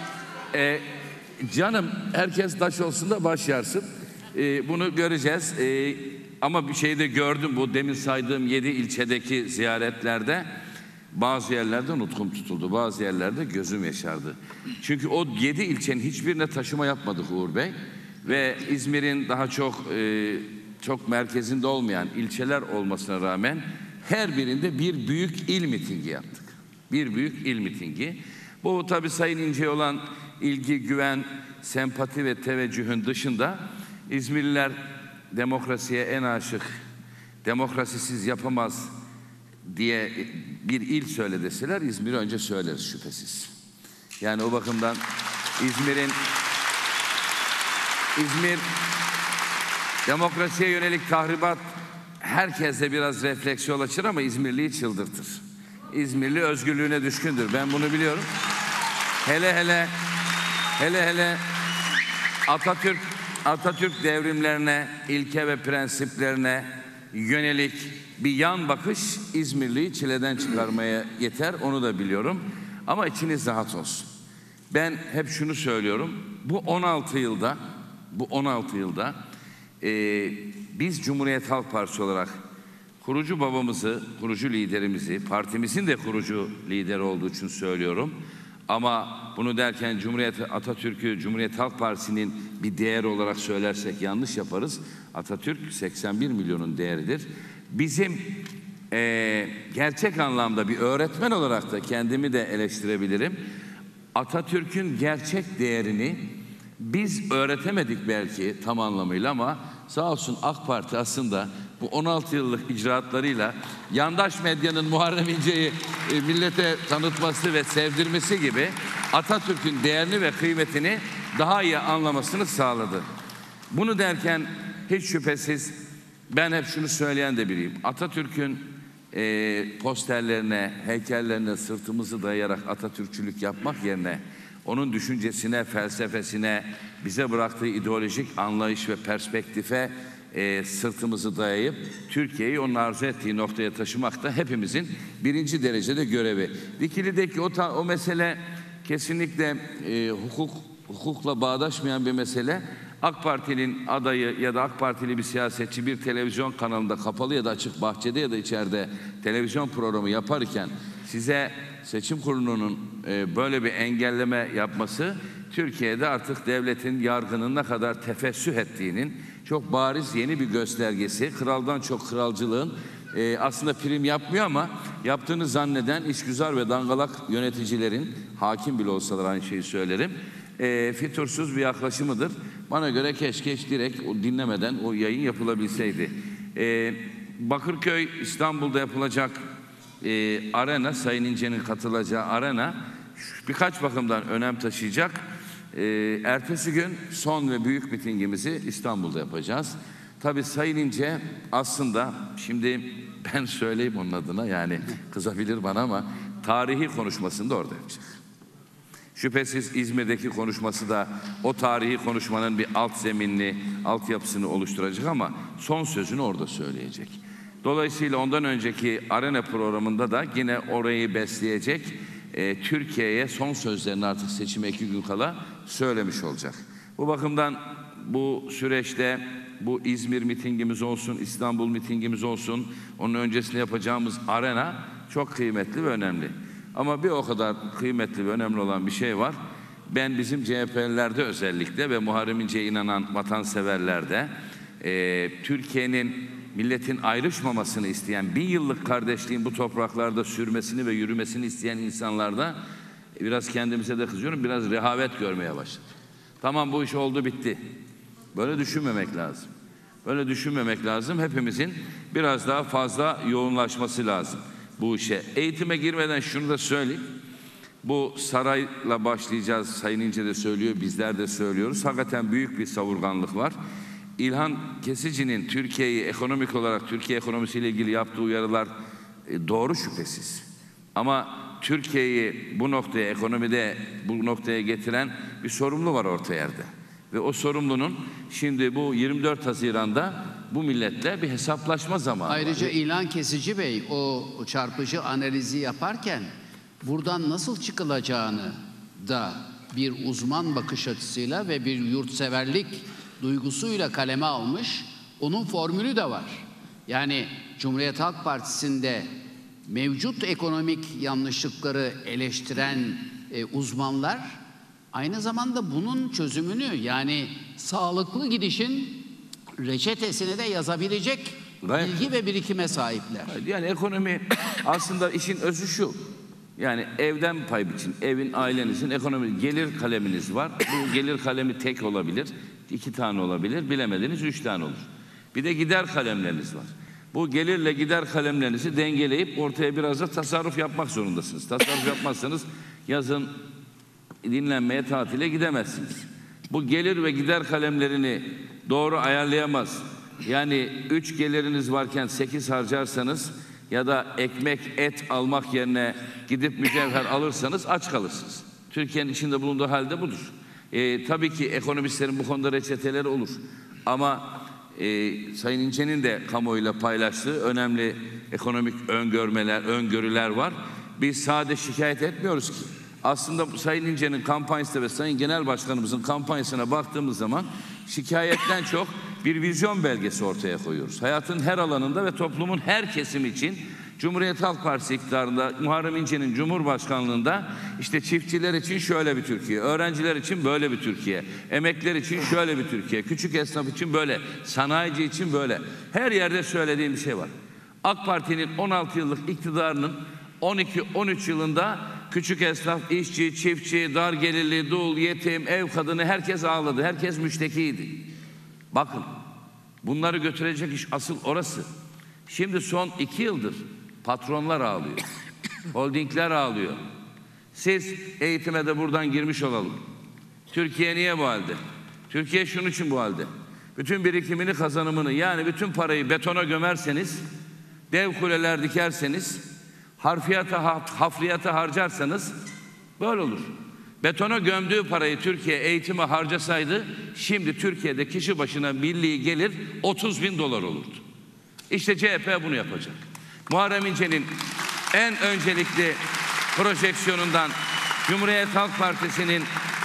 canım, herkes taş olsun da baş yarsın. Bunu göreceğiz. Ama bir şey de gördüm, bu demin saydığım 7 ilçedeki ziyaretlerde bazı yerlerde nutkum tutuldu, bazı yerlerde gözüm yaşardı. Çünkü o 7 ilçenin hiçbirine taşıma yapmadık Uğur Bey. Ve İzmir'in daha çok merkezinde olmayan ilçeler olmasına rağmen her birinde bir büyük il mitingi yaptık. Bir büyük il mitingi. Bu tabii Sayın İnce'ye olan ilgi, güven, sempati ve teveccühün dışında İzmirliler demokrasiye en aşık, demokrasisiz yapamaz diye bir il söyle deseler İzmir'i önce söyleriz şüphesiz. Yani o bakımdan İzmir demokrasiye yönelik tahribat herkeste biraz refleks yol açır ama İzmirliyi çıldırtır. İzmirli özgürlüğüne düşkündür. Ben bunu biliyorum. Hele Atatürk devrimlerine, ilke ve prensiplerine yönelik bir yan bakış İzmirliyi çileden çıkarmaya yeter. Onu da biliyorum. Ama içiniz rahat olsun. Ben hep şunu söylüyorum. Bu 16 yılda biz Cumhuriyet Halk Partisi olarak kurucu babamızı, kurucu liderimizi, partimizin de kurucu lideri olduğu için söylüyorum. Ama bunu derken Atatürk'ü Cumhuriyet Halk Partisi'nin bir değer olarak söylersek yanlış yaparız. Atatürk 81 milyonun değeridir. Bizim gerçek anlamda bir öğretmen olarak da kendimi de eleştirebilirim. Atatürk'ün gerçek değerini biz öğretemedik belki tam anlamıyla ama sağ olsun AK Parti aslında bu 16 yıllık icraatlarıyla yandaş medyanın Muharrem İnce'yi millete tanıtması ve sevdirmesi gibi Atatürk'ün değerini ve kıymetini daha iyi anlamasını sağladı. Bunu derken hiç şüphesiz ben hep şunu söyleyen de biriyim. Atatürk'ün posterlerine, heykellerine sırtımızı dayayarak Atatürkçülük yapmak yerine onun düşüncesine, felsefesine, bize bıraktığı ideolojik anlayış ve perspektife sırtımızı dayayıp Türkiye'yi onun arzu ettiği noktaya taşımak da hepimizin birinci derecede görevi. Dikili'deki o mesele kesinlikle hukukla bağdaşmayan bir mesele. AK Parti'nin adayı ya da AK Partili bir siyasetçi bir televizyon kanalında kapalı ya da açık, bahçede ya da içeride televizyon programı yaparken size seçim kurulunun böyle bir engelleme yapması Türkiye'de artık devletin, yargının ne kadar tefessüh ettiğinin çok bariz yeni bir göstergesi. Kraldan çok kralcılığın aslında prim yapmıyor ama yaptığını zanneden işgüzar ve dangalak yöneticilerin, hakim bile olsalar aynı şeyi söylerim, fütursuz bir yaklaşımıdır. Bana göre keşke hiç direkt dinlemeden o yayın yapılabilseydi. Bakırköy, İstanbul'da yapılacak arena, Sayın İnce'nin katılacağı arena birkaç bakımdan önem taşıyacak. Ertesi gün son ve büyük mitingimizi İstanbul'da yapacağız. Tabii Sayın İnce aslında, şimdi ben söyleyeyim onun adına, yani kızabilir bana ama tarihi konuşmasını da orada yapacak. Şüphesiz İzmir'deki konuşması da o tarihi konuşmanın bir alt zeminini, altyapısını oluşturacak ama son sözünü orada söyleyecek. Dolayısıyla ondan önceki arena programında da yine orayı besleyecek, Türkiye'ye son sözlerini artık seçime 2 gün kala söylemiş olacak. Bu bakımdan bu süreçte bu İzmir mitingimiz olsun, İstanbul mitingimiz olsun, onun öncesinde yapacağımız arena çok kıymetli ve önemli. Ama bir o kadar kıymetli ve önemli olan bir şey var. Ben bizim CHP'lilerde özellikle ve Muharrem İnce'ye inanan vatanseverlerde Türkiye'nin, milletin ayrışmamasını isteyen, 1000 yıllık kardeşliğin bu topraklarda sürmesini ve yürümesini isteyen insanlarda biraz kendimize de kızıyorum, biraz rehavet görmeye başladık. Tamam, bu iş oldu bitti. Böyle düşünmemek lazım. Böyle düşünmemek lazım. Hepimizin biraz daha fazla yoğunlaşması lazım bu işe. Eğitime girmeden şunu da söyleyeyim. Bu sarayla başlayacağız. Sayın İnce de söylüyor, bizler de söylüyoruz. Hakikaten büyük bir savurganlık var. İlhan Kesici'nin Türkiye'yi ekonomik olarak, Türkiye ekonomisiyle ilgili yaptığı uyarılar doğru şüphesiz. Ama Türkiye'yi bu noktaya, ekonomide bu noktaya getiren bir sorumlu var orta yerde. Ve o sorumlunun şimdi bu 24 Haziran'da bu milletle bir hesaplaşma zamanı. Ayrıca var. İlhan Kesici Bey o çarpıcı analizi yaparken buradan nasıl çıkılacağını da bir uzman bakış açısıyla ve bir yurtseverlik duygusuyla kaleme almış. Onun formülü de var. Yani Cumhuriyet Halk Partisi'nde mevcut ekonomik yanlışlıkları eleştiren uzmanlar aynı zamanda bunun çözümünü, yani sağlıklı gidişin reçetesini de yazabilecek bilgi ve birikime sahipler. Yani ekonomi aslında işin özü şu. Yani evden pay biçin, evin, ailenizin ekonomi, gelir kaleminiz var. Bu gelir kalemi tek olabilir, 2 tane olabilir, bilemediniz 3 tane olur. Bir de gider kalemleriniz var. Bu gelirle gider kalemlerinizi dengeleyip ortaya biraz da tasarruf yapmak zorundasınız. Tasarruf yapmazsanız yazın dinlenmeye, tatile gidemezsiniz. Bu gelir ve gider kalemlerini doğru ayarlayamaz. Yani 3 geliriniz varken 8 harcarsanız ya da ekmek, et almak yerine gidip mücevher alırsanız aç kalırsınız. Türkiye'nin içinde bulunduğu halde budur. Tabii ki ekonomistlerin bu konuda reçeteleri olur. Ama Sayın İnce'nin de kamuoyuyla paylaştığı önemli ekonomik öngörüler var. Biz sadece şikayet etmiyoruz ki. Aslında Sayın İnce'nin kampanyasına ve Sayın Genel Başkanımızın kampanyasına baktığımız zaman şikayetten çok bir vizyon belgesi ortaya koyuyoruz. Hayatın her alanında ve toplumun her kesimi için Cumhuriyet Halk Partisi iktidarında, Muharrem İnce'nin Cumhurbaşkanlığında işte çiftçiler için şöyle bir Türkiye, öğrenciler için böyle bir Türkiye, emekliler için şöyle bir Türkiye, küçük esnaf için böyle, sanayici için böyle. Her yerde söylediğim bir şey var. AK Parti'nin 16 yıllık iktidarının 12-13 yılında küçük esnaf, işçi, çiftçi, dar gelirli, dul, yetim, ev kadını herkes ağladı, herkes müştekiydi. Bakın, bunları götürecek iş asıl orası. Şimdi son 2 yıldır patronlar ağlıyor, holdingler ağlıyor. Siz eğitime de buradan girmiş olalım. Türkiye niye bu halde? Türkiye şunun için bu halde. Bütün birikimini, kazanımını, yani bütün parayı betona gömerseniz, dev kuleler dikerseniz, hafriyata harcarsanız böyle olur. Betona gömdüğü parayı Türkiye eğitime harcasaydı şimdi Türkiye'de kişi başına milli gelir 30.000 dolar olurdu. İşte CHP bunu yapacak. Muharrem İnce'nin en öncelikli projeksiyonundan, Cumhuriyet Halk Partisi'nin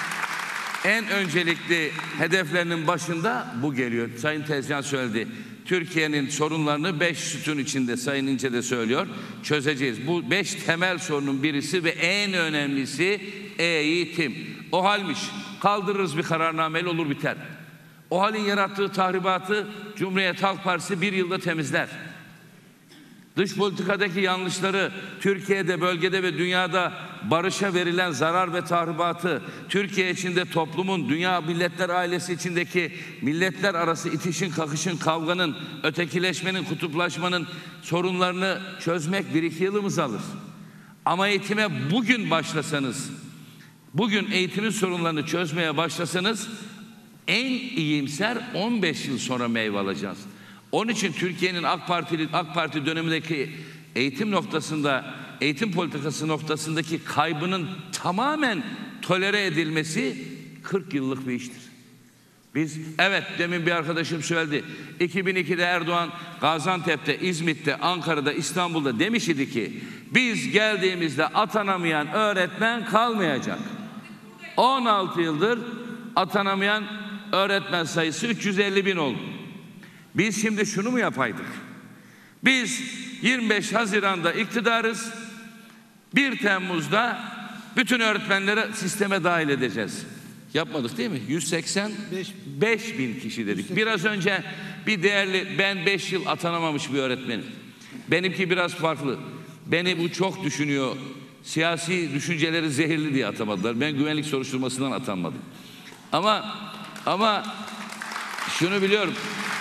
en öncelikli hedeflerinin başında bu geliyor. Sayın Tezcan söyledi. Türkiye'nin sorunlarını 5 sütun içinde, Sayın İnce de söylüyor, çözeceğiz. Bu 5 temel sorunun birisi ve en önemlisi eğitim. O halmiş kaldırırız bir kararnameyle, olur biter. O halin yarattığı tahribatı Cumhuriyet Halk Partisi bir yılda temizler. Dış politikadaki yanlışları, Türkiye'de, bölgede ve dünyada barışa verilen zarar ve tahribatı, Türkiye içinde toplumun, dünya milletler ailesi içindeki milletler arası itişin, kakışın, kavganın, ötekileşmenin, kutuplaşmanın sorunlarını çözmek 1-2 yılımızı alır. Ama eğitime bugün başlasanız, bugün eğitimin sorunlarını çözmeye başlasanız en iyimser 15 yıl sonra meyve alacağız. Onun için Türkiye'nin AK Parti dönemindeki eğitim noktasında, eğitim politikası noktasındaki kaybının tamamen tolere edilmesi 40 yıllık bir iştir. Biz, evet, demin bir arkadaşım söyledi. 2002'de Erdoğan Gaziantep'te, İzmit'te, Ankara'da, İstanbul'da demiş idi ki biz geldiğimizde atanamayan öğretmen kalmayacak. 16 yıldır atanamayan öğretmen sayısı 350 bin oldu. Biz şimdi şunu mu yapaydık? Biz 25 Haziran'da iktidarız. 1 Temmuz'da bütün öğretmenleri sisteme dahil edeceğiz. Yapmadık değil mi? 185 bin kişi dedik. Biraz önce bir değerli, ben 5 yıl atanamamış bir öğretmenim. Benimki biraz farklı. Beni bu çok düşünüyor. Siyasi düşünceleri zehirli diye atamadılar. Ben güvenlik soruşturmasından atanmadım. Ama şunu biliyorum.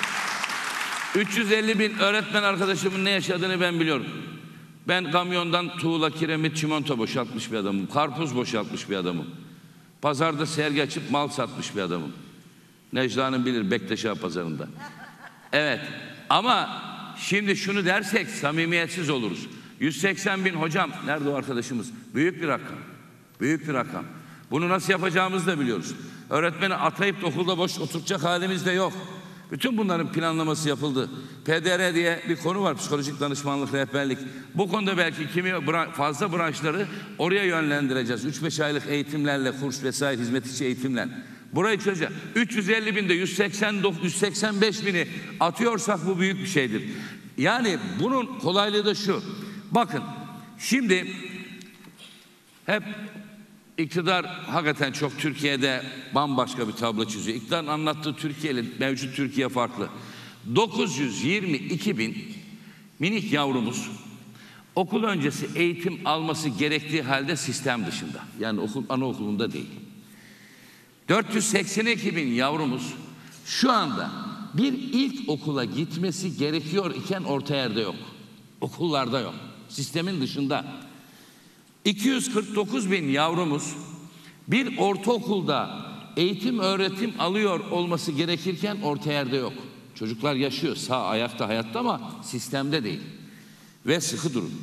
350 bin öğretmen arkadaşımın ne yaşadığını ben biliyorum. Ben kamyondan tuğla, kiremit, çimento boşaltmış bir adamım. Karpuz boşaltmış bir adamım. Pazarda sergi açıp mal satmış bir adamım. Necla Hanım bilir, Bektaş'a pazarında. Evet, ama şimdi şunu dersek samimiyetsiz oluruz. 180 bin hocam, nerede o arkadaşımız? Büyük bir rakam. Büyük bir rakam. Bunu nasıl yapacağımızı da biliyoruz. Öğretmeni atayıp da okulda boş oturtacak halimiz de yok. Bütün bunların planlaması yapıldı. PDR diye bir konu var, psikolojik danışmanlık, rehberlik. Bu konuda belki fazla branşları oraya yönlendireceğiz. 3-5 aylık eğitimlerle, kurs vesaire, hizmet içi eğitimler. Burayı çözeceğiz. 350 binde 185 bini atıyorsak bu büyük bir şeydir. Yani bunun kolaylığı da şu. Bakın, şimdi hep İktidar hakikaten çok Türkiye'de bambaşka bir tablo çiziyor. İktidarın anlattığı Türkiye ile mevcut Türkiye farklı. 922 bin minik yavrumuz okul öncesi eğitim alması gerektiği halde sistem dışında. Yani anaokulunda değil. 482 bin yavrumuz şu anda bir ilk okula gitmesi gerekiyor iken orta yerde yok. Okullarda yok. Sistemin dışında. 249 bin yavrumuz bir ortaokulda eğitim öğretim alıyor olması gerekirken orta yerde yok. Çocuklar yaşıyor, sağ ayakta, hayatta ama sistemde değil. Ve sıkı durun.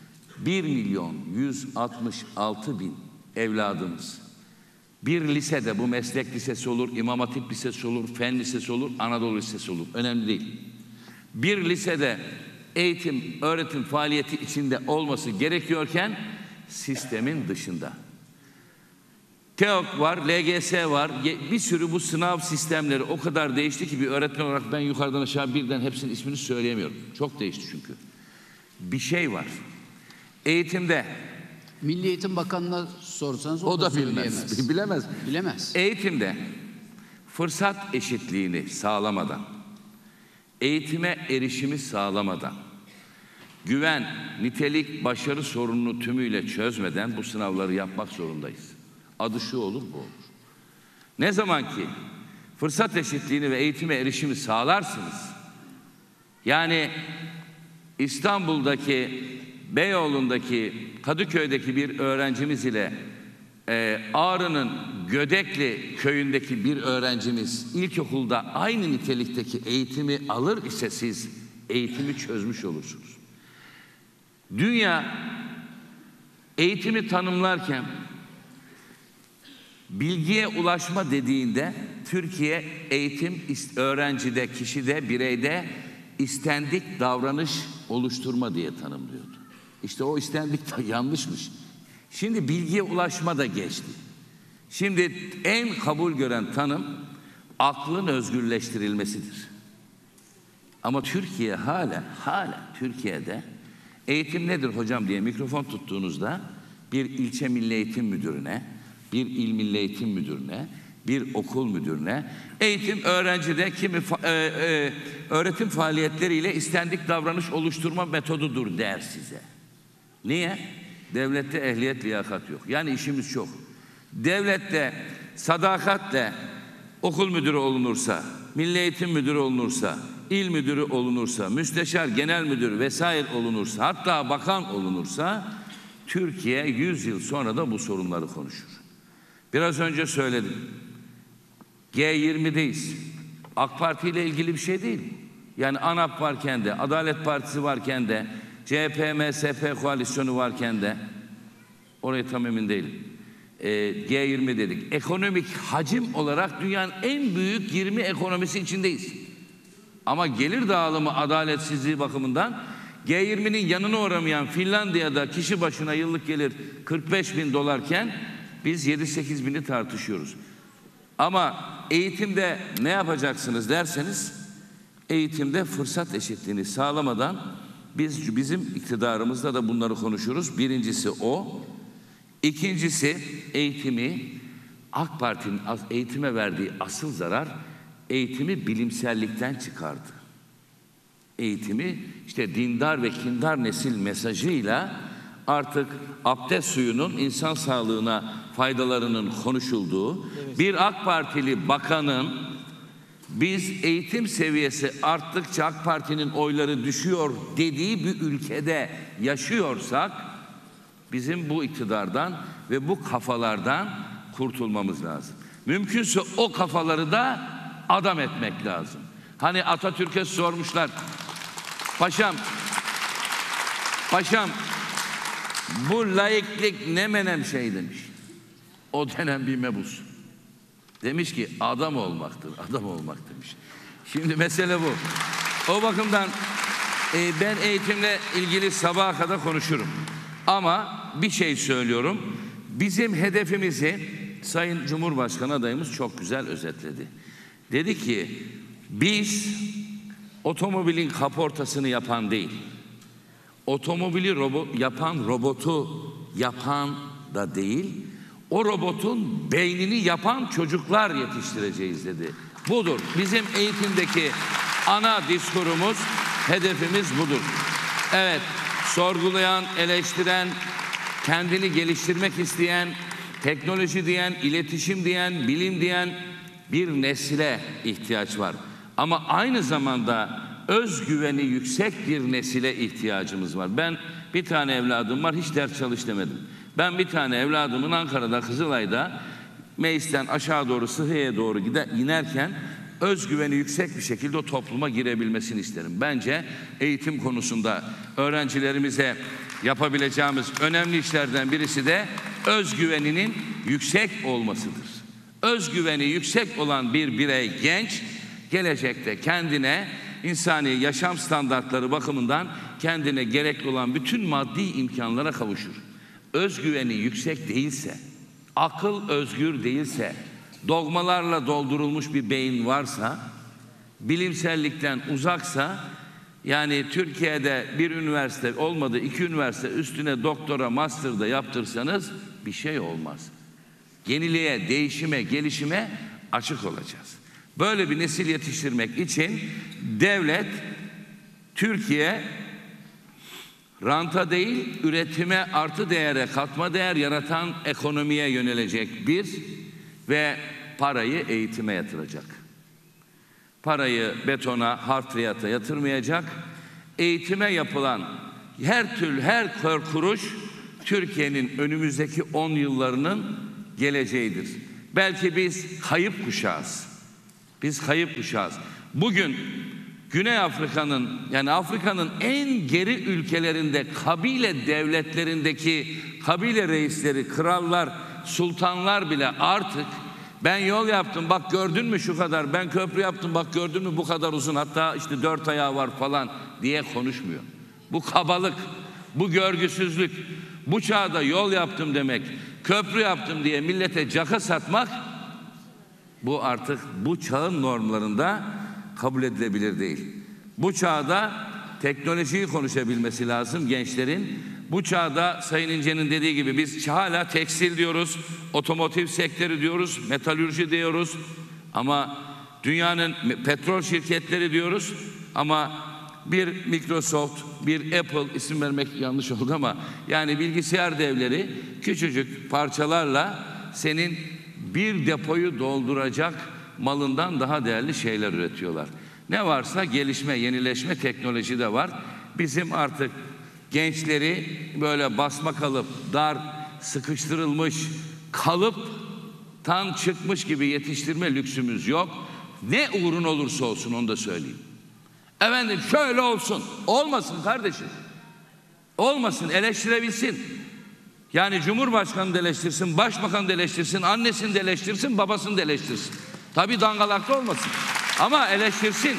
1.166.000 evladımız bir lisede, bu meslek lisesi olur, İmam Hatip Lisesi olur, Fen Lisesi olur, Anadolu Lisesi olur. Önemli değil. Bir lisede eğitim, öğretim faaliyeti içinde olması gerekiyorken sistemin dışında. TEOK var, LGS var, bir sürü bu sınav sistemleri o kadar değişti ki bir öğretmen olarak ben yukarıdan aşağı birden hepsinin ismini söyleyemiyorum. Çok değişti çünkü. Bir şey var. Eğitimde Milli Eğitim Bakanı'na sorsanız o da bilmez. Bilemez. Eğitimde fırsat eşitliğini sağlamadan, eğitime erişimi sağlamadan, güven, nitelik, başarı sorununu tümüyle çözmeden bu sınavları yapmak zorundayız. Adı şu olur, bu olur. Ne zaman ki fırsat eşitliğini ve eğitime erişimi sağlarsınız, yani İstanbul'daki, Beyoğlu'ndaki, Kadıköy'deki bir öğrencimiz ile Ağrı'nın Gödekli köyündeki bir öğrencimiz ilkokulda aynı nitelikteki eğitimi alır ise siz eğitimi çözmüş olursunuz. Dünya eğitimi tanımlarken bilgiye ulaşma dediğinde Türkiye eğitim öğrencide, kişide, bireyde istendik davranış oluşturma diye tanımlıyordu. İşte o istendik de yanlışmış. Şimdi bilgiye ulaşma da geçti. Şimdi en kabul gören tanım aklın özgürleştirilmesidir. Ama Türkiye hala Türkiye'de eğitim nedir hocam diye mikrofon tuttuğunuzda bir ilçe milli eğitim müdürüne, bir il milli eğitim müdürüne, bir okul müdürüne eğitim öğrencide öğretim faaliyetleriyle istendik davranış oluşturma metodudur der size. Niye? Devlette ehliyet, liyakat yok. Yani işimiz çok. Devlette sadakatle okul müdürü olunursa, milli eğitim müdürü olunursa, il müdürü olunursa, müsteşar, genel müdür vesaire olunursa, hatta bakan olunursa, Türkiye 100 yıl sonra da bu sorunları konuşur. Biraz önce söyledim. G20'deyiz. AK Parti ile ilgili bir şey değil. Yani ANAP varken de, Adalet Partisi varken de, CHP, MSP koalisyonu varken de, oraya tam emin değilim. G20 dedik. Ekonomik hacim olarak dünyanın en büyük 20 ekonomisi içindeyiz. Ama gelir dağılımı adaletsizliği bakımından G20'nin yanına uğramayan Finlandiya'da kişi başına yıllık gelir 45.000 dolarken biz 7-8 bini tartışıyoruz. Ama eğitimde ne yapacaksınız derseniz, eğitimde fırsat eşitliğini sağlamadan bizim iktidarımızda da bunları konuşuruz. Birincisi o. İkincisi eğitimi, AK Parti'nin eğitime verdiği asıl zarar, eğitimi bilimsellikten çıkardı. Eğitimi işte dindar ve kindar nesil mesajıyla artık abdest suyunun insan sağlığına faydalarının konuşulduğu, bir AK Partili bakanın biz eğitim seviyesi arttıkça AK Parti'nin oyları düşüyor dediği bir ülkede yaşıyorsak, bizim bu iktidardan ve bu kafalardan kurtulmamız lazım. Mümkünse o kafaları da adam etmek lazım. Hani Atatürk'e sormuşlar, paşam bu laiklik ne menem şey demiş. O dönem bir mebus. Demiş ki adam olmaktır, adam olmak demiş. Şimdi mesele bu. O bakımdan ben eğitimle ilgili sabaha kadar konuşurum. Ama bir şey söylüyorum. Bizim hedefimizi Sayın Cumhurbaşkanı adayımız çok güzel özetledi. Dedi ki biz otomobilin kaportasını yapan değil, otomobili yapan robotu yapan da değil, o robotun beynini yapan çocuklar yetiştireceğiz dedi. Budur. Bizim eğitimdeki ana diskurumuz, hedefimiz budur. Evet, sorgulayan, eleştiren, kendini geliştirmek isteyen, teknoloji diyen, iletişim diyen, bilim diyen bir nesile ihtiyaç var. Ama aynı zamanda özgüveni yüksek bir nesile ihtiyacımız var. Ben bir tane evladım var, hiç ders çalış demedim. Ben bir tane evladımın Ankara'da, Kızılay'da Meis'ten aşağı doğru Sıhhiye'ye doğru inerken özgüveni yüksek bir şekilde o topluma girebilmesini isterim. Bence eğitim konusunda öğrencilerimize yapabileceğimiz önemli işlerden birisi de özgüveninin yüksek olmasıdır. Özgüveni yüksek olan bir birey, genç, gelecekte kendine insani yaşam standartları bakımından kendine gerekli olan bütün maddi imkanlara kavuşur. Özgüveni yüksek değilse, akıl özgür değilse, dogmalarla doldurulmuş bir beyin varsa, bilimsellikten uzaksa, yani Türkiye'de bir üniversite olmadı, 2 üniversite üstüne doktora, master'da yaptırsanız bir şey olmaz. Yeniliğe, değişime, gelişime açık olacağız. Böyle bir nesil yetiştirmek için devlet, Türkiye ranta değil, üretime, artı değere, katma değer yaratan ekonomiye yönelecek ve parayı eğitime yatıracak. Parayı betona, harfiyata yatırmayacak. Eğitime yapılan her kuruş Türkiye'nin önümüzdeki 10 yıllarının geleceğidir. Belki biz kayıp kuşağız. Bugün Güney Afrika'nın, yani Afrika'nın en geri ülkelerinde kabile devletlerindeki kabile reisleri, krallar, sultanlar bile artık ben yol yaptım bak gördün mü şu kadar, ben köprü yaptım bak gördün mü bu kadar uzun, hatta işte 4 ayağı var falan diye konuşmuyor. Bu kabalık, bu görgüsüzlük, bu çağda yol yaptım demek, köprü yaptım diye millete caka satmak, bu artık bu çağın normlarında kabul edilebilir değil. Bu çağda teknolojiyi konuşabilmesi lazım gençlerin. Bu çağda Sayın İnce'nin dediği gibi biz hala tekstil diyoruz, otomotiv sektörü diyoruz, metalürji diyoruz ama dünyanın petrol şirketleri diyoruz ama bir Microsoft, bir Apple, isim vermek yanlış oldu ama yani bilgisayar devleri küçücük parçalarla senin bir depoyu dolduracak malından daha değerli şeyler üretiyorlar. Ne varsa gelişme, yenileşme, teknoloji de var. Bizim artık gençleri böyle basma kalıp, dar, sıkıştırılmış kalıptan çıkmış gibi yetiştirme lüksümüz yok. Ne uğrun olursa olsun onu da söyleyeyim. Efendim şöyle olsun. Olmasın kardeşim. Olmasın, eleştirebilsin. Yani Cumhurbaşkanı da eleştirsin, Başbakan da eleştirsin, annesini de eleştirsin, babasını da eleştirsin. Tabii dangalakta olmasın. Ama eleştirsin.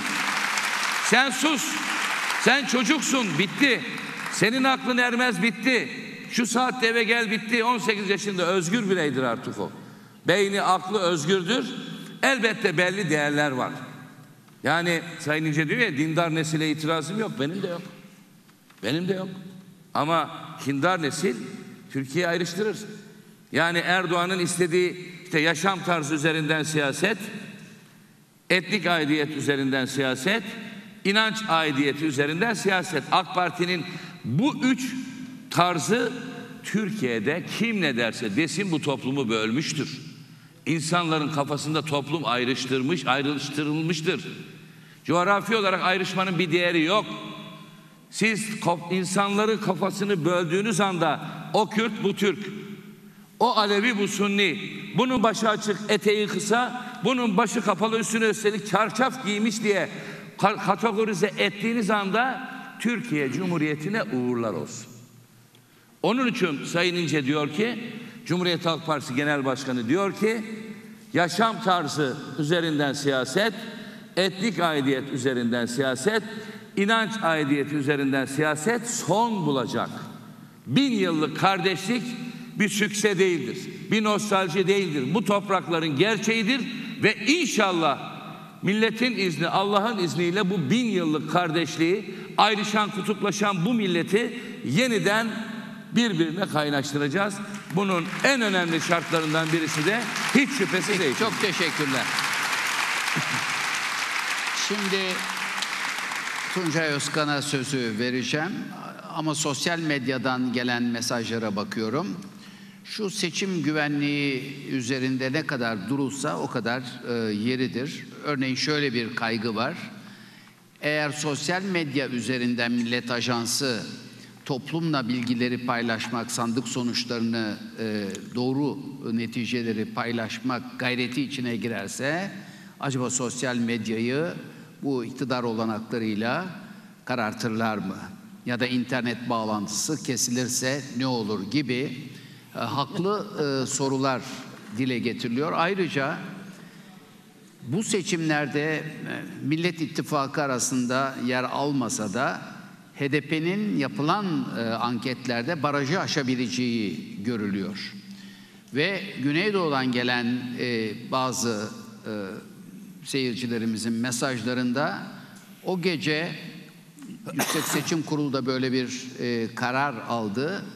Sen sus. Sen çocuksun, bitti. Senin aklın ermez, bitti. Şu saatte eve gel, bitti. 18 yaşında özgür bireydir artık o. Beyni, aklı özgürdür. Elbette belli değerler var. Yani Sayın İnce diyor ya, dindar nesile itirazım yok. Benim de yok. Benim de yok. Ama kindar nesil Türkiye'yi ayrıştırır. Yani Erdoğan'ın istediği işte yaşam tarzı üzerinden siyaset, etnik aidiyet üzerinden siyaset, inanç aidiyeti üzerinden siyaset. AK Parti'nin bu üç tarzı Türkiye'de kim ne derse desin bu toplumu bölmüştür. İnsanların kafasında toplum ayrıştırılmıştır. Coğrafi olarak ayrışmanın bir değeri yok. Siz insanların kafasını böldüğünüz anda o Kürt bu Türk, o Alevi bu Sunni, bunun başı açık eteği kısa, bunun başı kapalı üstüne üstelik çarşaf giymiş diye kategorize ettiğiniz anda Türkiye Cumhuriyeti'ne uğurlar olsun. Onun için Sayın İnce diyor ki, Cumhuriyet Halk Partisi Genel Başkanı diyor ki, yaşam tarzı üzerinden siyaset, etnik aidiyet üzerinden siyaset, inanç aidiyeti üzerinden siyaset son bulacak. 1000 yıllık kardeşlik bir sükse değildir, bir nostalji değildir. Bu toprakların gerçeğidir ve inşallah milletin izni, Allah'ın izniyle bu 1000 yıllık kardeşliği, ayrışan, kutuplaşan bu milleti yeniden birbirine kaynaştıracağız. Bunun en önemli şartlarından birisi de hiç şüphesiz değil. Çok teşekkürler. Şimdi Tuncay Özkan'a sözü vereceğim ama sosyal medyadan gelen mesajlara bakıyorum. Şu seçim güvenliği üzerinde ne kadar durulsa o kadar yeridir. Örneğin şöyle bir kaygı var. Eğer sosyal medya üzerinden Millet Ajansı toplumla bilgileri paylaşmak, sandık sonuçlarını, doğru neticeleri paylaşmak gayreti içine girerse, acaba sosyal medyayı bu iktidar olanaklarıyla karartırlar mı? Ya da internet bağlantısı kesilirse ne olur gibi haklı sorular dile getiriliyor. Ayrıca bu seçimlerde Millet İttifakı arasında yer almasa da HDP'nin yapılan anketlerde barajı aşabileceği görülüyor. Ve Güneydoğu'dan gelen bazı seyircilerimizin mesajlarında o gece Yüksek Seçim Kurulu da böyle bir karar aldı.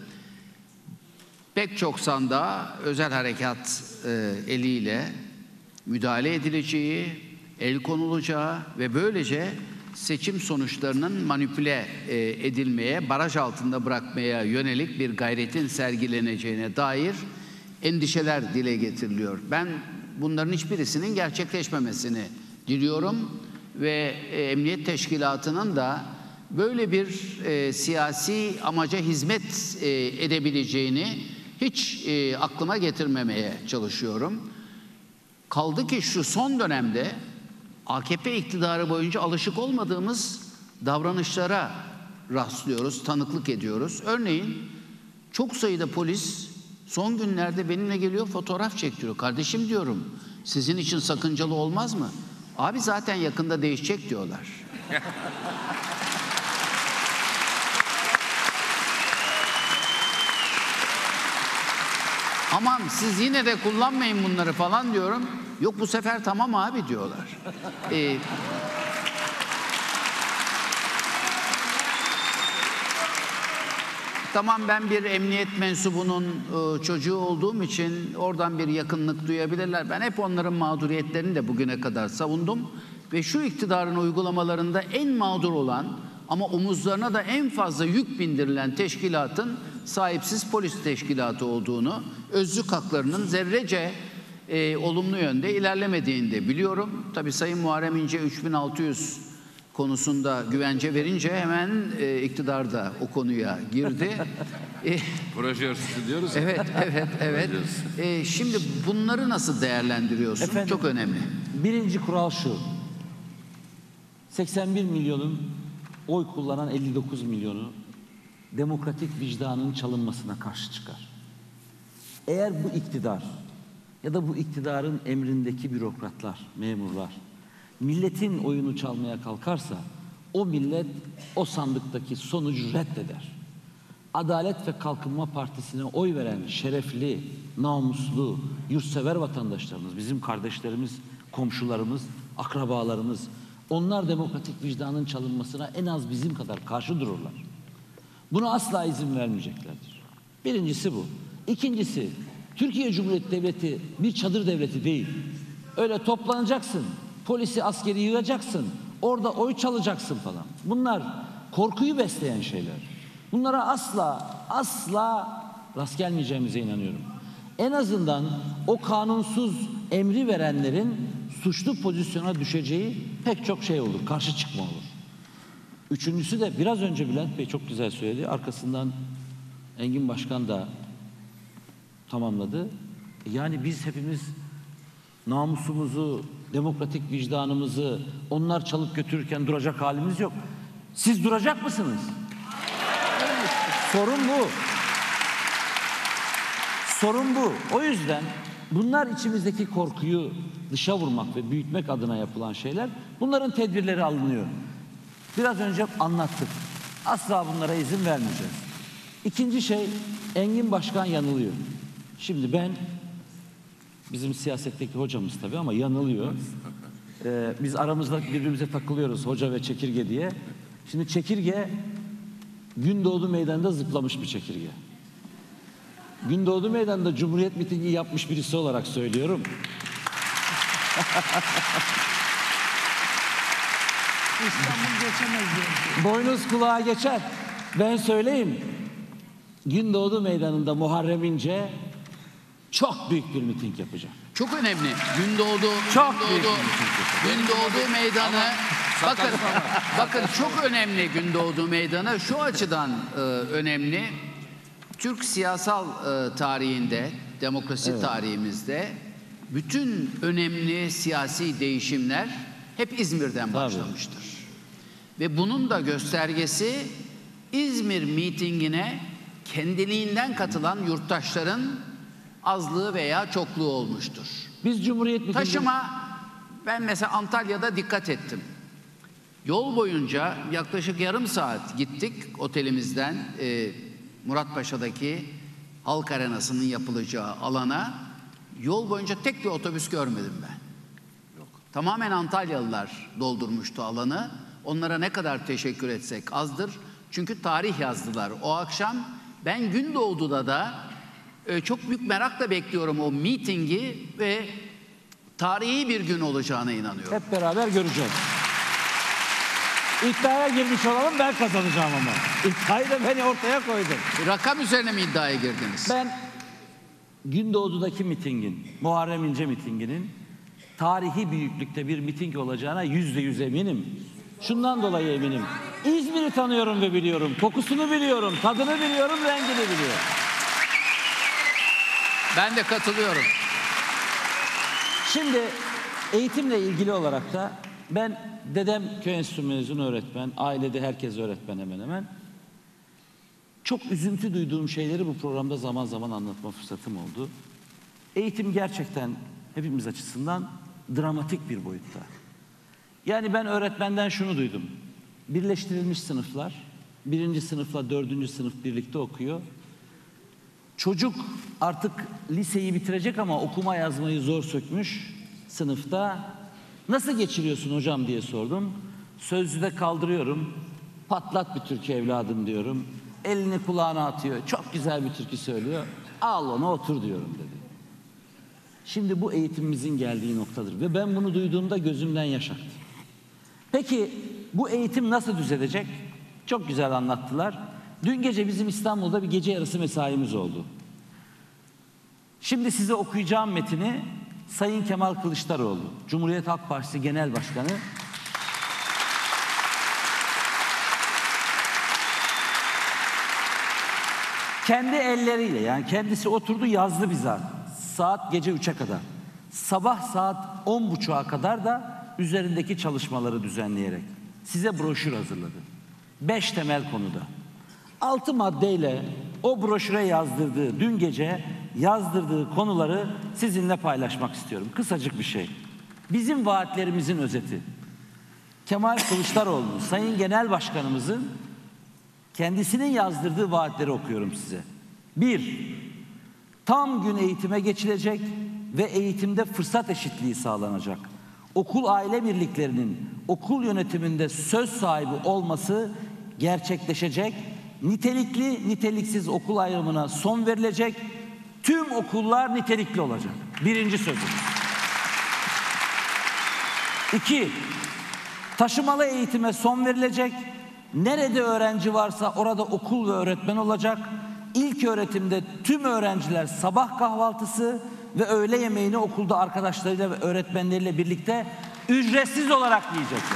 Pek çok sandığa özel harekat eliyle müdahale edileceği, el konulacağı ve böylece seçim sonuçlarının manipüle edilmeye, baraj altında bırakmaya yönelik bir gayretin sergileneceğine dair endişeler dile getiriliyor. Ben bunların hiçbirisinin gerçekleşmemesini diliyorum ve Emniyet Teşkilatı'nın da böyle bir siyasi amaca hizmet edebileceğini hiç aklıma getirmemeye çalışıyorum. Kaldı ki şu son dönemde AKP iktidarı boyunca alışık olmadığımız davranışlara rastlıyoruz, tanıklık ediyoruz. Örneğin çok sayıda polis son günlerde benimle geliyor, fotoğraf çektiriyor. Kardeşim diyorum, sizin için sakıncalı olmaz mı? Abi zaten yakında değişecek diyorlar. Aman siz yine de kullanmayın bunları falan diyorum. Yok bu sefer tamam abi diyorlar. Tamam, ben bir emniyet mensubunun çocuğu olduğum için oradan bir yakınlık duyabilirler. Ben hep onların mağduriyetlerini de bugüne kadar savundum. Ve şu iktidarın uygulamalarında en mağdur olan ama omuzlarına da en fazla yük bindirilen teşkilatın sahipsiz polis teşkilatı olduğunu, özlük haklarının zerrece olumlu yönde ilerlemediğini de biliyorum. Tabii Sayın Muharrem İnce 3600 konusunda güvence verince hemen iktidar da o konuya girdi. Proje hırsızı diyoruz ya. Evet. Şimdi bunları nasıl değerlendiriyorsun? Efendim, Çok önemli. Birinci kural şu. 81 milyonun oy kullanan 59 milyonu demokratik vicdanın çalınmasına karşı çıkar. Eğer bu iktidar ya da bu iktidarın emrindeki bürokratlar, memurlar milletin oyunu çalmaya kalkarsa o millet o sandıktaki sonucu reddeder. Adalet ve Kalkınma Partisi'ne oy veren şerefli, namuslu, yurtsever vatandaşlarımız, bizim kardeşlerimiz, komşularımız, akrabalarımız, onlar demokratik vicdanın çalınmasına en az bizim kadar karşı dururlar. Buna asla izin vermeyeceklerdir. Birincisi bu. İkincisi, Türkiye Cumhuriyeti Devleti bir çadır devleti değil. Öyle toplanacaksın, polisi, askeri yığacaksın, orada oy çalacaksın falan. Bunlar korkuyu besleyen şeyler. Bunlara asla rast gelmeyeceğimize inanıyorum. En azından o kanunsuz emri verenlerin suçlu pozisyona düşeceği pek çok şey olur, karşı çıkma olur. Üçüncüsü de biraz önce Bülent Bey çok güzel söyledi, arkasından Engin Başkan da tamamladı. Yani biz hepimiz namusumuzu, demokratik vicdanımızı onlar çalıp götürürken duracak halimiz yok. Siz duracak mısınız? Sorun bu. Sorun bu. O yüzden bunlar içimizdeki korkuyu dışa vurmak ve büyütmek adına yapılan şeyler. Bunların tedbirleri alınıyor. Biraz önce anlattık. Asla bunlara izin vermeyeceğiz. İkinci şey, Engin Başkan yanılıyor. Şimdi ben, bizim siyasetteki hocamız tabii ama yanılıyor. Biz aramızda birbirimize takılıyoruz, hoca ve çekirge diye. Şimdi çekirge Gündoğdu Meydanı'nda zıplamış bir çekirge. Gündoğdu Meydanı'nda Cumhuriyet mitingi yapmış birisi olarak söylüyorum. İstanbul geçemez diyor. Boynuz kulağa geçer. Ben söyleyeyim. Gündoğdu Meydanı'nda Muharrem İnce çok büyük bir miting yapacak. Çok önemli. Gündoğdu Meydanı. Bakın çok önemli Gündoğdu Meydanı. Şu açıdan önemli. Türk siyasal tarihinde, demokrasi tarihimizde bütün önemli siyasi değişimler hep İzmir'den başlamıştır. Ve bunun da göstergesi İzmir mitingine kendiliğinden katılan yurttaşların azlığı veya çokluğu olmuştur. Biz Cumhuriyet mitingi... Taşıma, ben mesela Antalya'da dikkat ettim. Yol boyunca yaklaşık yarım saat gittik otelimizden Muratpaşa'daki Halk Arenası'nın yapılacağı alana. Yol boyunca tek bir otobüs görmedim ben. Tamamen Antalyalılar doldurmuştu alanı. Onlara ne kadar teşekkür etsek azdır. Çünkü tarih yazdılar o akşam. Ben Gündoğdu'da da çok büyük merakla bekliyorum o mitingi ve tarihi bir gün olacağına inanıyorum. Hep beraber göreceğiz. İddiaya girmiş olalım, ben kazanacağım ama. İddiayı da beni ortaya koydum. Rakam üzerine mi iddiaya girdiniz? Ben Gündoğdu'daki mitingin, Muharrem İnce mitinginin tarihi büyüklükte bir miting olacağına %100 eminim. Şundan dolayı eminim. İzmir'i tanıyorum ve biliyorum. Kokusunu biliyorum, tadını biliyorum, rengini biliyorum. Ben de katılıyorum. Şimdi eğitimle ilgili olarak da ben dedem köy enstitüsü mezunu öğretmen, ailede herkes öğretmen hemen hemen. Çok üzüntü duyduğum şeyleri bu programda zaman zaman anlatma fırsatım oldu. Eğitim gerçekten hepimiz açısından dramatik bir boyutta. Yani ben öğretmenden şunu duydum. Birleştirilmiş sınıflar, 1. sınıfla 4. sınıf birlikte okuyor. Çocuk artık liseyi bitirecek ama okuma yazmayı zor sökmüş sınıfta. Nasıl geçiriyorsun hocam diye sordum. Sözlüde kaldırıyorum. Patlat bir Türkiye evladım diyorum. Elini kulağına atıyor. Çok güzel bir türkü söylüyor. Al onu otur diyorum dedi. Şimdi bu eğitimimizin geldiği noktadır. Ve ben bunu duyduğumda gözümden yaş aktı. Peki bu eğitim nasıl düzelecek? Çok güzel anlattılar. Dün gece bizim İstanbul'da bir gece yarısı mesaimiz oldu. Şimdi size okuyacağım metini Sayın Kemal Kılıçdaroğlu, Cumhuriyet Halk Partisi Genel Başkanı, kendi elleriyle, yani kendisi oturdu yazdı bizzat. Saat gece 3'e kadar. Sabah saat 10.30'a kadar da üzerindeki çalışmaları düzenleyerek size broşür hazırladı. 5 temel konuda. 6 maddeyle o broşüre yazdırdığı, dün gece yazdırdığı konuları sizinle paylaşmak istiyorum. Kısacık bir şey. Bizim vaatlerimizin özeti. Kemal Kılıçdaroğlu, Sayın Genel Başkanımızın kendisinin yazdırdığı vaatleri okuyorum size. 1. Tam gün eğitime geçilecek ve eğitimde fırsat eşitliği sağlanacak. Okul aile birliklerinin okul yönetiminde söz sahibi olması gerçekleşecek. Nitelikli, niteliksiz okul ayrımına son verilecek. Tüm okullar nitelikli olacak. Birinci sözümüz. 2. Taşımalı eğitime son verilecek. Nerede öğrenci varsa orada okul ve öğretmen olacak. İlk öğretimde tüm öğrenciler sabah kahvaltısı ve öğle yemeğini okulda arkadaşlarıyla ve öğretmenleriyle birlikte ücretsiz olarak yiyecekler.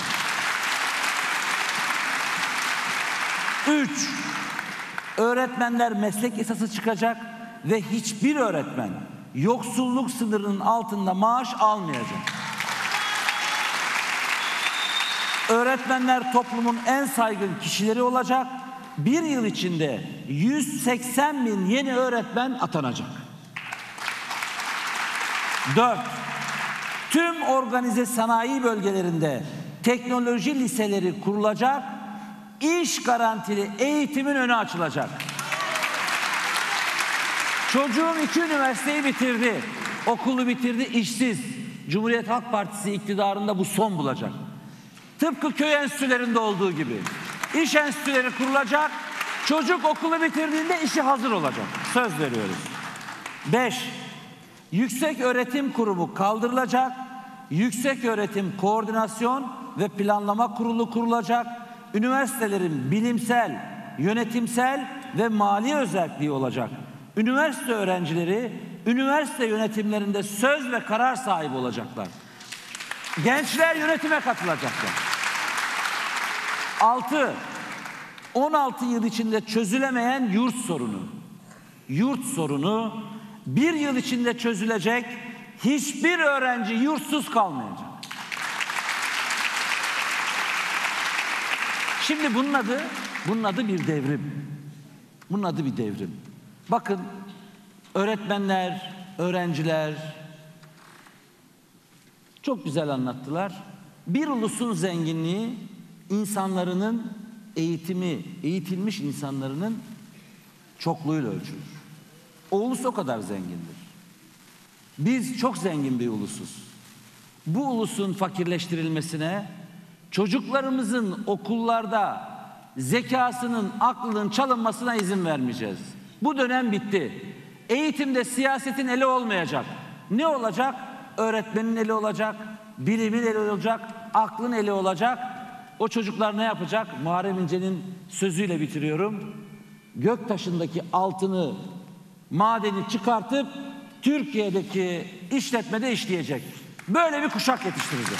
3. Öğretmenler meslek yasası çıkacak ve hiçbir öğretmen yoksulluk sınırının altında maaş almayacak. Öğretmenler toplumun en saygın kişileri olacak. Bir yıl içinde 180 bin yeni öğretmen atanacak. 4. Tüm organize sanayi bölgelerinde teknoloji liseleri kurulacak. İş garantili eğitimin önü açılacak. Çocuğum 2 üniversiteyi bitirdi. Okulu bitirdi, işsiz. Cumhuriyet Halk Partisi iktidarında bu son bulacak. Tıpkı köy enstitülerinde olduğu gibi. İş enstitüleri kurulacak. Çocuk okulu bitirdiğinde işi hazır olacak. Söz veriyoruz. 5. Yüksek Öğretim Kurumu kaldırılacak. Yüksek Öğretim Koordinasyon ve Planlama Kurulu kurulacak. Üniversitelerin bilimsel, yönetimsel ve mali özelliği olacak. Üniversite öğrencileri üniversite yönetimlerinde söz ve karar sahibi olacaklar. Gençler yönetime katılacaklar. 6. 16 yıl içinde çözülemeyen yurt sorunu. Yurt sorunu 1 yıl içinde çözülecek. Hiçbir öğrenci yurtsuz kalmayacak. Şimdi bunun adı bir devrim. Bunun adı bir devrim. Bakın öğretmenler, öğrenciler çok güzel anlattılar. Bir ulusun zenginliği insanların eğitilmiş insanların çokluğuyla ölçülür. O ulus o kadar zengindir. Biz çok zengin bir ulusuz. Bu ulusun fakirleştirilmesine, çocuklarımızın okullarda zekasının, aklının çalınmasına izin vermeyeceğiz. Bu dönem bitti. Eğitimde siyasetin eli olmayacak. Ne olacak? Öğretmenin eli olacak, bilimin eli olacak, aklın eli olacak. O çocuklar ne yapacak? Muharrem İnce'nin sözüyle bitiriyorum. Göktaşı'ndaki altını, madeni çıkartıp Türkiye'deki işletmede işleyecek. Böyle bir kuşak yetiştirecek.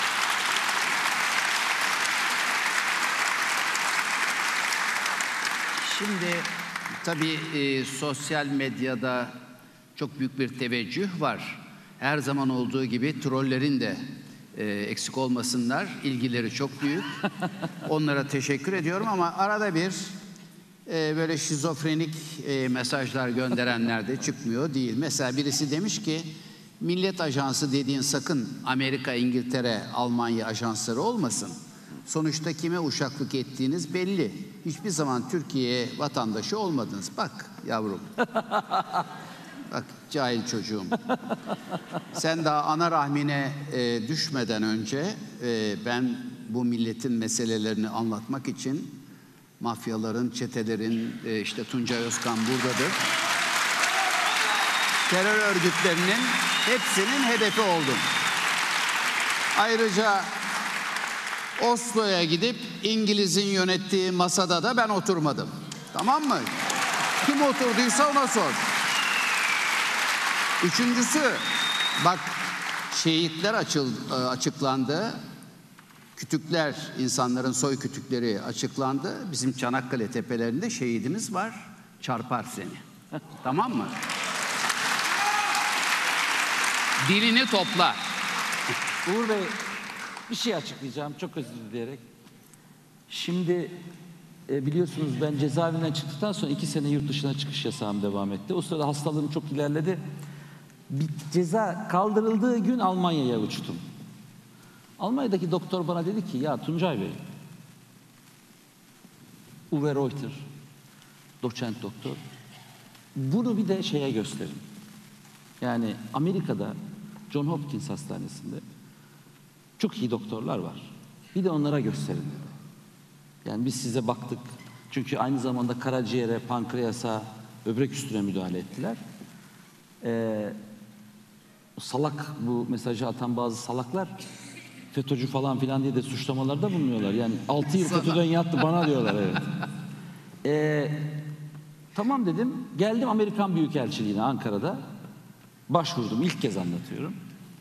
Şimdi tabii sosyal medyada çok büyük bir teveccüh var. Her zaman olduğu gibi trollerin de eksik olmasınlar. İlgileri çok büyük. Onlara teşekkür ediyorum ama arada bir böyle şizofrenik mesajlar gönderenler de çıkmıyor değil. Mesela birisi demiş ki millet ajansı dediğin sakın Amerika, İngiltere, Almanya ajansları olmasın. Sonuçta kime uşaklık ettiğiniz belli. Hiçbir zaman Türkiye vatandaşı olmadınız. Bak yavrum. Bak cahil çocuğum. Sen daha ana rahmine düşmeden önce ben bu milletin meselelerini anlatmak için mafyaların, çetelerin, işte Tuncay Özkan buradadır. Terör örgütlerinin hepsinin hedefi oldum. Ayrıca Oslo'ya gidip İngiliz'in yönettiği masada da ben oturmadım. Tamam mı? Kim oturduysa ona sor. Üçüncüsü, bak şehitler açıklandı. Kütükler, insanların soy kütükleri açıklandı. Bizim Çanakkale tepelerinde şehidimiz var. Çarpar seni. Tamam mı? Dilini topla. Uğur Bey, bir şey açıklayacağım çok özür dileyerek. Şimdi biliyorsunuz ben cezaevinden çıktıktan sonra 2 sene yurt dışına çıkış yasağım devam etti. O sırada hastalığım çok ilerledi. Bir ceza kaldırıldığı gün Almanya'ya uçtum. Almanya'daki doktor bana dedi ki ya Tuncay Bey, Uwe Reuter, doçent doktor, bunu bir de şeye gösterin. Yani Amerika'da John Hopkins Hastanesi'nde çok iyi doktorlar var. Bir de onlara gösterin dedi. Yani biz size baktık. Çünkü aynı zamanda karaciğere, pankreasa, böbrek üstüne müdahale ettiler. Salak, bu mesajı atan bazı salaklar FETÖ'cü falan filan diye de suçlamalarda bulunuyorlar. Yani 6 yıl FETÖ'den yattı bana diyorlar, evet. Tamam dedim. Geldim Amerikan Büyükelçiliğine Ankara'da. Başvurdum. İlk kez anlatıyorum.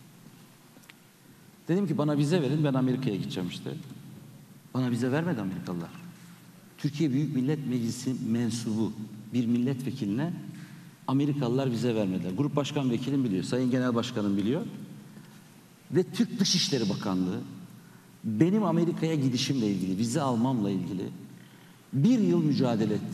Dedim ki bana vize verin, ben Amerika'ya gideceğim işte. Bana vize vermedi Amerikalılar. Türkiye Büyük Millet Meclisi mensubu bir milletvekиline Amerikalılar vize vermediler. Grup Başkan Vekilim biliyor, Sayın Genel Başkanım biliyor. Ve Türk Dışişleri Bakanlığı benim Amerika'ya gidişimle ilgili, vize almamla ilgili 1 yıl mücadele etti.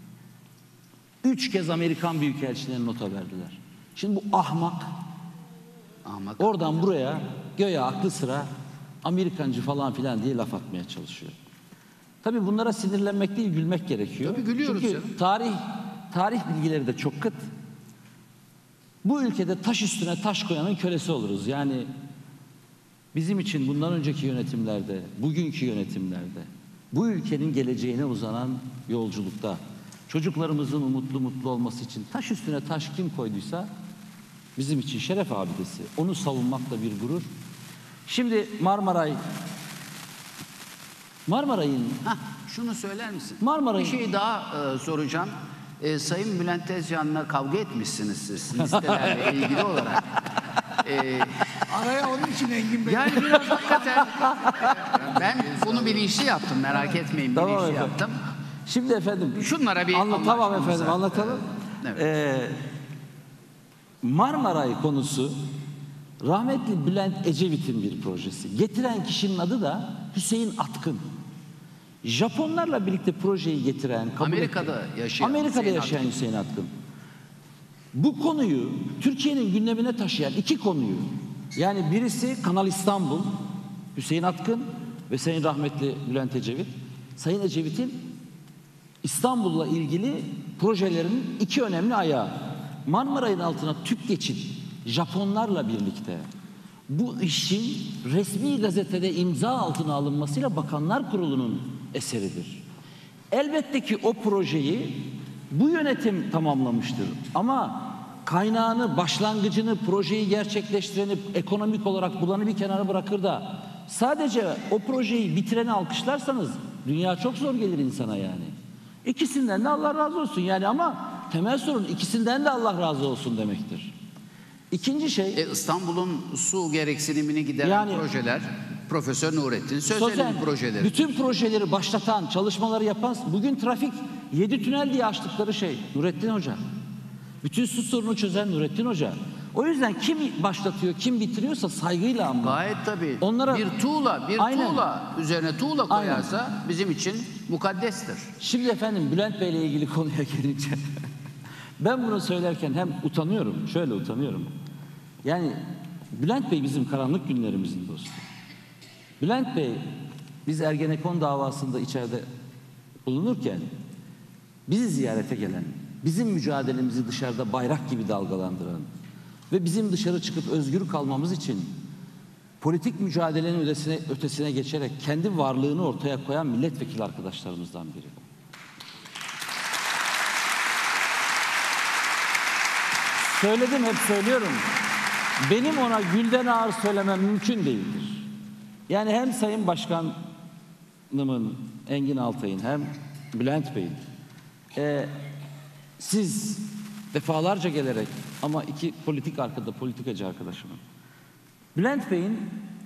3 kez Amerikan Büyükelçiliğine nota verdiler. Şimdi bu ahmak oradan buraya göya aklı sıra Amerikancı falan filan diye laf atmaya çalışıyor. Tabii bunlara sinirlenmek değil, gülmek gerekiyor. Tabii gülüyoruz çünkü canım. tarih bilgileri de çok kıt. Bu ülkede taş üstüne taş koyanın kölesi oluruz. Yani bizim için bundan önceki yönetimlerde, bugünkü yönetimlerde, bu ülkenin geleceğine uzanan yolculukta çocuklarımızın mutlu olması için taş üstüne taş kim koyduysa bizim için şeref abidesi. Onu savunmak da bir gurur. Şimdi Marmaray'ın... Şunu söyler misin? Marmaray'ın... Bir şey daha soracağım. Sayın Bülent Tezcan'la kavga etmişsiniz siz listelerle ilgili olarak. Araya onun için Engin Bey. Yani biraz hakikaten ben bunu bilinçli yaptım, merak etmeyin, Tamam bilinçli efendim. yaptım. Şimdi efendim... Şunlara bir Tamam efendim, anlatalım. Evet. Marmaray konusu rahmetli Bülent Ecevit'in bir projesi. Getiren kişinin adı da Hüseyin Atkın. Japonlarla birlikte projeyi getiren, Amerika'da yaşayan Hüseyin Atkın. Bu konuyu Türkiye'nin gündemine taşıyan 2 konuyu, yani birisi Kanal İstanbul, Hüseyin Atkın ve Sayın rahmetli Bülent Ecevit. Sayın Ecevit'in İstanbul'la ilgili projelerinin 2 önemli ayağı. Marmaray'ın altına tüp geçit Japonlarla birlikte bu işin resmi gazetede imza altına alınmasıyla Bakanlar Kurulu'nun eseridir. Elbette ki o projeyi bu yönetim tamamlamıştır. Ama kaynağını, başlangıcını, projeyi gerçekleştireni, ekonomik olarak bulanı bir kenara bırakır da sadece o projeyi bitireni alkışlarsanız dünya çok zor gelir insana yani. İkisinden de Allah razı olsun yani, ama temel sorun ikisinden de Allah razı olsun demektir. İkinci şey... İstanbul'un su gereksinimini gideren projeler, Profesör Nurettin Sözel'in projeleri. Bütün projeleri başlatan, çalışmaları yapan, bugün trafik 7 tünel diye açtıkları şey Nurettin Hoca. Bütün su sorunu çözen Nurettin Hoca. O yüzden kim başlatıyor, kim bitiriyorsa saygıyla anlar. Gayet tabii. Onlara... Bir tuğla üzerine tuğla koyarsa bizim için mukaddestir. Şimdi efendim Bülent Bey ile ilgili konuya gelince ben bunu söylerken hem utanıyorum, şöyle utanıyorum. Yani Bülent Bey bizim karanlık günlerimizin dostu. Bülent Bey, biz Ergenekon davasında içeride bulunurken bizi ziyarete gelen, bizim mücadelemizi dışarıda bayrak gibi dalgalandıran ve bizim dışarı çıkıp özgür kalmamız için politik mücadelenin ötesine geçerek kendi varlığını ortaya koyan milletvekili arkadaşlarımızdan biri. Söyledim, hep söylüyorum. Benim ona Gülden Ağır söylemem mümkün değildir. Yani hem Sayın Başkanımın, Engin Altay'ın, hem Bülent Bey'in, siz defalarca gelerek, ama iki politikacı arkadaşımın, Bülent Bey'in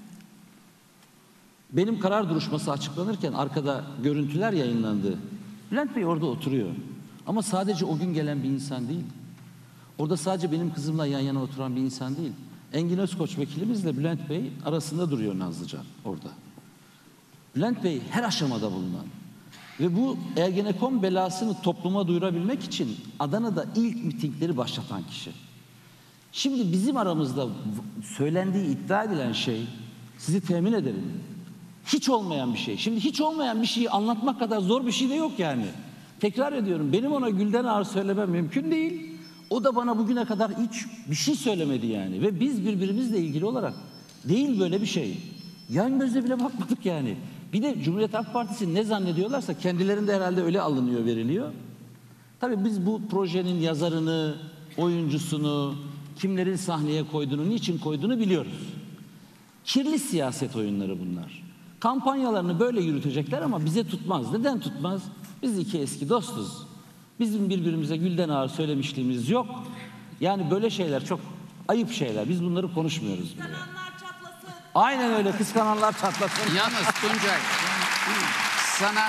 benim karar duruşması açıklanırken arkada görüntüler yayınlandı. Bülent Bey orada oturuyor. Ama sadece o gün gelen bir insan değil. Orada sadece benim kızımla yan yana oturan bir insan değil. Engin Özkoç vekilimizle Bülent Bey arasında duruyor Nazlıcan orada. Bülent Bey her aşamada bulunan ve bu Ergenekon belasını topluma duyurabilmek için Adana'da ilk mitingleri başlatan kişi. Şimdi bizim aramızda söylendiği iddia edilen şey, sizi temin ederim, hiç olmayan bir şey. Şimdi hiç olmayan bir şeyi anlatmak kadar zor bir şey de yok yani. Tekrar ediyorum, benim ona Gülden Ağır söylemem mümkün değil. O da bana bugüne kadar hiç bir şey söylemedi yani. Ve biz birbirimizle ilgili olarak değil böyle bir şey. Yan gözle bile bakmadık yani. Bir de Cumhuriyet Halk Partisi ne zannediyorlarsa kendilerinde herhalde öyle alınıyor, veriliyor. Tabii biz bu projenin yazarını, oyuncusunu, kimlerin sahneye koyduğunu, niçin koyduğunu biliyoruz. Kirli siyaset oyunları bunlar. Kampanyalarını böyle yürütecekler ama bize tutmaz. Neden tutmaz? Biz iki eski dostuz. Bizim birbirimize Gülden Ağır söylemişliğimiz yok. Yani böyle şeyler çok ayıp şeyler. Biz bunları konuşmuyoruz bile. Kıskananlar çatlasın. Aynen öyle, kıskananlar çatlasın. Yalnız Tuncay, sana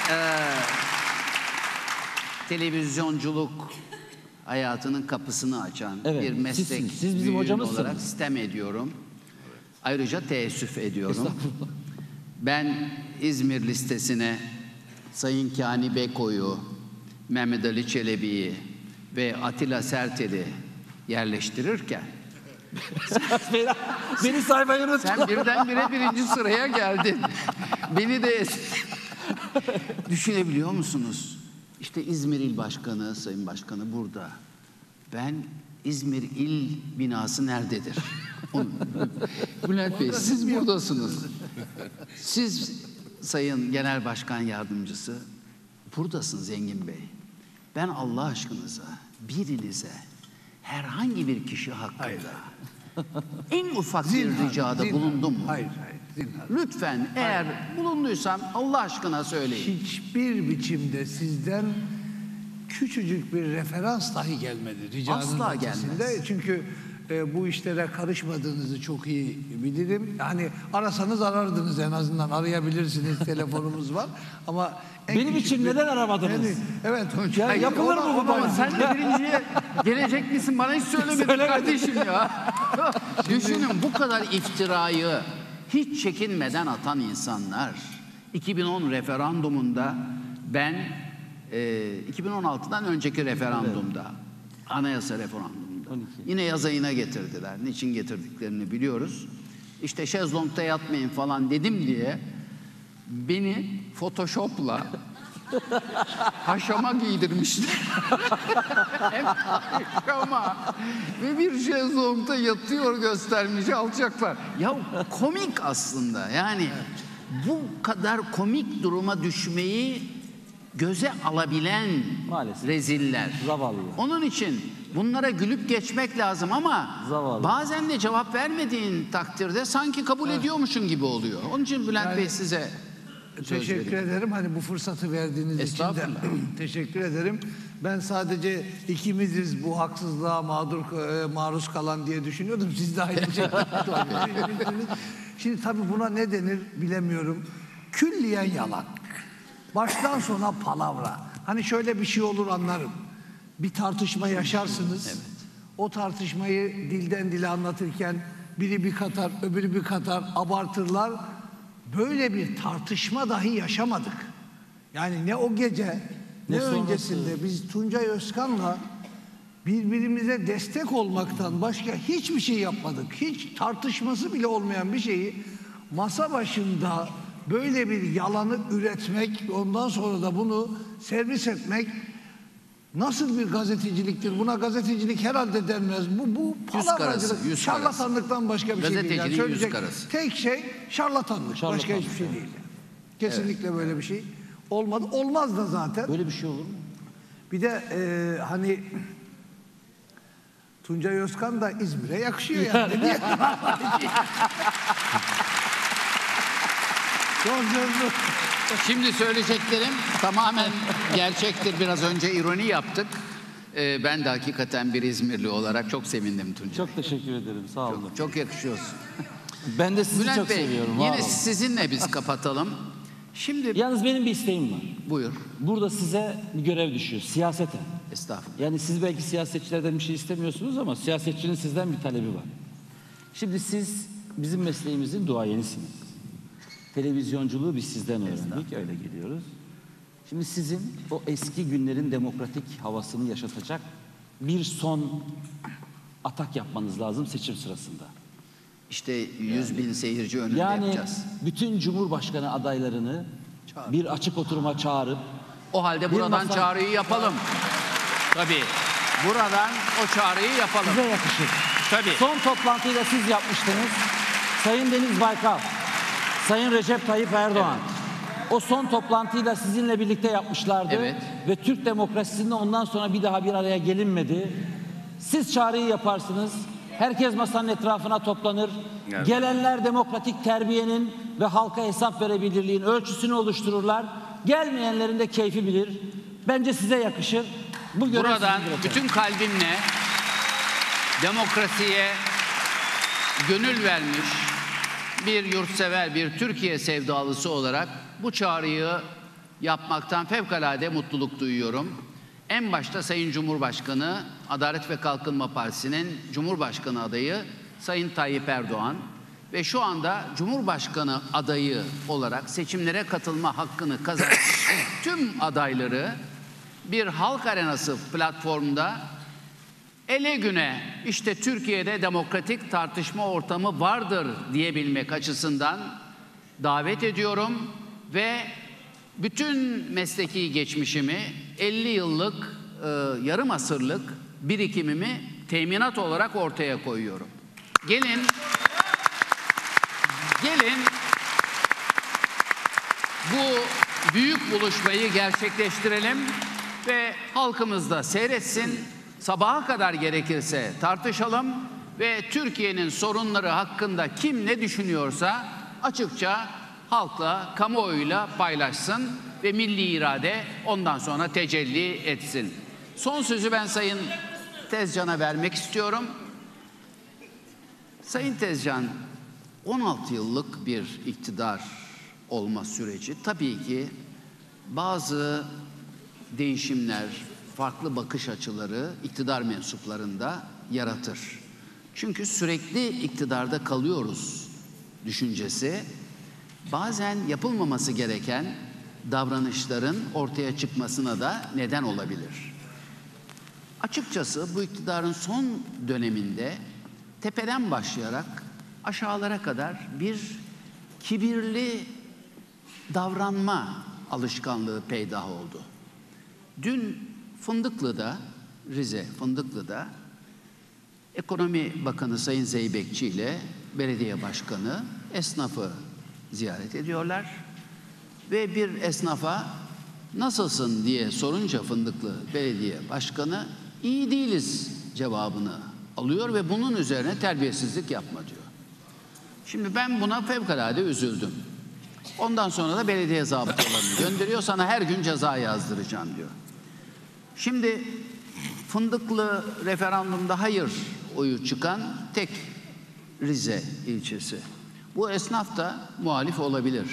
televizyonculuk hayatının kapısını açan Evet, bir meslek sizsiniz. Siz bizim büyüğü hocamızsınız. olarak sitem ediyorum. Ayrıca teessüf ediyorum. Estağfurullah. Ben İzmir listesine Sayın Kani Beko'yu, Mehmet Ali Çelebi'yi ve Atilla Sertel'i yerleştirirken Beni saymayı unutma. sen birdenbire birinci sıraya geldin. Beni de düşünebiliyor musunuz? İşte İzmir İl Başkanı, Sayın Başkanı burada. Ben İzmir İl binası nerededir? Bülent Bey, siz buradasınız. Siz Sayın Genel Başkan Yardımcısı buradasınız Engin Bey. Ben Allah aşkınıza birinize herhangi bir kişi hakkında en ufak bir ricada bulundum mu? Hayır, zinhar. Lütfen eğer bulunduysam Allah aşkına söyleyin. Hiçbir biçimde sizden küçücük bir referans dahi gelmedi ricanın Asla ötesinde. gelmez. Çünkü bu işlere karışmadığınızı çok iyi bilirim. Yani arasanız arardınız, en azından arayabilirsiniz, telefonumuz var. Ama Benim için neden aramadınız? Evet. Ya Hayır, yapılır mı bu ona- bana? Sen de birinciye gelecek misin? Bana hiç söylemedin kardeşim ya. Düşünün, bu kadar iftirayı hiç çekinmeden atan insanlar. 2010 referandumunda ben 2016'dan önceki referandumda, anayasa referandumunda 12. yine yaz ayına getirdiler. Niçin getirdiklerini biliyoruz. İşte şezlongda yatmayın falan dedim diye beni Photoshop'la haşama giydirmişler. Hem haşama ve bir şezlongda yatıyor göstermiş alçaklar. Ya komik aslında, yani bu kadar komik duruma düşmeyi göze alabilen Maalesef. reziller. Zavallı. Onun için bunlara gülüp geçmek lazım ama Zavallı. bazen de cevap vermediğin takdirde sanki kabul ediyormuşsun gibi oluyor. Onun için Bülent Bey size söz Teşekkür vereyim. ederim. Hani bu fırsatı verdiğiniz için de Estağfurullah. teşekkür ederim. Ben sadece ikimiziz bu haksızlığa maruz kalan diye düşünüyordum. Siz de aynı şekilde düşünüyorsunuz. Şimdi tabii buna ne denir bilemiyorum. Külliyen yalan. Baştan sona palavra. Hani şöyle bir şey olur, anlarım. Bir tartışma yaşarsınız. O tartışmayı dilden dile anlatırken biri bir katar, öbürü bir katar, abartırlar. Böyle bir tartışma dahi yaşamadık. Yani ne o gece ne sonrası. öncesinde biz Tuncay Özkan'la birbirimize destek olmaktan başka hiçbir şey yapmadık. Hiç tartışması bile olmayan bir şeyi masa başında böyle bir yalanı üretmek, ondan sonra da bunu servis etmek nasıl bir gazeteciliktir? Buna gazetecilik herhalde denmez. Bu Yüz karası, yüz şarlatanlıktan başka bir şey değil. Gazetecinin yüz söyleyecek karası. tek şey şarlatanlık. Başka Şarlatanlık, hiçbir şey değil. Kesinlikle böyle bir şey olmadı. Olmaz da zaten. Böyle bir şey olur mu? Bir de hani Tuncay Özkan da İzmir'e yakışıyor yani. Niye? Son sözü. Şimdi söyleyeceklerim tamamen gerçektir. Biraz önce ironi yaptık. Ben de hakikaten bir İzmirli olarak çok sevindim Tuncay. Çok teşekkür ederim. Sağ olun. Çok yakışıyorsun. Ben de sizi Bülent çok Bey, seviyorum. var yine olun. sizinle biz kapatalım. Şimdi Yalnız benim bir isteğim var. buyur. Burada size bir görev düşüyor. Siyaseten. Estağfurullah. Yani siz belki siyasetçilerden bir şey istemiyorsunuz ama siyasetçinin sizden bir talebi var. Şimdi siz bizim mesleğimizin duayenisiniz. Televizyonculuğu biz sizden öğrendik. Öyle geliyoruz. Şimdi sizin o eski günlerin demokratik havasını yaşatacak bir son atak yapmanız lazım seçim sırasında. İşte 100.000 seyirci önünde Yani yapacağız. bütün Cumhurbaşkanı adaylarını bir açık oturuma çağırıp O halde bir buradan masa- çağrıyı yapalım. Tabii. Buradan o çağrıyı yapalım. size yakışır. Tabii. Son toplantıyı da siz yapmıştınız. Sayın Deniz Baykal, Sayın Recep Tayyip Erdoğan. O son toplantıyı da sizinle birlikte yapmışlardı. Evet. Ve Türk demokrasisinde ondan sonra bir daha bir araya gelinmedi. Siz çağrıyı yaparsınız. Herkes masanın etrafına toplanır. Evet. Gelenler demokratik terbiyenin ve halka hesap verebilirliğin ölçüsünü oluştururlar. Gelmeyenlerin de keyfi bilir. Bence size yakışır. Bu görev Buradan sizindir efendim. bütün kalbimle demokrasiye gönül vermiş bir yurtsever, bir Türkiye sevdalısı olarak bu çağrıyı yapmaktan fevkalade mutluluk duyuyorum. En başta Sayın Cumhurbaşkanı, Adalet ve Kalkınma Partisi'nin Cumhurbaşkanı adayı Sayın Tayyip Erdoğan ve şu anda Cumhurbaşkanı adayı olarak seçimlere katılma hakkını kazanmış tüm adayları bir halk arenası platformunda ele güne işte Türkiye'de demokratik tartışma ortamı vardır diyebilmek açısından davet ediyorum ve bütün mesleki geçmişimi 50 yıllık yarım asırlık birikimimi teminat olarak ortaya koyuyorum. Gelin bu büyük buluşmayı gerçekleştirelim ve halkımız da seyretsin. Sabaha kadar gerekirse tartışalım ve Türkiye'nin sorunları hakkında kim ne düşünüyorsa açıkça halkla, kamuoyuyla paylaşsın ve milli irade ondan sonra tecelli etsin. Son sözü ben Sayın Tezcan'a vermek istiyorum. Sayın Tezcan, 16 yıllık bir iktidar olma süreci tabii ki bazı değişimler, farklı bakış açıları iktidar mensuplarında yaratır. Çünkü sürekli iktidarda kalıyoruz düşüncesi bazen yapılmaması gereken davranışların ortaya çıkmasına da neden olabilir. Açıkçası bu iktidarın son döneminde tepeden başlayarak aşağılara kadar bir kibirli davranma alışkanlığı peydah oldu. Dün Fındıklı'da, Rize Fındıklı'da Ekonomi Bakanı Sayın Zeybekçi ile belediye başkanı esnafı ziyaret ediyorlar. Ve bir esnafa nasılsın diye sorunca Fındıklı belediye başkanı iyi değiliz cevabını alıyor ve bunun üzerine terbiyesizlik yapma diyor. Şimdi ben buna fevkalade üzüldüm. Ondan sonra da belediye zabıtalarını gönderiyor, sana her gün ceza yazdıracağım diyor. Şimdi Fındıklı referandumda hayır oyu çıkan tek Rize ilçesi. Bu esnaf da muhalif olabilir.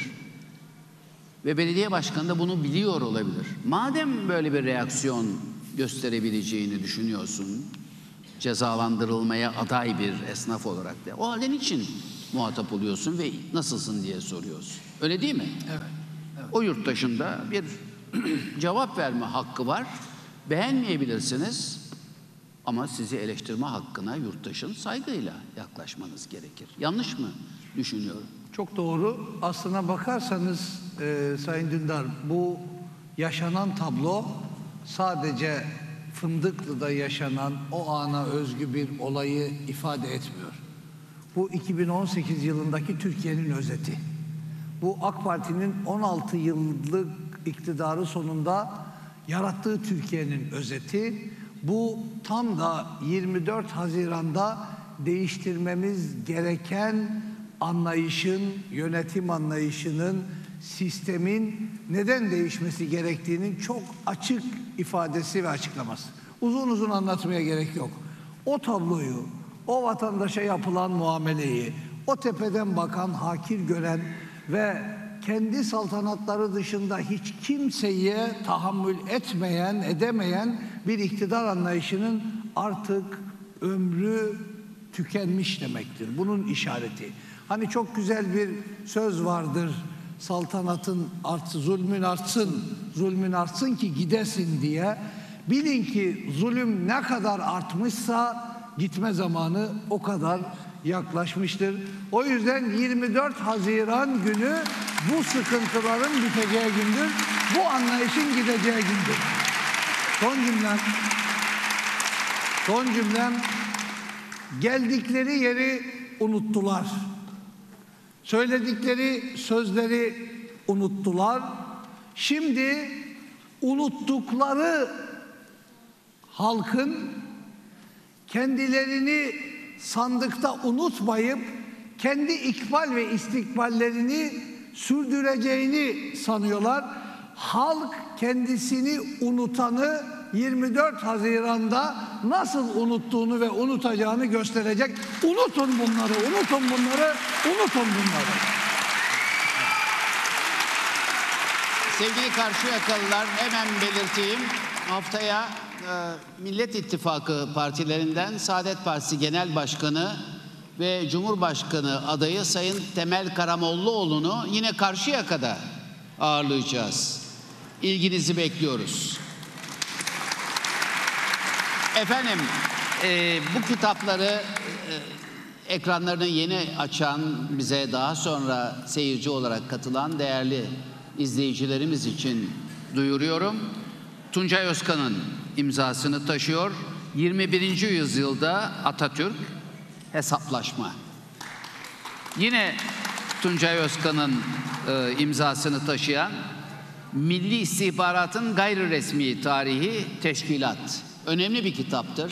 Ve belediye başkanı da bunu biliyor olabilir. Madem böyle bir reaksiyon gösterebileceğini düşünüyorsun, cezalandırılmaya aday bir esnaf olarak da, o halde niçin muhatap oluyorsun ve nasılsın diye soruyorsun. Öyle değil mi? Evet. O yurttaşında bir cevap verme hakkı var. Beğenmeyebilirsiniz ama sizi eleştirme hakkına yurttaşın saygıyla yaklaşmanız gerekir. Yanlış mı düşünüyorum? Çok doğru. Aslına bakarsanız Sayın Dündar, bu yaşanan tablo sadece Fındıklı'da yaşanan o ana özgü bir olayı ifade etmiyor. Bu 2018 yılındaki Türkiye'nin özeti. Bu AK Parti'nin 16 yıllık iktidarı sonunda yarattığı Türkiye'nin özeti. bu tam da 24 Haziran'da değiştirmemiz gereken anlayışın, yönetim anlayışının, sistemin neden değişmesi gerektiğinin çok açık ifadesi ve açıklaması. Uzun uzun anlatmaya gerek yok. O tabloyu, o vatandaşa yapılan muameleyi, o tepeden bakan, hakir gören ve kendi saltanatları dışında hiç kimseye tahammül etmeyen, edemeyen bir iktidar anlayışının artık ömrü tükenmiş demektir. Bunun işareti. Hani çok güzel bir söz vardır. Saltanatın zulmün artsın, zulmün artsın ki gidesin diye. Bilin ki zulüm ne kadar artmışsa gitme zamanı o kadar yaklaşmıştır. O yüzden 24 Haziran günü bu sıkıntıların biteceği gündür. Bu anlayışın gideceği gündür. Son cümlem, geldikleri yeri unuttular. Söyledikleri sözleri unuttular. Şimdi unuttukları halkın kendilerini sandıkta unutmayıp kendi ikbal ve istikballerini sürdüreceğini sanıyorlar. Halk kendisini unutanı 24 Haziran'da nasıl unuttuğunu ve unutacağını gösterecek. Unutun bunları, unutun bunları, unutun bunları. Sevgili Karşıyakalılar, hemen belirteyim. Haftaya Millet İttifakı partilerinden Saadet Partisi Genel Başkanı ve Cumhurbaşkanı adayı Sayın Temel Karamollaoğlu'nu yine Karşıyaka'da ağırlayacağız. İlginizi bekliyoruz. Efendim, bu kitapları ekranlarını yeni açan, bize daha sonra seyirci olarak katılan değerli izleyicilerimiz için duyuruyorum. Tuncay Özkan'ın imzasını taşıyor. 21. yüzyılda Atatürk, hesaplaşma. Yine Tuncay Özkan'ın imzasını taşıyan Milli İstihbaratın Gayri Resmi Tarihi Teşkilat. Önemli bir kitaptır.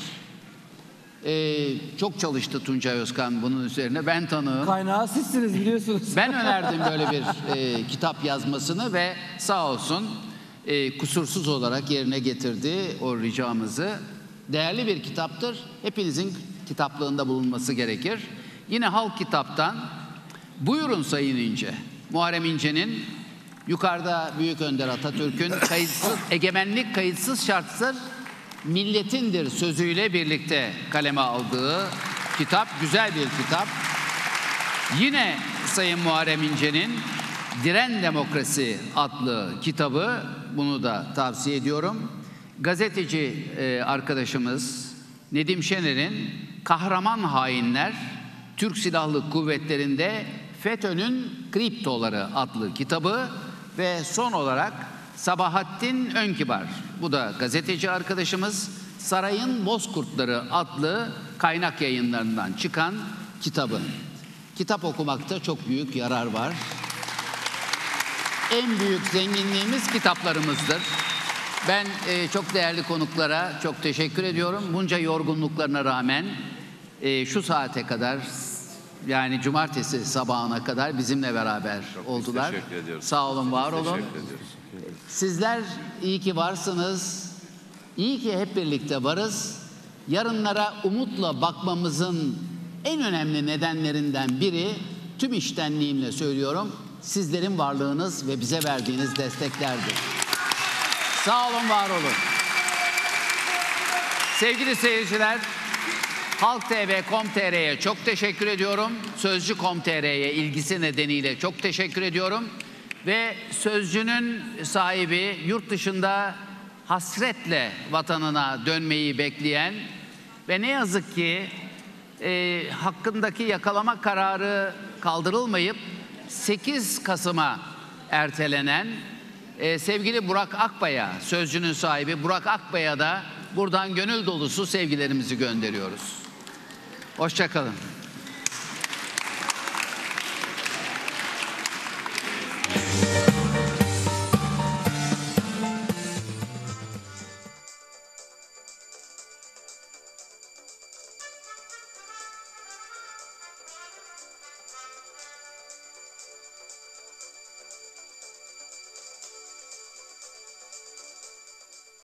Çok çalıştı Tuncay Özkan bunun üzerine. Ben tanığım. Kaynağı sizsiniz biliyorsunuz. Ben önerdim böyle bir kitap yazmasını ve sağ olsun kusursuz olarak yerine getirdi o ricamızı. Değerli bir kitaptır. Hepinizin kitaplığında bulunması gerekir. Yine Halk Kitap'tan buyurun Sayın İnce. Muharrem İnce'nin yukarıda Büyük Önder Atatürk'ün egemenlik kayıtsız şartsız milletindir sözüyle birlikte kaleme aldığı kitap, güzel bir kitap. Yine Sayın Muharrem İnce'nin Diren Demokrasi adlı kitabı, bunu da tavsiye ediyorum. Gazeteci arkadaşımız Nedim Şener'in Kahraman Hainler, Türk Silahlı Kuvvetleri'nde FETÖ'nün Kriptoları adlı kitabı ve son olarak Sabahattin Önkibar, bu da gazeteci arkadaşımız, Sarayın Bozkurtları adlı kaynak yayınlarından çıkan kitabı. Kitap okumakta çok büyük yarar var. En büyük zenginliğimiz kitaplarımızdır. Ben çok değerli konuklara çok teşekkür ediyorum. Bunca yorgunluklarına rağmen şu saate kadar, yani cumartesi sabahına kadar bizimle beraber oldular. Sağ olun, var olun. Sizler iyi ki varsınız. İyi ki hep birlikte varız. Yarınlara umutla bakmamızın en önemli nedenlerinden biri, tüm içtenliğimle söylüyorum, sizlerin varlığınız ve bize verdiğiniz desteklerdir. Sağ olun, var olun. Sevgili seyirciler, halktv.com.tr'ye çok teşekkür ediyorum. Sözcü.com.tr'ye ilgisi nedeniyle çok teşekkür ediyorum. Ve Sözcü'nün sahibi, yurt dışında hasretle vatanına dönmeyi bekleyen ve ne yazık ki hakkındaki yakalama kararı kaldırılmayıp 8 Kasım'a ertelenen sevgili Burak Akbay'a, Sözcü'nün sahibi Burak Akbay'a da buradan gönül dolusu sevgilerimizi gönderiyoruz. Hoşça kalın.